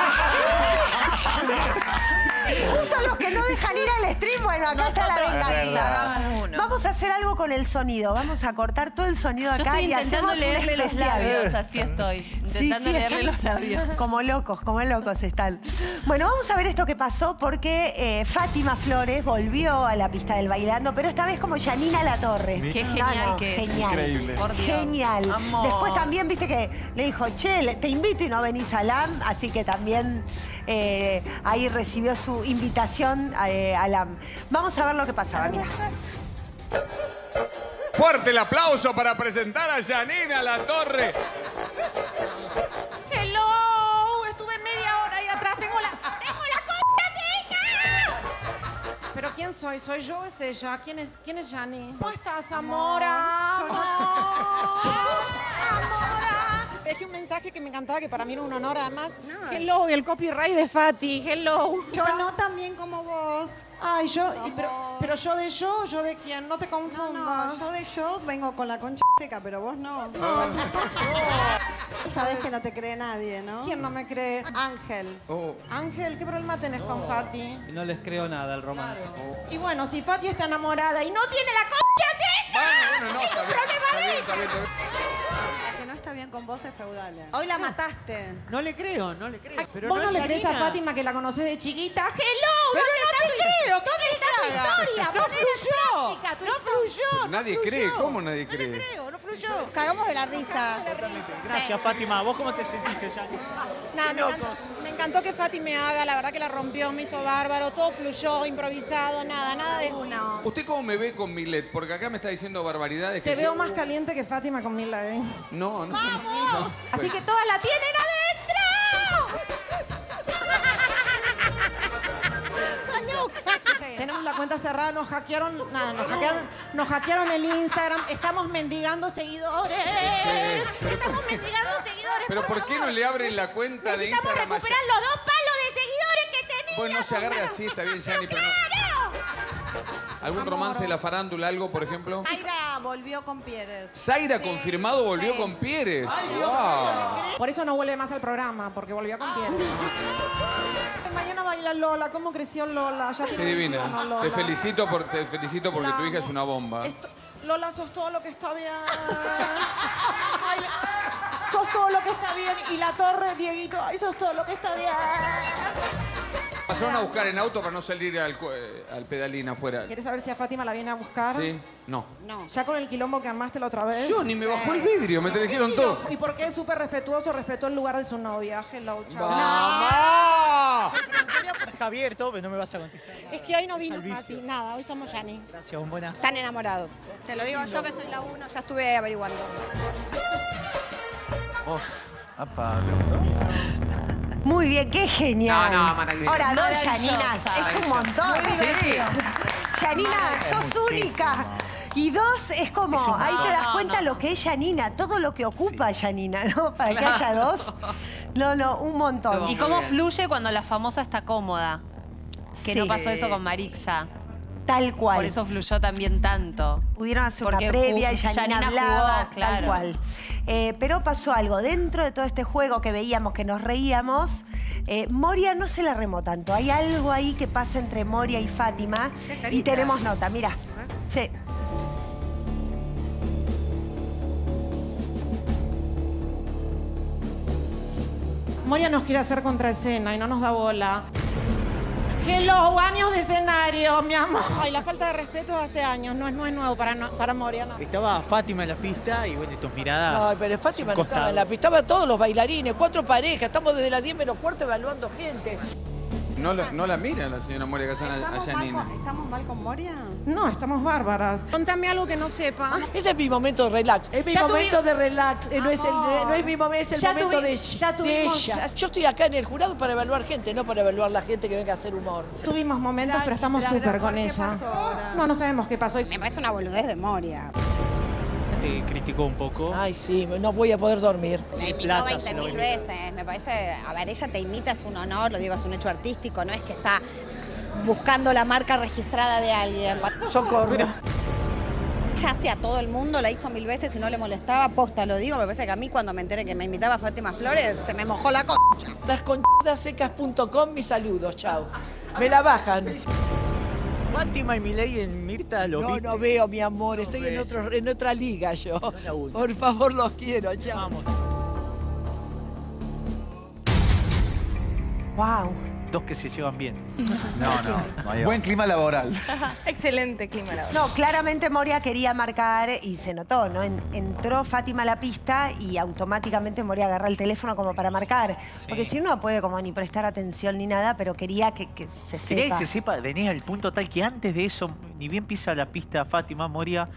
Justo los que no dejan ir al stream, bueno, acá está la venganza. Vamos a hacer algo con el sonido. Vamos a cortar todo el sonido Yo acá estoy y intentando hacemos un leerle los especial. labios, así estoy. Intentando leerle los labios. Como locos están. Bueno, vamos a ver esto que pasó porque Fátima Flores volvió a la pista del bailando, pero esta vez como Yanina Latorre. Qué genial que es. Genial. Increíble. Por Dios. Genial. Amor. Después también, viste que le dijo, che, te invito y no venís a LAM, así que también ahí recibió su invitación a LAM. Vamos a ver lo que pasaba, mira. Fuerte el aplauso para presentar a Yanina Latorre. Hello, estuve media hora ahí atrás. Tengo la concha seca. ¿Pero quién soy? ¿Soy yo o es ella? ¿Quién es Yani? ¿Cómo estás, Amora? Amora. Te dejé un mensaje que me encantaba, que para mí era un honor además. No. Hello, el copyright de Fati. Hello. Yo no tan bien como vos. Ay, yo, pero yo de yo de quién, no te confundas. No, yo de yo vengo con la concha seca, pero vos no. Sabes que no te cree nadie, ¿no? ¿Quién no me cree? Ángel. Ángel, ¿qué problema tenés con Fati? No les creo nada al romance. Y bueno, si Fati está enamorada y no tiene la concha seca, Bueno, es un problema de ella. La que no está bien con vos es Feudalia. Hoy la mataste. No le creo, no le creo. Pero vos no no es le crees a Yanina. Fátima que la conoces de chiquita. ¡Hello! ¿Dónde está tu historia? ¿Dónde está tu historia? No fluyó. No fluyó. Nadie cree. ¿Cómo nadie cree? No fluyó. Cagamos de la risa. Gracias, Fátima. ¿Vos cómo te sentiste, Yani? Nada, me encantó que Fati me haga, la verdad que la rompió, me hizo bárbaro, todo fluyó, improvisado, nada de uno. ¿Usted cómo me ve con Milet? Porque acá me está diciendo barbaridades que Te veo yo- más caliente que Fátima con Mila, ¿eh? No. Así que todas la tienen adentro. Tenemos la cuenta cerrada, nos hackearon el Instagram, estamos mendigando seguidores. Estamos mendigando seguidores. Pero ¿por qué no le abren la cuenta de Necesitamos Instagram? a recuperar los 2 palos de seguidores que teníamos. Bueno, no se agarre así, está bien, Yani, pero no. ¿Algún romance de la farándula, algo, por ejemplo? Zaira volvió con Pieres. Zaira confirmado volvió con Pieres. Wow. Por eso no vuelve más al programa, porque volvió con Pierre. Mañana baila Lola. ¿Cómo creció Lola? Ya Qué tiene divina. 21, Lola. Te felicito porque tu hija es una bomba. Lola, sos todo lo que está bien. Ay, sos todo lo que está bien. Y la torre, Dieguito, ay, sos todo lo que está bien. Pasaron a buscar en auto para no salir al pedalín afuera. ¿Quieres saber si a Fátima la viene a buscar? Sí, no. Ya con el quilombo que armaste la otra vez. Yo ni me bajó el vidrio, me te dijeron todo. Y porque es súper respetuoso, respetó el lugar de su novia. Hello, chao. ¡Vamos! Javier, todo, pero no me vas a contestar. Es que hoy no vino Salvicio. Fati. Nada, hoy somos Yani. Gracias, bombonas. Están enamorados. Te lo digo yo que soy la 1, ya estuve averiguando. Muy bien, qué genial. No, maravilloso. Ahora, dos Maravillosa. Yaninas, es un montón. Sí. Yanina, sos única. Y dos, es como, Es un ahí te das montón. cuenta lo que es Yanina, todo lo que ocupa Yanina, ¿no? Para que Claro. haya dos. No, un montón. ¿Y cómo fluye cuando la famosa está cómoda? Que Sí. no pasó eso con Marixa. Tal cual. Por eso fluyó también tanto. Pudieron hacer Porque una previa y Yanina Yanina hablaba, jugó, claro. tal cual. Pero pasó algo. Dentro de todo este juego que veíamos, que nos reíamos, Moria no se la remó tanto. Hay algo ahí que pasa entre Moria y Fátima. Y tenemos nota, mira. Sí. Moria nos quiere hacer contraescena y no nos da bola. Hello, años de escenario, mi amor. Ay, la falta de respeto hace años, no es nuevo para Moria, no. Estaba Fátima en la pista y bueno, y tus miradas. No, pero Fátima un no estaba costado. en la pista, estaban todos los bailarines, 4 parejas, estamos desde las 10 menos cuarto evaluando gente. No la mira la señora Moria Kazan a Yanina. ¿Estamos mal con Moria? No, estamos bárbaras. Contame algo que no sepa. Ese es mi momento de relax. Es mi Ya momento tuvi- de relax. No es mi momento, es el Ya momento tuvi- de, ya de tuvimos- ella. Yo estoy acá en el jurado para evaluar gente, no para evaluar la gente que venga a hacer humor. Tuvimos momentos, pero estamos súper con ella. No sabemos qué pasó. Me parece una boludez de Moria. te criticó un poco. Ay, sí, no voy a poder dormir. La imitó 20.000 veces. Me parece, a ver, ella te imita, es un honor, lo digo, es un hecho artístico, no es que está buscando la marca registrada de alguien. Socorro. Ella hace a todo el mundo, la hizo 1000 veces y no le molestaba, posta lo digo, me parece que a mí cuando me enteré que me imitaba Fátima Flores, se me mojó la concha. Lasconchasecas.com, mis saludos, chao. Me la bajan. Fátima y Milei en Mirta lo vi. No veo, mi amor, estoy en otra liga yo. Por favor, los quiero, chao. Wow. Dos que se llevan bien. No. Buen clima laboral. Excelente clima laboral. No, claramente Moria quería marcar y se notó, ¿no? Entró Fátima a la pista y automáticamente Moria agarró el teléfono como para marcar. Sí. Porque si uno no puede como ni prestar atención ni nada, pero quería que se sepa. Quería que se sepa, venía al punto tal que antes de eso, ni bien pisa la pista Fátima, Moria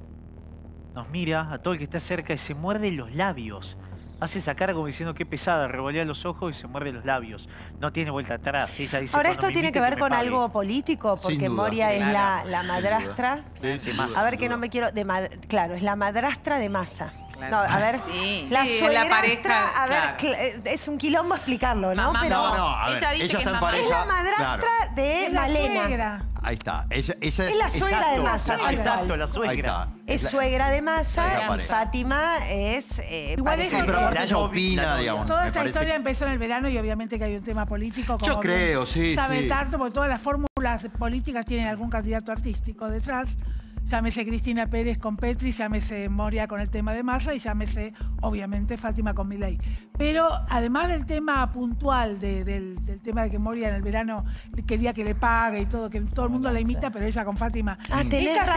nos mira a todo el que está cerca y se muerde los labios. Hace esa cara como diciendo qué pesada, revolea los ojos y se muerde los labios. No tiene vuelta atrás. Ella dice, ahora esto tiene que ver con algo político, porque Moria es la madrastra. De Massa. A ver que no me quiero... Claro, es la madrastra de Massa. No, a ver, la suegrastra, la pareja, a ver, es un quilombo explicarlo, ¿no? Pero a ver, ella dice ella que está en pareja. Es la madrastra de Malena. Suegra. Ahí está. Ella es la suegra de Massa. Exacto, la suegra. Es suegra de Massa y Fátima es igual es pero ella opina, digamos. Toda esta historia empezó en el verano y obviamente que hay un tema político. Como yo creo, sí. Sabe tanto, porque todas las fórmulas políticas tienen algún candidato artístico detrás. Llámese Cristina Pérez con Petri, llámese Moria con el tema de Massa y llámese, obviamente, Fátima con Milei. Pero además del tema puntual, del tema de que Moria en el verano quería que le pague y todo, que todo el mundo la imita, pero ella con Fátima. Esta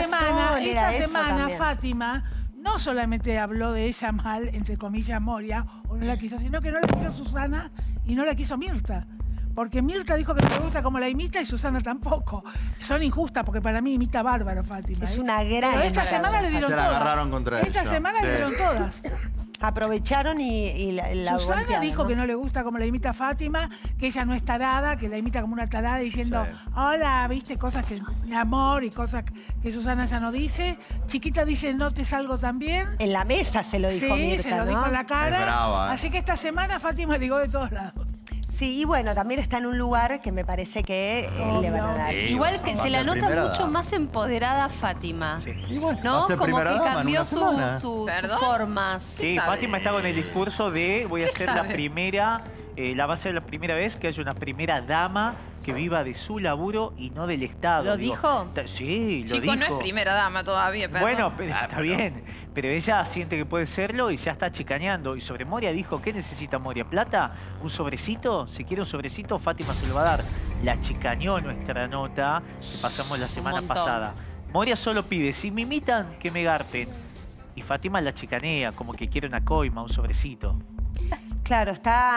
semana Fátima no solamente habló de ella mal, entre comillas, Moria, o no la quiso, sino que no la quiso Susana y no la quiso Mirta. Porque Mirta dijo que no le gusta como la imita y Susana tampoco. Son injustas porque para mí imita bárbaro Fátima. Es una gran... Pero esta semana le dieron todas. Se la agarraron contra ella. Esta semana le dieron todas. Aprovecharon y la Susana voltearon, dijo ¿no? que no le gusta como la imita Fátima, que ella no es tarada, que la imita como una tarada diciendo, hola, viste, cosas que mi amor y cosas que Susana ya no dice. Chiquita dice, no te salgo tan bien. En la mesa se lo dijo Mirta, se lo ¿no? dijo en la cara. Es brava, Así que esta semana Fátima ligó de todos lados. Sí, y bueno, también está en un lugar que me parece que le van a dar. Sí, igual que se la nota mucho más empoderada Fátima. Sí. ¿No? Como que cambió sus formas. Sí, Fátima está con el discurso de voy a ser la primera... va a ser la primera vez que haya una primera dama que viva de su laburo y no del Estado. ¿Lo dijo? Sí, lo dijo. Chico, no es primera dama todavía, perdón. Bueno, pero está bien. Pero ella siente que puede serlo y ya está chicaneando. Y sobre Moria dijo, ¿qué necesita Moria? ¿Plata? ¿Un sobrecito? Si quiere un sobrecito, Fátima se lo va a dar. La chicaneó nuestra nota que pasamos la semana pasada. Moria solo pide, si me imitan, que me garpen. Y Fátima la chicanea, como que quiere una coima, un sobrecito. Claro,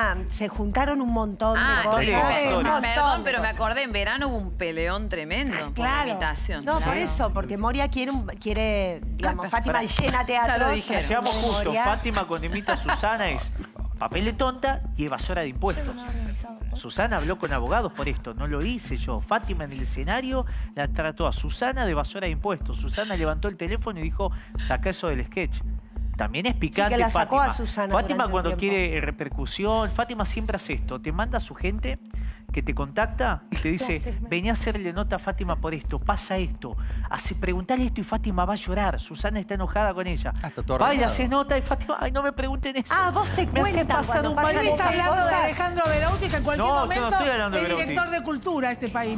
se juntaron un montón de cosas. Perdón, pero me acordé, en verano hubo un peleón tremendo por la imitación. No, por eso, porque Moria quiere digamos, Fátima llena teatro. Seamos justos, Fátima cuando imita a Susana es papel de tonta y evasora de impuestos. Susana habló con abogados por esto, no lo hice yo. Fátima en el escenario la trató a Susana de evasora de impuestos. Susana levantó el teléfono y dijo, saca eso del sketch. También es picante que la sacó Fátima. A Susana Fátima cuando quiere repercusión, Fátima siempre hace esto. Te manda a su gente que te contacta y te dice, vení a hacerle nota a Fátima por esto, pasa esto. Preguntale esto y Fátima va a llorar. Susana está enojada con ella. Va y le hace nota y Fátima, ay, no me pregunten eso. Vos te me hace pasar un mal está hablando de Alejandro Berauti, que en cualquier momento yo no estoy hablando de es Berauti. director de cultura de este país.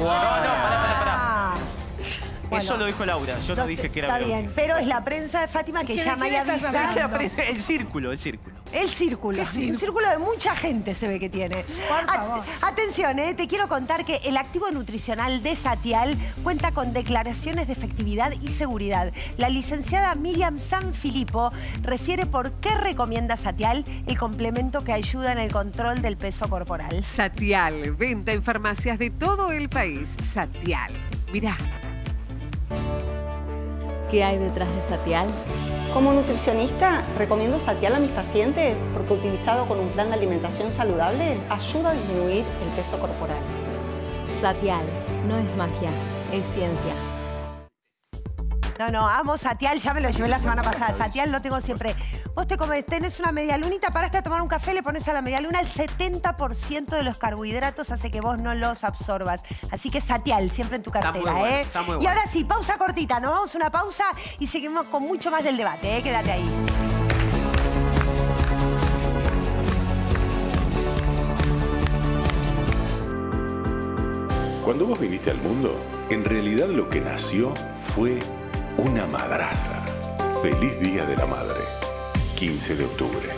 Pará. Bueno, eso lo dijo Laura, yo no dije que era Está bien, pero es la prensa de Fátima que llama y avisa. El círculo. Un círculo de mucha gente se ve que tiene. Atención, te quiero contar que el activo nutricional de Satial cuenta con declaraciones de efectividad y seguridad. La licenciada Miriam Sanfilippo refiere por qué recomienda Satial, el complemento que ayuda en el control del peso corporal. Satial, venta en farmacias de todo el país. Satial, mirá. ¿Qué hay detrás de Satial? Como nutricionista, recomiendo Satial a mis pacientes porque utilizado con un plan de alimentación saludable ayuda a disminuir el peso corporal. Satial, no es magia, es ciencia. No, amo Satial, ya me lo llevé la semana pasada. Satial lo tengo siempre. Vos te comes, tenés una medialunita, paraste a tomar un café, le pones a la medialuna el 70% de los carbohidratos hace que vos no los absorbas. Así que Satial, siempre en tu cartera, Está muy bueno, está muy Y bueno. ahora sí, pausa cortita, nos vamos a una pausa y seguimos con mucho más del debate, Quédate ahí. Cuando vos viniste al mundo, en realidad lo que nació fue una madraza. Feliz Día de la Madre, 15 de octubre.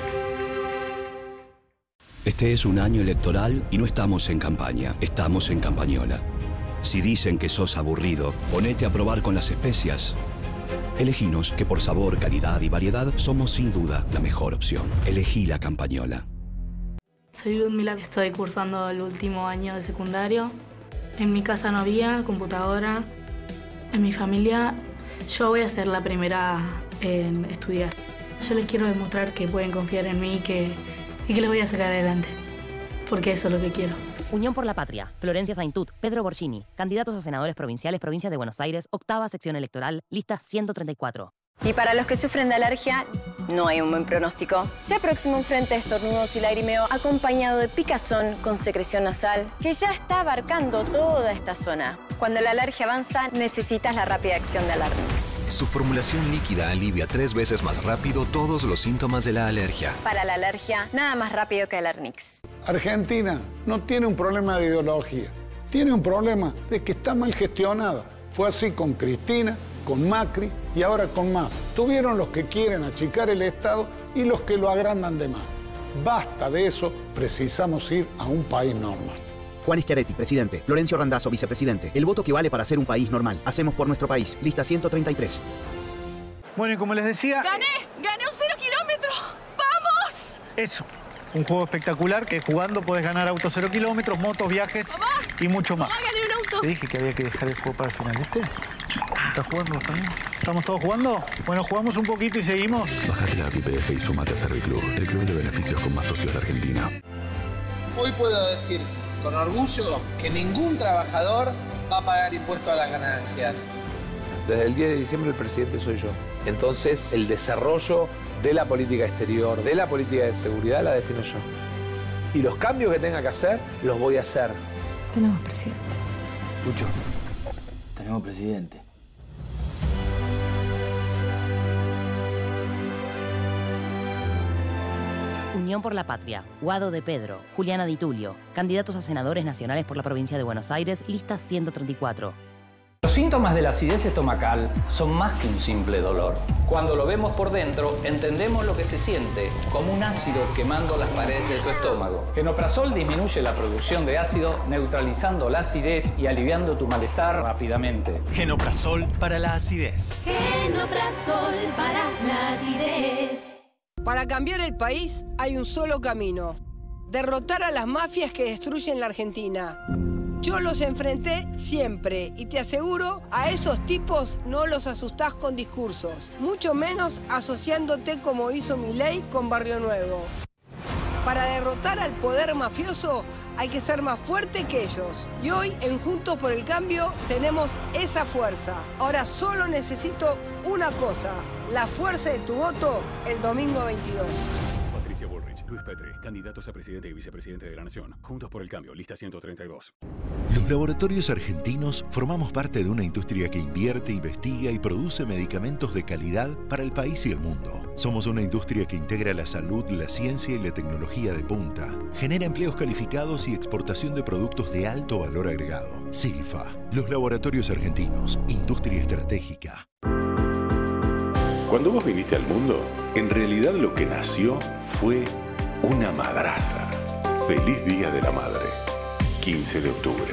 Este es un año electoral y no estamos en campaña, estamos en campañola. Si dicen que sos aburrido, ponete a probar con las especias. Eleginos, que por sabor, calidad y variedad somos sin duda la mejor opción. Elegí la campañola. Soy Ludmila, que estoy cursando el último año de secundario. En mi casa no había computadora. En mi familia yo voy a ser la primera en estudiar. Yo les quiero demostrar que pueden confiar en mí y que les voy a sacar adelante. Porque eso es lo que quiero. Unión por la Patria, Florencia Saintut, Pedro Borgini, candidatos a senadores provinciales, Provincia de Buenos Aires, octava sección electoral, lista 134. Y para los que sufren de alergia, no hay un buen pronóstico. Se aproxima un frente de estornudos y lagrimeo acompañado de picazón con secreción nasal que ya está abarcando toda esta zona. Cuando la alergia avanza, necesitas la rápida acción de Alarnix. Su formulación líquida alivia 3 veces más rápido todos los síntomas de la alergia. Para la alergia, nada más rápido que Alarnix. Argentina no tiene un problema de ideología, tiene un problema de que está mal gestionada. Fue así con Cristina, con Macri y ahora con Massa. Tuvieron los que quieren achicar el Estado y los que lo agrandan de más. Basta de eso, precisamos ir a un país normal. Juan Schiaretti, presidente. Florencio Randazzo, vicepresidente. El voto que vale para ser un país normal. Hacemos por nuestro país. Lista 133. Bueno, y como les decía... ¡Gané un 0 kilómetro! ¡Vamos! Eso. Un juego espectacular que jugando podés ganar autos 0 kilómetros, motos, viajes y mucho más. ¡Mamá, gané un auto! Te dije que había que dejar el juego para el final, ¿viste? ¿Estás jugando vos también? ¿Estamos todos jugando? Bueno, jugamos un poquito y seguimos. Bájate la YPF y súmate a Serviclub, el club de beneficios con más socios de Argentina. Hoy puedo decir con orgullo que ningún trabajador va a pagar impuesto a las ganancias. Desde el 10 de diciembre el presidente soy yo. Entonces el desarrollo de la política exterior, de la política de seguridad, la defino yo. Y los cambios que tenga que hacer, los voy a hacer. Tenemos presidente. Lucho, tenemos presidente. Unión por la Patria, Guado de Pedro, Juliana Di Tulio, candidatos a senadores nacionales por la Provincia de Buenos Aires, lista 134. Los síntomas de la acidez estomacal son más que un simple dolor. Cuando lo vemos por dentro, entendemos lo que se siente, como un ácido quemando las paredes de tu estómago. Genoprazol disminuye la producción de ácido, neutralizando la acidez y aliviando tu malestar rápidamente. Genoprazol para la acidez. Genoprazol para la acidez. Para cambiar el país hay un solo camino: derrotar a las mafias que destruyen la Argentina. Yo los enfrenté siempre y te aseguro, a esos tipos no los asustás con discursos, mucho menos asociándote como hizo Milei con Barrio Nuevo. Para derrotar al poder mafioso hay que ser más fuerte que ellos. Y hoy en Juntos por el Cambio tenemos esa fuerza. Ahora solo necesito una cosa: la fuerza de tu voto el domingo 22. Patricia Bullrich, Luis Petri, candidatos a presidente y vicepresidente de la Nación. Juntos por el Cambio, lista 132. Los laboratorios argentinos formamos parte de una industria que invierte, investiga y produce medicamentos de calidad para el país y el mundo. Somos una industria que integra la salud, la ciencia y la tecnología de punta. Genera empleos calificados y exportación de productos de alto valor agregado. Silfa, los laboratorios argentinos, industria estratégica. Cuando vos viniste al mundo, en realidad lo que nació fue una madraza. Feliz Día de la Madre, 15 de octubre.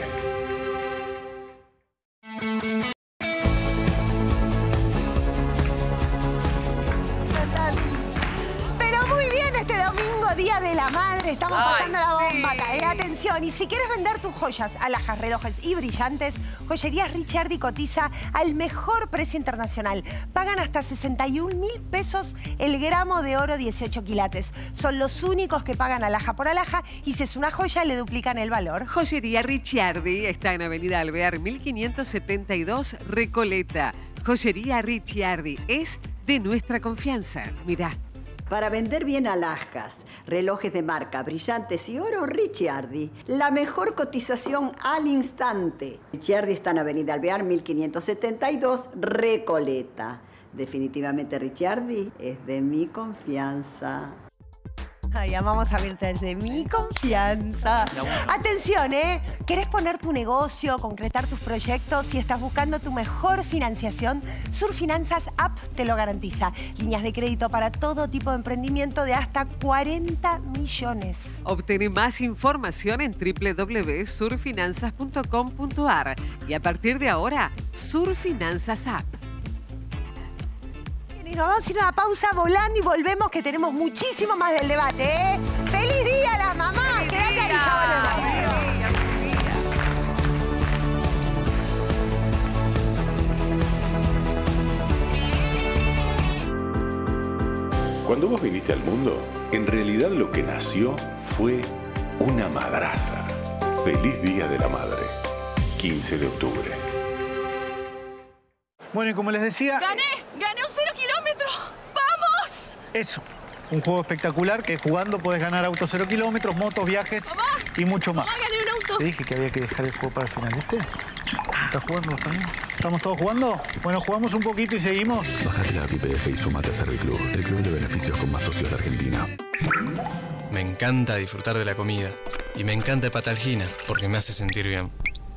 Pero muy bien, este domingo, Día de la Madre, estamos pasando la bomba acá. Atención, y si quieres vender tus joyas, alhajas, relojes y brillantes, Joyerías Ricciardi cotiza al mejor precio internacional. Pagan hasta 61.000 pesos el gramo de oro 18 quilates. Son los únicos que pagan alhaja por alhaja y si es una joya le duplican el valor. Joyería Ricciardi está en Avenida Alvear 1572, Recoleta. Joyería Ricciardi es de nuestra confianza. Mirá. Para vender bien alhajas, relojes de marca, brillantes y oro, Ricciardi. La mejor cotización al instante. Ricciardi está en Avenida Alvear, 1572, Recoleta. Definitivamente Ricciardi es de mi confianza. Ay, amamos a Mirta, es de mi confianza. Atención, ¿querés poner tu negocio, concretar tus proyectos? Si estás buscando tu mejor financiación, Surfinanzas App te lo garantiza. Líneas de crédito para todo tipo de emprendimiento de hasta 40 millones. Obtén más información en www.surfinanzas.com.ar y a partir de ahora, Surfinanzas App. Y nos vamos a ir a una pausa volando y volvemos, que tenemos muchísimo más del debate. ¡Feliz día a las mamás! Quédate ahí, ya volvemos. Cuando vos viniste al mundo, en realidad lo que nació fue una madraza. Feliz Día de la Madre, 15 de octubre. Bueno, y como les decía... ¡Gané un 0 kilómetro! ¡Vamos! Eso, un juego espectacular que jugando podés ganar autos 0 kilómetros, motos, viajes y mucho más. ¡Mamá, gané un auto! Te dije que había que dejar el juego para el final, ¿viste? ¿Estás jugando también? ¿Estamos todos jugando? Bueno, jugamos un poquito y seguimos. Bájate la YPF y sumate a Serviclub, el club de beneficios con más socios de Argentina. Me encanta disfrutar de la comida. Y me encanta Hepatalgina, porque me hace sentir bien.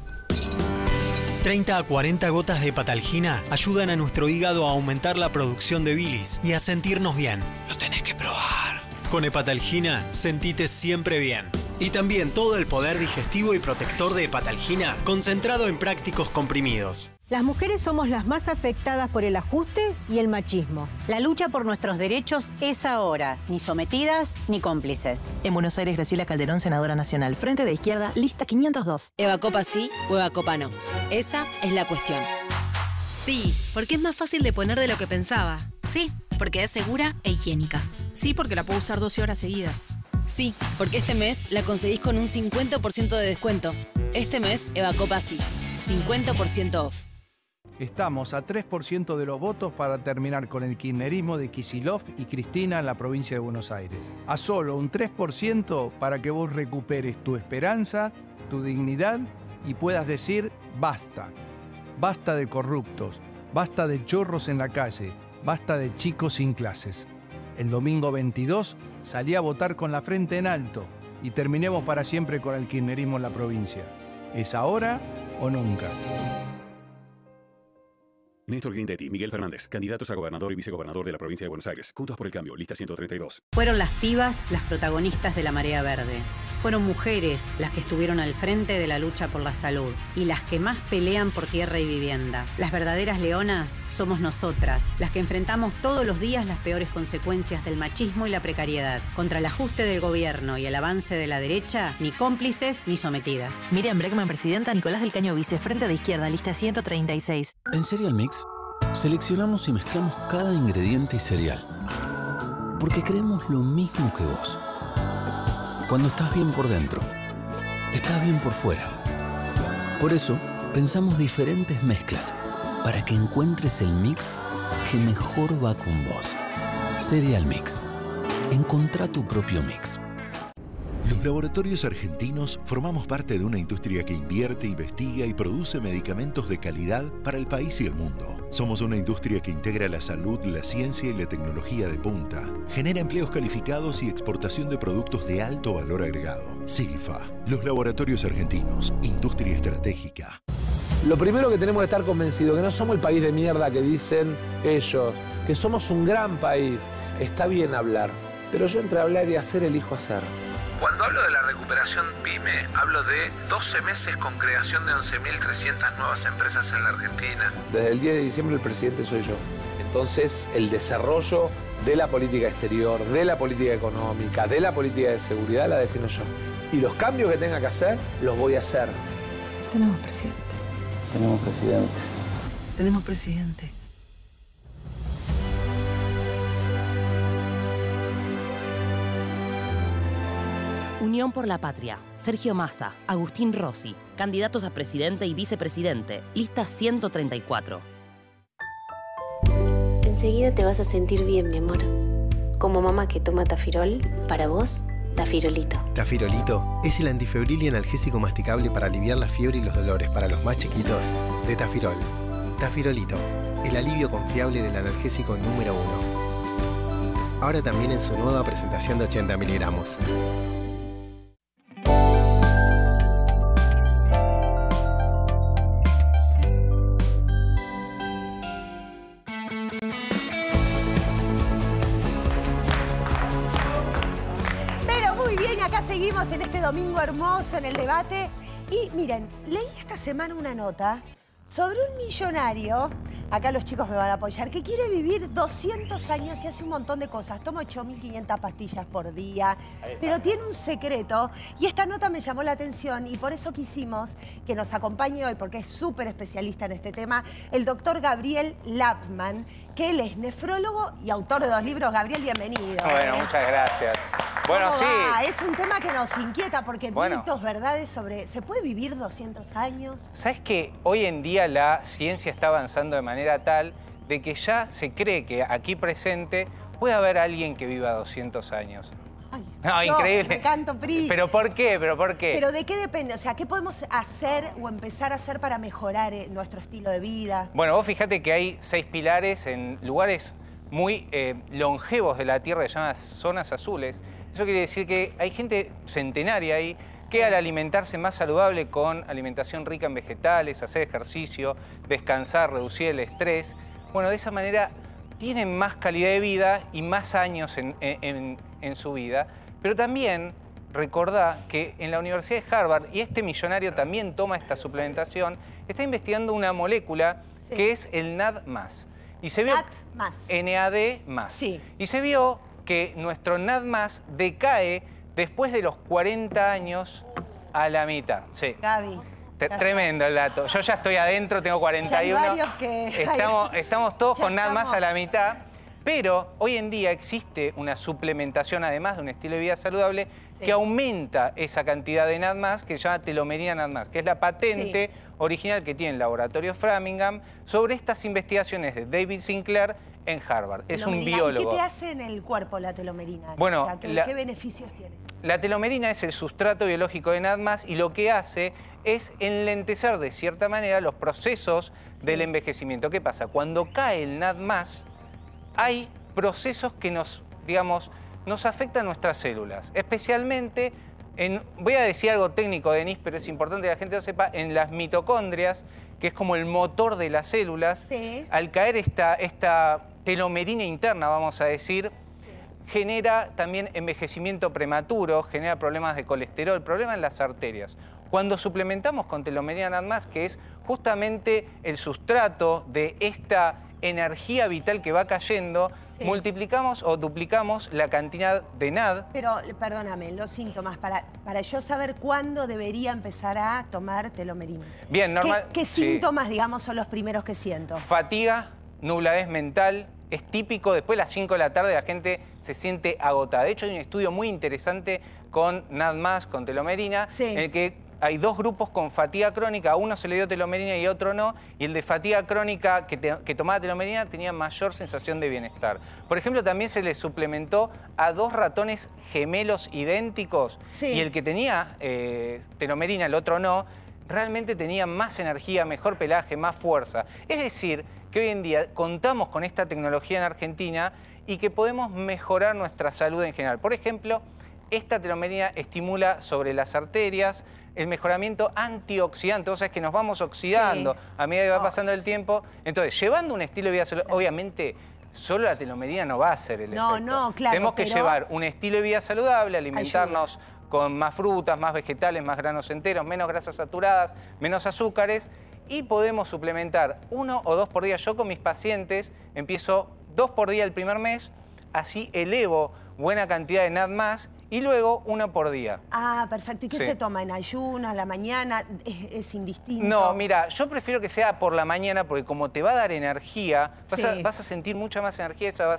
30 a 40 gotas de Hepatalgina ayudan a nuestro hígado a aumentar la producción de bilis y a sentirnos bien. Lo tenés que probar. Con Hepatalgina, sentite siempre bien. Y también todo el poder digestivo y protector de Hepatalgina concentrado en prácticos comprimidos. Las mujeres somos las más afectadas por el ajuste y el machismo. La lucha por nuestros derechos es ahora, ni sometidas ni cómplices. En Buenos Aires, Graciela Calderón, senadora nacional. Frente de Izquierda, lista 502. Evacopa sí o Evacopa no. Esa es la cuestión. Sí, porque es más fácil de poner de lo que pensaba. Sí, porque es segura e higiénica. Sí, porque la puedo usar 12 horas seguidas. Sí, porque este mes la conseguís con un 50% de descuento. Este mes, Evacopa sí. 50% off. Estamos a 3% de los votos para terminar con el kirchnerismo de Kicillof y Cristina en la provincia de Buenos Aires. A solo un 3% para que vos recuperes tu esperanza, tu dignidad y puedas decir basta. Basta de corruptos, basta de chorros en la calle, basta de chicos sin clases. El domingo 22 salí a votar con la frente en alto y terminemos para siempre con el kirchnerismo en la provincia. ¿Es ahora o nunca? Néstor Grindetti, Miguel Fernández, candidatos a gobernador y vicegobernador de la provincia de Buenos Aires. Juntos por el Cambio, lista 132. Fueron las pibas las protagonistas de la marea verde. Fueron mujeres las que estuvieron al frente de la lucha por la salud y las que más pelean por tierra y vivienda. Las verdaderas leonas somos nosotras, las que enfrentamos todos los días las peores consecuencias del machismo y la precariedad. Contra el ajuste del gobierno y el avance de la derecha, ni cómplices ni sometidas. Miriam Bregman, presidenta. Nicolás del Caño, vice. Frente de Izquierda, lista 136. En Cereal Mix seleccionamos y mezclamos cada ingrediente y cereal, porque creemos lo mismo que vos. Cuando estás bien por dentro, estás bien por fuera. Por eso, pensamos diferentes mezclas para que encuentres el mix que mejor va con vos. Cereal Mix. Encontrá tu propio mix. Los laboratorios argentinos formamos parte de una industria que invierte, investiga y produce medicamentos de calidad para el país y el mundo. Somos una industria que integra la salud, la ciencia y la tecnología de punta. Genera empleos calificados y exportación de productos de alto valor agregado. Silfa, los laboratorios argentinos, industria estratégica. Lo primero que tenemos que estar convencidos que no somos el país de mierda que dicen ellos, que somos un gran país. Está bien hablar, pero yo entre hablar y hacer elijo hacer. Cuando hablo de la recuperación PYME, hablo de 12 meses con creación de 11.300 nuevas empresas en la Argentina. Desde el 10 de diciembre el presidente soy yo. Entonces, el desarrollo de la política exterior, de la política económica, de la política de seguridad la defino yo. Y los cambios que tenga que hacer, los voy a hacer. Tenemos presidente. Tenemos presidente. Tenemos presidente. Unión por la Patria. Sergio Massa, Agustín Rossi, candidatos a presidente y vicepresidente. Lista 134. enseguida te vas a sentir bien, mi amor. Como mamá que toma Tafirol, para vos, Tafirolito. Tafirolito es el antifebril y analgésico masticable para aliviar la fiebre y los dolores para los más chiquitos de Tafirol. Tafirolito, el alivio confiable del analgésico número 1. Ahora también en su nueva presentación de 80 miligramos. Seguimos en este domingo hermoso en el debate y miren, leí esta semana una nota sobre un millonario, acá los chicos me van a apoyar, que quiere vivir 200 años y hace un montón de cosas. Toma 8.500 pastillas por día, pero tiene un secreto y esta nota me llamó la atención y por eso quisimos que nos acompañe hoy, porque es súper especialista en este tema, el doctor Gabriel Lapman, que él es nefrólogo y autor de 2 libros. Gabriel, bienvenido. Bueno, muchas gracias. Bueno, sí. Es un tema que nos inquieta porque mitos, verdades sobre... ¿Se puede vivir 200 años? ¿Sabes que hoy en día la ciencia está avanzando de manera tal de que ya se cree que aquí presente puede haber alguien que viva 200 años? Ay, no, increíble. Me canto, Pri. ¿Pero por qué? ¿Pero de qué depende? O sea, ¿qué podemos hacer o empezar a hacer para mejorar nuestro estilo de vida? Bueno, vos fíjate que hay 6 pilares en lugares muy longevos de la Tierra que se llaman zonas azules. Eso quiere decir que hay gente centenaria ahí que al alimentarse más saludable con alimentación rica en vegetales, hacer ejercicio, descansar, reducir el estrés, bueno, de esa manera tienen más calidad de vida y más años en su vida. Pero también recordá que en la Universidad de Harvard, y este millonario también toma esta suplementación, está investigando una molécula que es el NAD+. Y se vio NAD+. Sí. Y se vio que nuestro NAD+ decae después de los 40 años a la mitad. Sí. Gaby. Tremendo el dato. Yo ya estoy adentro, tengo 41. Hay varios que... Estamos todos con NAD+ a la mitad, pero hoy en día existe una suplementación, además de un estilo de vida saludable, que aumenta esa cantidad de NAD+, que se llama telomerina NAD+, que es la patente original que tiene el laboratorio Framingham sobre estas investigaciones de David Sinclair en Harvard. Es un biólogo. ¿Y qué te hace en el cuerpo la telomerina? Bueno, o sea, ¿qué beneficios tiene? La telomerina es el sustrato biológico de NAD+, y lo que hace es enlentecer de cierta manera los procesos del envejecimiento. ¿Qué pasa? Cuando cae el NAD+, hay procesos que nos afectan nuestras células, especialmente voy a decir algo técnico, Denise, pero es importante que la gente lo sepa, en las mitocondrias, que es como el motor de las células, al caer esta telomerina interna, vamos a decir, genera también envejecimiento prematuro, genera problemas de colesterol, problemas en las arterias. Cuando suplementamos con telomerina NAD+, que es justamente el sustrato de esta energía vital que va cayendo, multiplicamos o duplicamos la cantidad de NAD. Pero, perdóname, los síntomas, para yo saber cuándo debería empezar a tomar telomerina. Bien, normal. ¿Qué síntomas, digamos, son los primeros que siento? Fatiga, nubladez mental. Es típico, después de las 5 de la tarde la gente se siente agotada. De hecho, hay un estudio muy interesante con NAD+, con telomerina, en el que hay 2 grupos con fatiga crónica, a uno se le dio telomerina y a otro no, y el de fatiga crónica que tomaba telomerina tenía mayor sensación de bienestar. Por ejemplo, también se le suplementó a 2 ratones gemelos idénticos, y el que tenía telomerina, el otro no, realmente tenía más energía, mejor pelaje, más fuerza. Es decir, que hoy en día contamos con esta tecnología en Argentina y que podemos mejorar nuestra salud en general. Por ejemplo, esta telomerina estimula sobre las arterias el mejoramiento antioxidante. Vos sabés que nos vamos oxidando a medida que va pasando el tiempo. Entonces, llevando un estilo de vida saludable, obviamente solo la telomerina no va a ser el efecto. No, claro. Tenemos que llevar un estilo de vida saludable, alimentarnos con más frutas, más vegetales, más granos enteros, menos grasas saturadas, menos azúcares, y podemos suplementar 1 o 2 por día. Yo con mis pacientes empiezo 2 por día el primer mes, así elevo buena cantidad de NAD+, y luego 1 por día. Ah, perfecto. ¿Y qué se toma? ¿En ayunas, a la mañana? ¿Es indistinto? No, mira, yo prefiero que sea por la mañana porque como te va a dar energía, vas a sentir mucha más energía, esa va a ser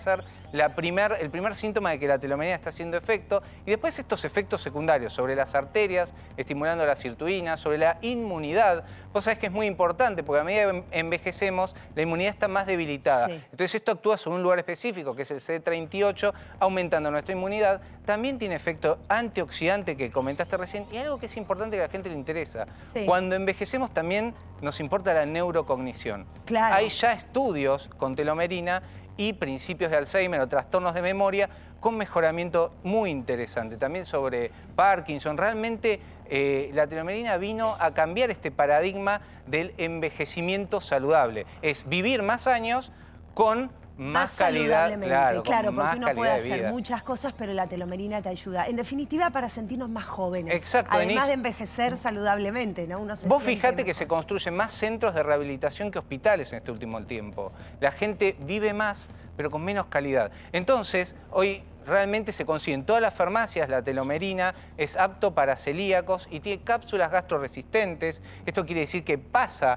el primer síntoma de que la telomerina está haciendo efecto. Y después estos efectos secundarios sobre las arterias, estimulando la sirtuina, sobre la inmunidad. Vos sabés que es muy importante porque a medida que envejecemos, la inmunidad está más debilitada. Sí. Entonces esto actúa sobre un lugar específico, que es el CD38, aumentando nuestra inmunidad. También tiene efecto antioxidante que comentaste recién. Y algo que es importante que a la gente le interesa. Sí. Cuando envejecemos también nos importa la neurocognición. Claro. Hay ya estudios con telomerina y principios de Alzheimer o trastornos de memoria con mejoramiento muy interesante. También sobre Parkinson. Realmente la telomerina vino a cambiar este paradigma del envejecimiento saludable. Es vivir más años con más calidad, claro, porque uno puede hacer muchas cosas, pero la telomerina te ayuda. En definitiva, para sentirnos más jóvenes. Exacto. Además de envejecer saludablemente, ¿no? Vos fijate que se construyen más centros de rehabilitación que hospitales en este último tiempo. La gente vive más, pero con menos calidad. Entonces, hoy realmente se consigue en todas las farmacias la telomerina, es apto para celíacos y tiene cápsulas gastroresistentes. Esto quiere decir que pasa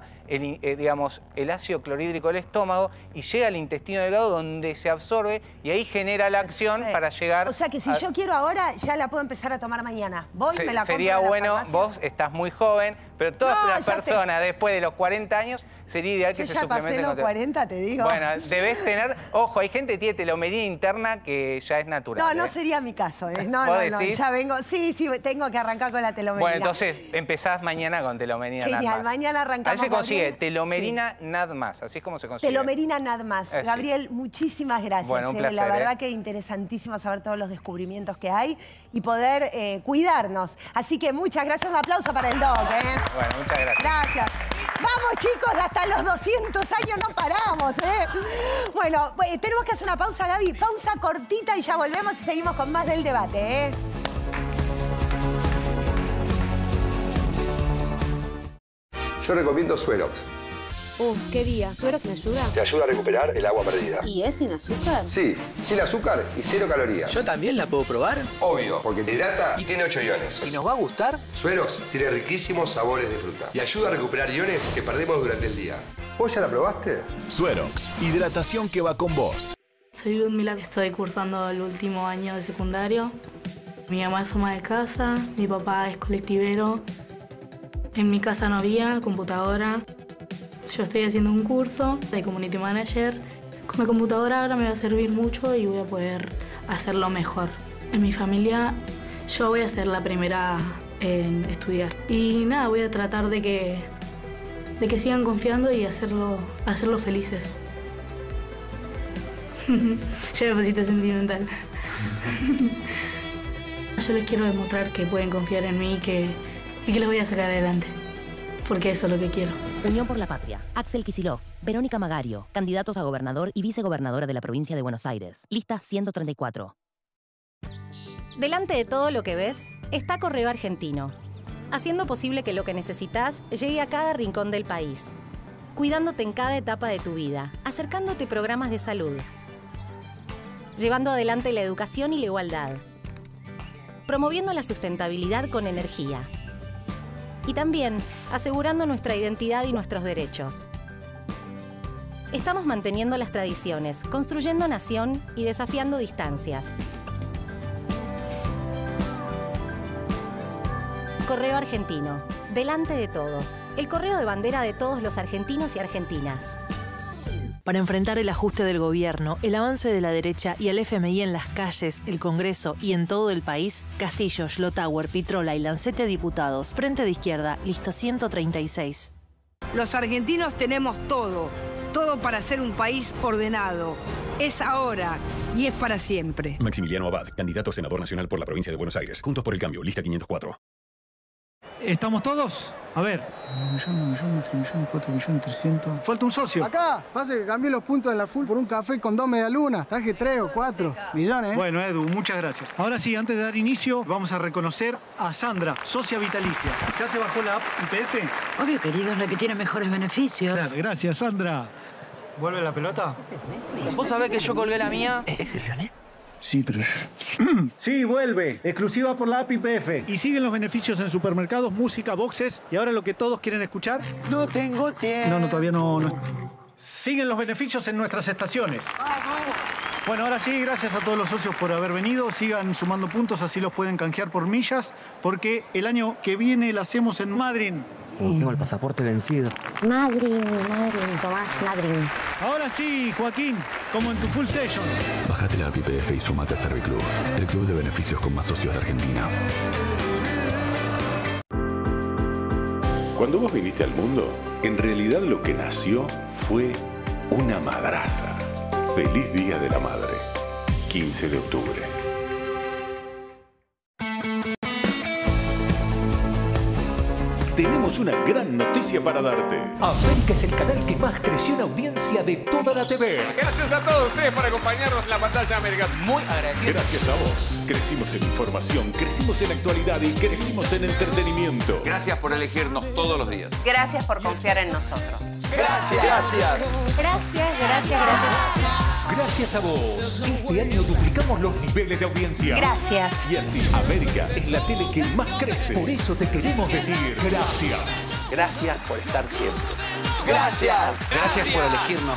el ácido clorhídrico del estómago y llega al intestino delgado donde se absorbe y ahí genera la acción para llegar... O sea que si yo quiero ahora, ya la puedo empezar a tomar mañana. Voy, me la compro. Sería bueno, vos estás muy joven, pero todas las personas después de los 40 años sería ideal que se suplementen. Ya pasé los 40, te digo. Bueno, debes tener... Ojo, hay gente que tiene telomerina interna que ya es natural. No sería mi caso. No, ya vengo... Sí, tengo que arrancar con la telomerina. Bueno, entonces empezás mañana con telomerina Genial, NAD+. Mañana arrancamos. Ahí se consigue telomerina NAD+, así es como se consigue. Telomerina NAD+. Gabriel, muchísimas gracias. Bueno, un placer. La verdad que interesantísimo saber todos los descubrimientos que hay y poder cuidarnos. Así que muchas gracias. Un aplauso para el Doc. Bueno, muchas gracias. Gracias. Vamos, chicos, hasta los 200 años no paramos, Bueno, tenemos que hacer una pausa, Gaby. Pausa cortita y ya volvemos y seguimos con más del debate, Yo recomiendo Suerox. ¿Qué día? ¿Suerox me ayuda? Te ayuda a recuperar el agua perdida. ¿Y es sin azúcar? Sí, sin azúcar y 0 calorías. ¿Yo también la puedo probar? Obvio, porque te hidrata y tiene 8 iones. ¿Y nos va a gustar? Suerox tiene riquísimos sabores de fruta y ayuda a recuperar iones que perdemos durante el día. ¿Vos ya la probaste? Suerox, hidratación que va con vos. Soy Ludmila, que estoy cursando el último año de secundario. Mi mamá es ama de casa, mi papá es colectivero. En mi casa no había computadora. Yo estoy haciendo un curso de Community Manager. Con la computadora ahora me va a servir mucho y voy a poder hacerlo mejor. En mi familia yo voy a ser la primera en estudiar. Y nada, voy a tratar de que sigan confiando y hacerlos felices. Ya me pusiste sentimental. Yo les quiero demostrar que pueden confiar en mí y que los voy a sacar adelante. Porque eso es lo que quiero. Unión por la Patria. Axel Kicillof, Verónica Magario, candidatos a gobernador y vicegobernadora de la provincia de Buenos Aires. Lista 134. Delante de todo lo que ves, está Correo Argentino, haciendo posible que lo que necesitas llegue a cada rincón del país, cuidándote en cada etapa de tu vida, acercándote programas de salud, llevando adelante la educación y la igualdad, promoviendo la sustentabilidad con energía y también asegurando nuestra identidad y nuestros derechos. Estamos manteniendo las tradiciones, construyendo nación y desafiando distancias. Correo Argentino, delante de todo. El correo de bandera de todos los argentinos y argentinas. Para enfrentar el ajuste del gobierno, el avance de la derecha y el FMI en las calles, el Congreso y en todo el país, Castillo, Schlotauer, Pitrola y Lancete Diputados, Frente de Izquierda, lista 136. Los argentinos tenemos todo para ser un país ordenado. Es ahora y es para siempre. Maximiliano Abad, candidato a senador nacional por la provincia de Buenos Aires. Juntos por el Cambio, lista 504. ¿Estamos todos? A ver. 1.300.000, falta un socio. Acá, pase que cambié los puntos de la full por un café con 2 medialunas. Traje 3 o 4 millones. Bueno, Edu, muchas gracias. Ahora sí, antes de dar inicio, vamos a reconocer a Sandra, socia vitalicia. ¿Ya se bajó la app IPF? Obvio, querido, es la que tiene mejores beneficios. Claro, gracias, Sandra. ¿Vuelve la pelota? ¿Vos sabés que yo colgué la mía? ¿Es Lionel? Sí, pero... Sí, vuelve. Exclusiva por la app IPF. Y siguen los beneficios en supermercados, música, boxes. Y ahora lo que todos quieren escuchar... No tengo tiempo. No, todavía no. Siguen los beneficios en nuestras estaciones. ¡Vamos! Bueno, ahora sí, gracias a todos los socios por haber venido. Sigan sumando puntos, así los pueden canjear por millas, porque el año que viene la hacemos en Madrid. Tengo el pasaporte vencido. Madrid, Tomás, Madrid. Ahora sí, Joaquín, como en tu full station. Bájate la APPF y sumate a Serviclub, el club de beneficios con más socios de Argentina. Cuando vos viniste al mundo, en realidad lo que nació fue una madraza. Feliz Día de la Madre, 15 de octubre. Tenemos una gran noticia para darte. América es el canal que más creció en audiencia de toda la TV. Gracias a todos ustedes por acompañarnos en la pantalla, América. Muy agradecido. Gracias a vos. Crecimos en información, crecimos en actualidad y crecimos en entretenimiento. Gracias por elegirnos todos los días. Gracias por confiar en nosotros. Gracias. Gracias. Gracias a vos. Este año duplicamos los niveles de audiencia. Gracias. Y así, América es la tele que más crece. Por eso te queremos decir gracias. Gracias por estar siempre. Gracias. Gracias por elegirnos.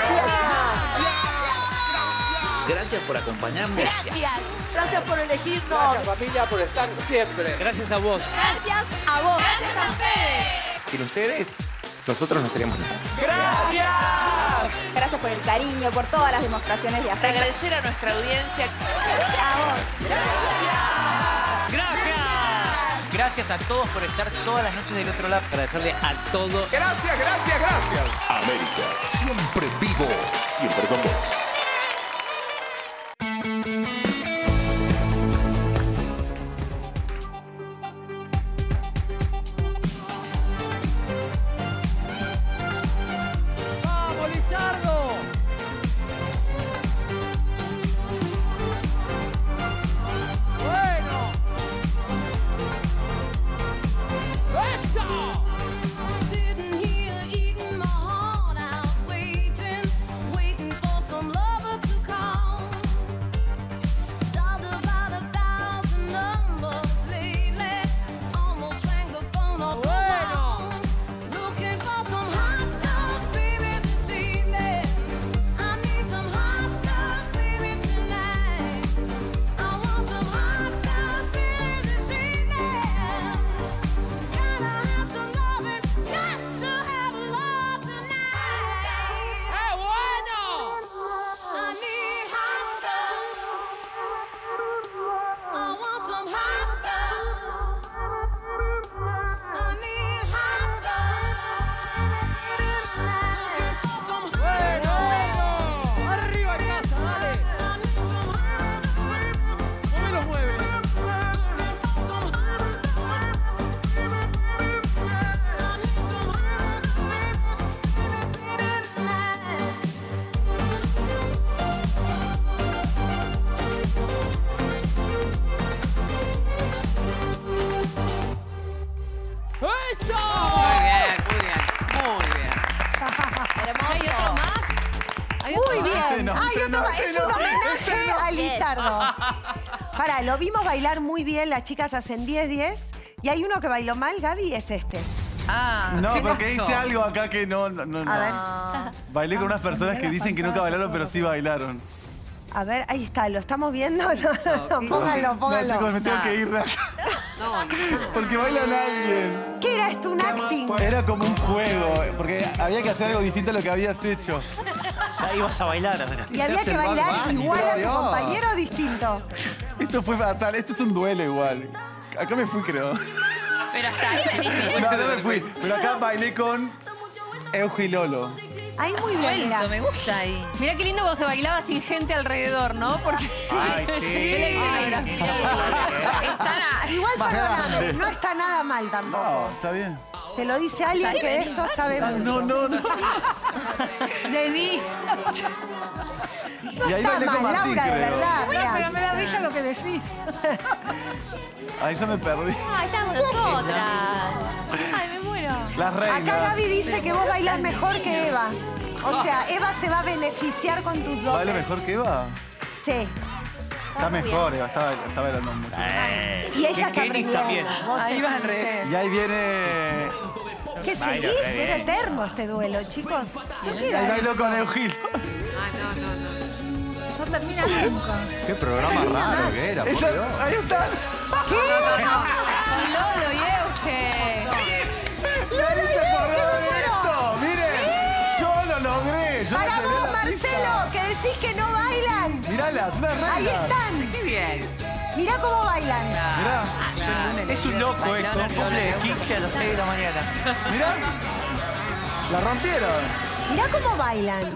Gracias por acompañarnos. Gracias por elegirnos. Gracias, familia, por estar siempre. Gracias a vos. Gracias a vos. Gracias a ustedes. Sin ustedes, nosotros no seríamos nada. ¡Gracias! Gracias por el cariño, por todas las demostraciones de afecto. Agradecer a nuestra audiencia. Gracias a vos. Gracias. Gracias a todos por estar todas las noches del otro lado. Agradecerle a todos. Gracias. América, Siempre vivo. siempre con vos. ¡Vamos, Lizardo! ¡Bueno! ¡Eso! Es un homenaje a Lizardo. Pará, lo vimos bailar muy bien, las chicas hacen 10-10. Y hay uno que bailó mal, Gaby, es este. No, porque hice algo acá que no. A ver. Bailé con unas personas que dicen que nunca bailaron, pero sí bailaron. A ver, ahí está, ¿lo estamos viendo? Pónganlo. No, chicos, me tengo que ir de acá. Porque bailan a alguien. ¿Qué era esto? ¿Un acting? Era como un juego, porque había que hacer algo distinto a lo que habías hecho. Ya ibas a bailar ahora. ¿Y había que bailar igual a tu compañero o distinto? Esto fue fatal, esto es un duelo igual. Acá me fui, creo. Pero hasta ahí venís. No me fui. Pero acá bailé con Euge y Lolo. Ahí muy bien, mira. Me gusta ahí. Mirá qué lindo cuando se bailaba sin gente alrededor, ¿no? Porque Ay, sí. Igual, perdóname, no está nada mal tampoco. No, está bien. Te lo dice alguien que de esto sabe mucho. No. Denise. Y ahí bailé con Martín, Laura, de creo. verdad. Bueno, mirá. pero me da risa lo que decís. Ahí ya me perdí. Ay, estamos nosotras. Ay, me muero. Las reinas. Acá Gaby dice que vos bailás mejor que Eva. O sea, Eva se va a beneficiar con tus dotes. ¿Baila mejor que Eva? Sí. Está mejor, Eva. Está bailando mucho. Y ella está Kenny también. Vos Ahí va al estuviste. revés. Y ahí viene... ¿Qué seguís? Era eterno este duelo, chicos. ¿No Y queda ahí bailó esto? con Eugil. No termina nunca. Qué programa raro que era, por Dios. Ahí está. ¿Qué? Son Lolo y Euge. Nadie se acordó de esto. Miren, yo lo logré. Para vos, Marcelo, que decís que no bailan. Miralas, una regla. Ahí están. Qué bien. Mirá cómo bailan. Mirá. Es un loco esto, cumple 15 a las 6 de la mañana. Mirá. La rompieron. Mirá cómo bailan.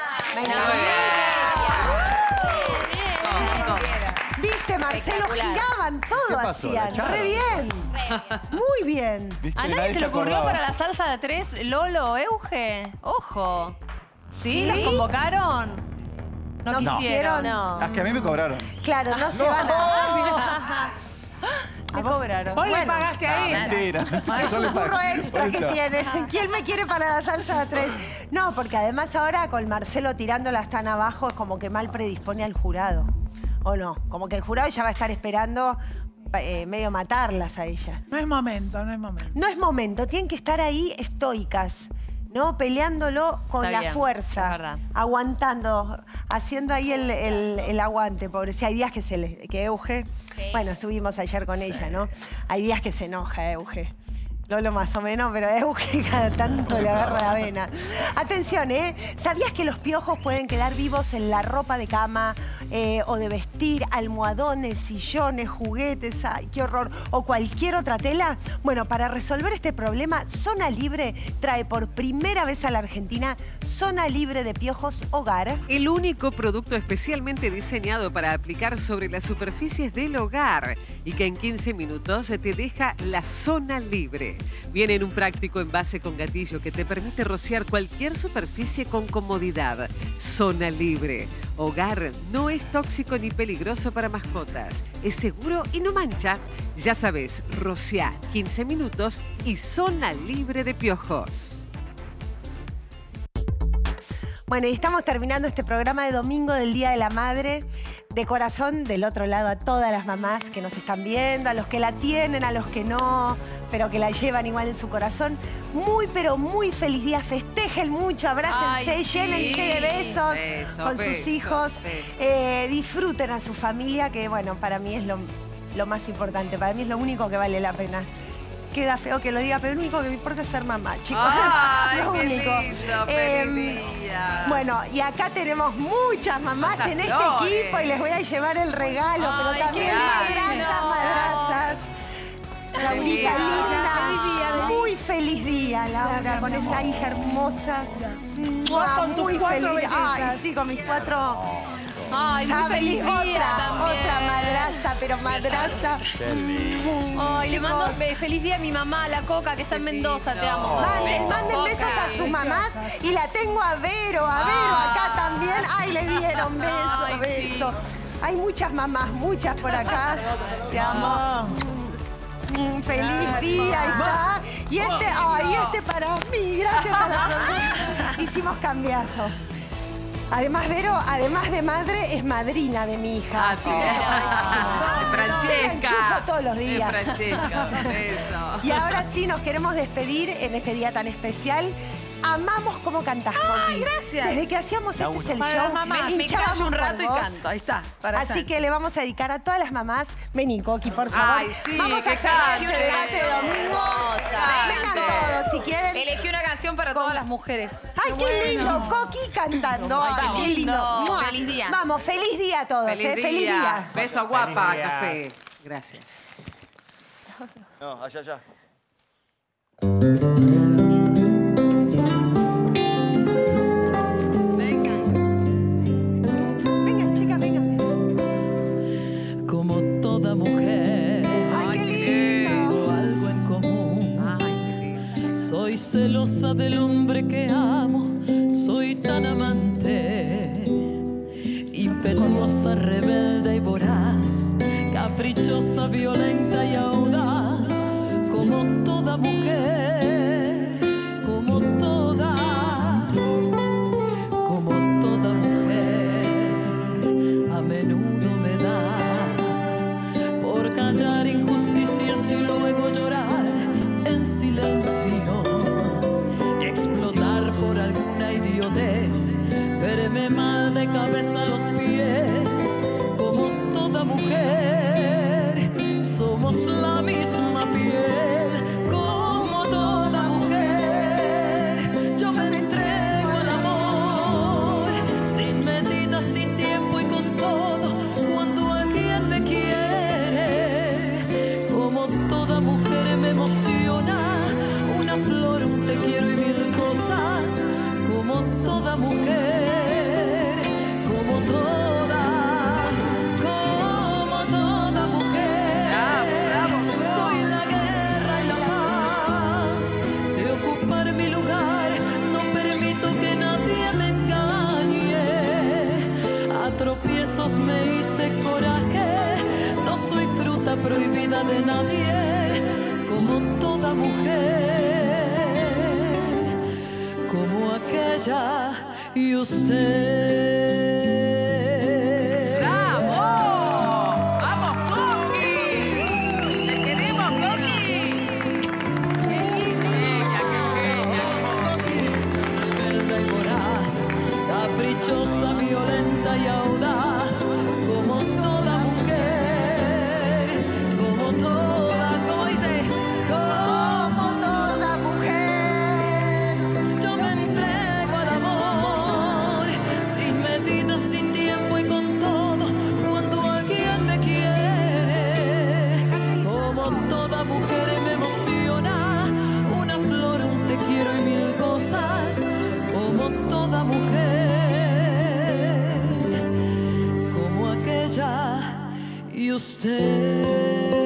Viste, Marcelo, giraban todo, hacían. Re bien. Muy bien. ¿A nadie se le ocurrió para la salsa de 3 Lolo o Euge? Ojo. ¿Sí? ¿Los convocaron? No quisieron. No. Las que a mí me cobraron. Claro, no se van a... Me cobraron. Vos le pagaste a él. Mentira. Es un curro extra que tiene. ¿Quién me quiere para la salsa de 3? No, porque además ahora con Marcelo tirándolas tan abajo es como que mal predispone al jurado. ¿O no? Como que el jurado ya va a estar esperando medio matarlas a ellas. No es momento, no es momento. No es momento. Tienen que estar ahí estoicas, ¿no? Peleándolo con Está la bien, fuerza. es verdad. Aguantando, haciendo ahí el aguante, pobre. Si hay días que que Euge... Bueno, estuvimos ayer con ella, ¿no? Hay días que se enoja Euge. Lolo más o menos, pero Euge cada tanto le agarra la vena. Atención, ¿eh? ¿Sabías que los piojos pueden quedar vivos en la ropa de cama o de vestir, almohadones, sillones, juguetes, ay, qué horror, o cualquier otra tela? Bueno, para resolver este problema, Zona Libre trae por primera vez a la Argentina Zona Libre de Piojos Hogar. El único producto especialmente diseñado para aplicar sobre las superficies del hogar y que en 15 minutos te deja la zona libre. Viene en un práctico envase con gatillo que te permite rociar cualquier superficie con comodidad. Zona Libre. Hogar no es tóxico ni peligroso para mascotas. Es seguro y no mancha. Ya sabes, rociar 15 minutos y Zona Libre de Piojos. Bueno, y estamos terminando este programa de domingo del Día de la Madre. De corazón, del otro lado, a todas las mamás que nos están viendo, a los que la tienen, a los que no, pero que la llevan igual en su corazón. Muy, pero muy feliz día. Festejen mucho, abrácense, llénense de besos con sus hijos. Disfruten a su familia, que bueno, para mí es lo más importante. Para mí es lo único que vale la pena. Queda feo que lo diga, pero lo único que me importa es ser mamá, chicos. ¡Ay, lo qué único. lindo! ¡Feliz día! Bueno, y acá tenemos muchas mamás en este equipo y les voy a llevar el regalo, pero también madrazas. Laurita linda, muy feliz día, Laura, con esa hija hermosa. Muy feliz. Ay, sí, con mis 4... Ay, muy feliz día también. Otra madraza, pero madraza. Ay, le mando feliz día a mi mamá, la Coca, que está en Mendoza, te amo. Manden besos a sus mamás. Y la tengo a Vero acá también. Ay, le dieron besos. Hay muchas mamás, muchas por acá. Te amo. Feliz día, está. Y este para mí, gracias a la producción. Hicimos cambiazo. Además, Vero, además de madre, es madrina de mi hija. Así que Francesca. Enchufo todos los días. Francesca, eso. Y ahora sí nos queremos despedir en este día tan especial. Amamos cómo cantás, Coqui. Gracias. Desde que hacíamos este es el show, me callo un rato y canto. Ahí está. Así que le vamos a dedicar a todas las mamás. Vení, Coqui, por favor. Ay, sí, vamos a hacer este debate de domingo. Vengan todos, si quieren. Elegí una canción para todas las mujeres. Ay, qué lindo. Coqui cantando. Ay, qué lindo. Feliz día. Vamos, feliz día a todos. Feliz día. Beso a Guapa, café. Gracias. No, allá. Vengan, chicas, vengan. Como toda mujer, Ay, qué lindo. tengo algo en común. Soy celosa del hombre que amo, soy tan amante, impetuosa, rebelde y voraz, caprichosa, violenta y audaz, como toda mujer, como toda mujer, a menudo me da por callar injusticias y luego llorar en silencio, explotar por alguna idiotez, verme mal de cabeza a los pies coraje. No soy fruta prohibida de nadie, como toda mujer, como aquella y usted. Caprichosa, violenta y audaz, como toda mujer, como todas, como dice, como toda mujer. Yo me entrego al amor, sin medida, sin tiempo y con todo, cuando alguien me quiere. Como toda mujer me emociona, una flor, un te quiero y mil cosas, como toda mujer. Y usted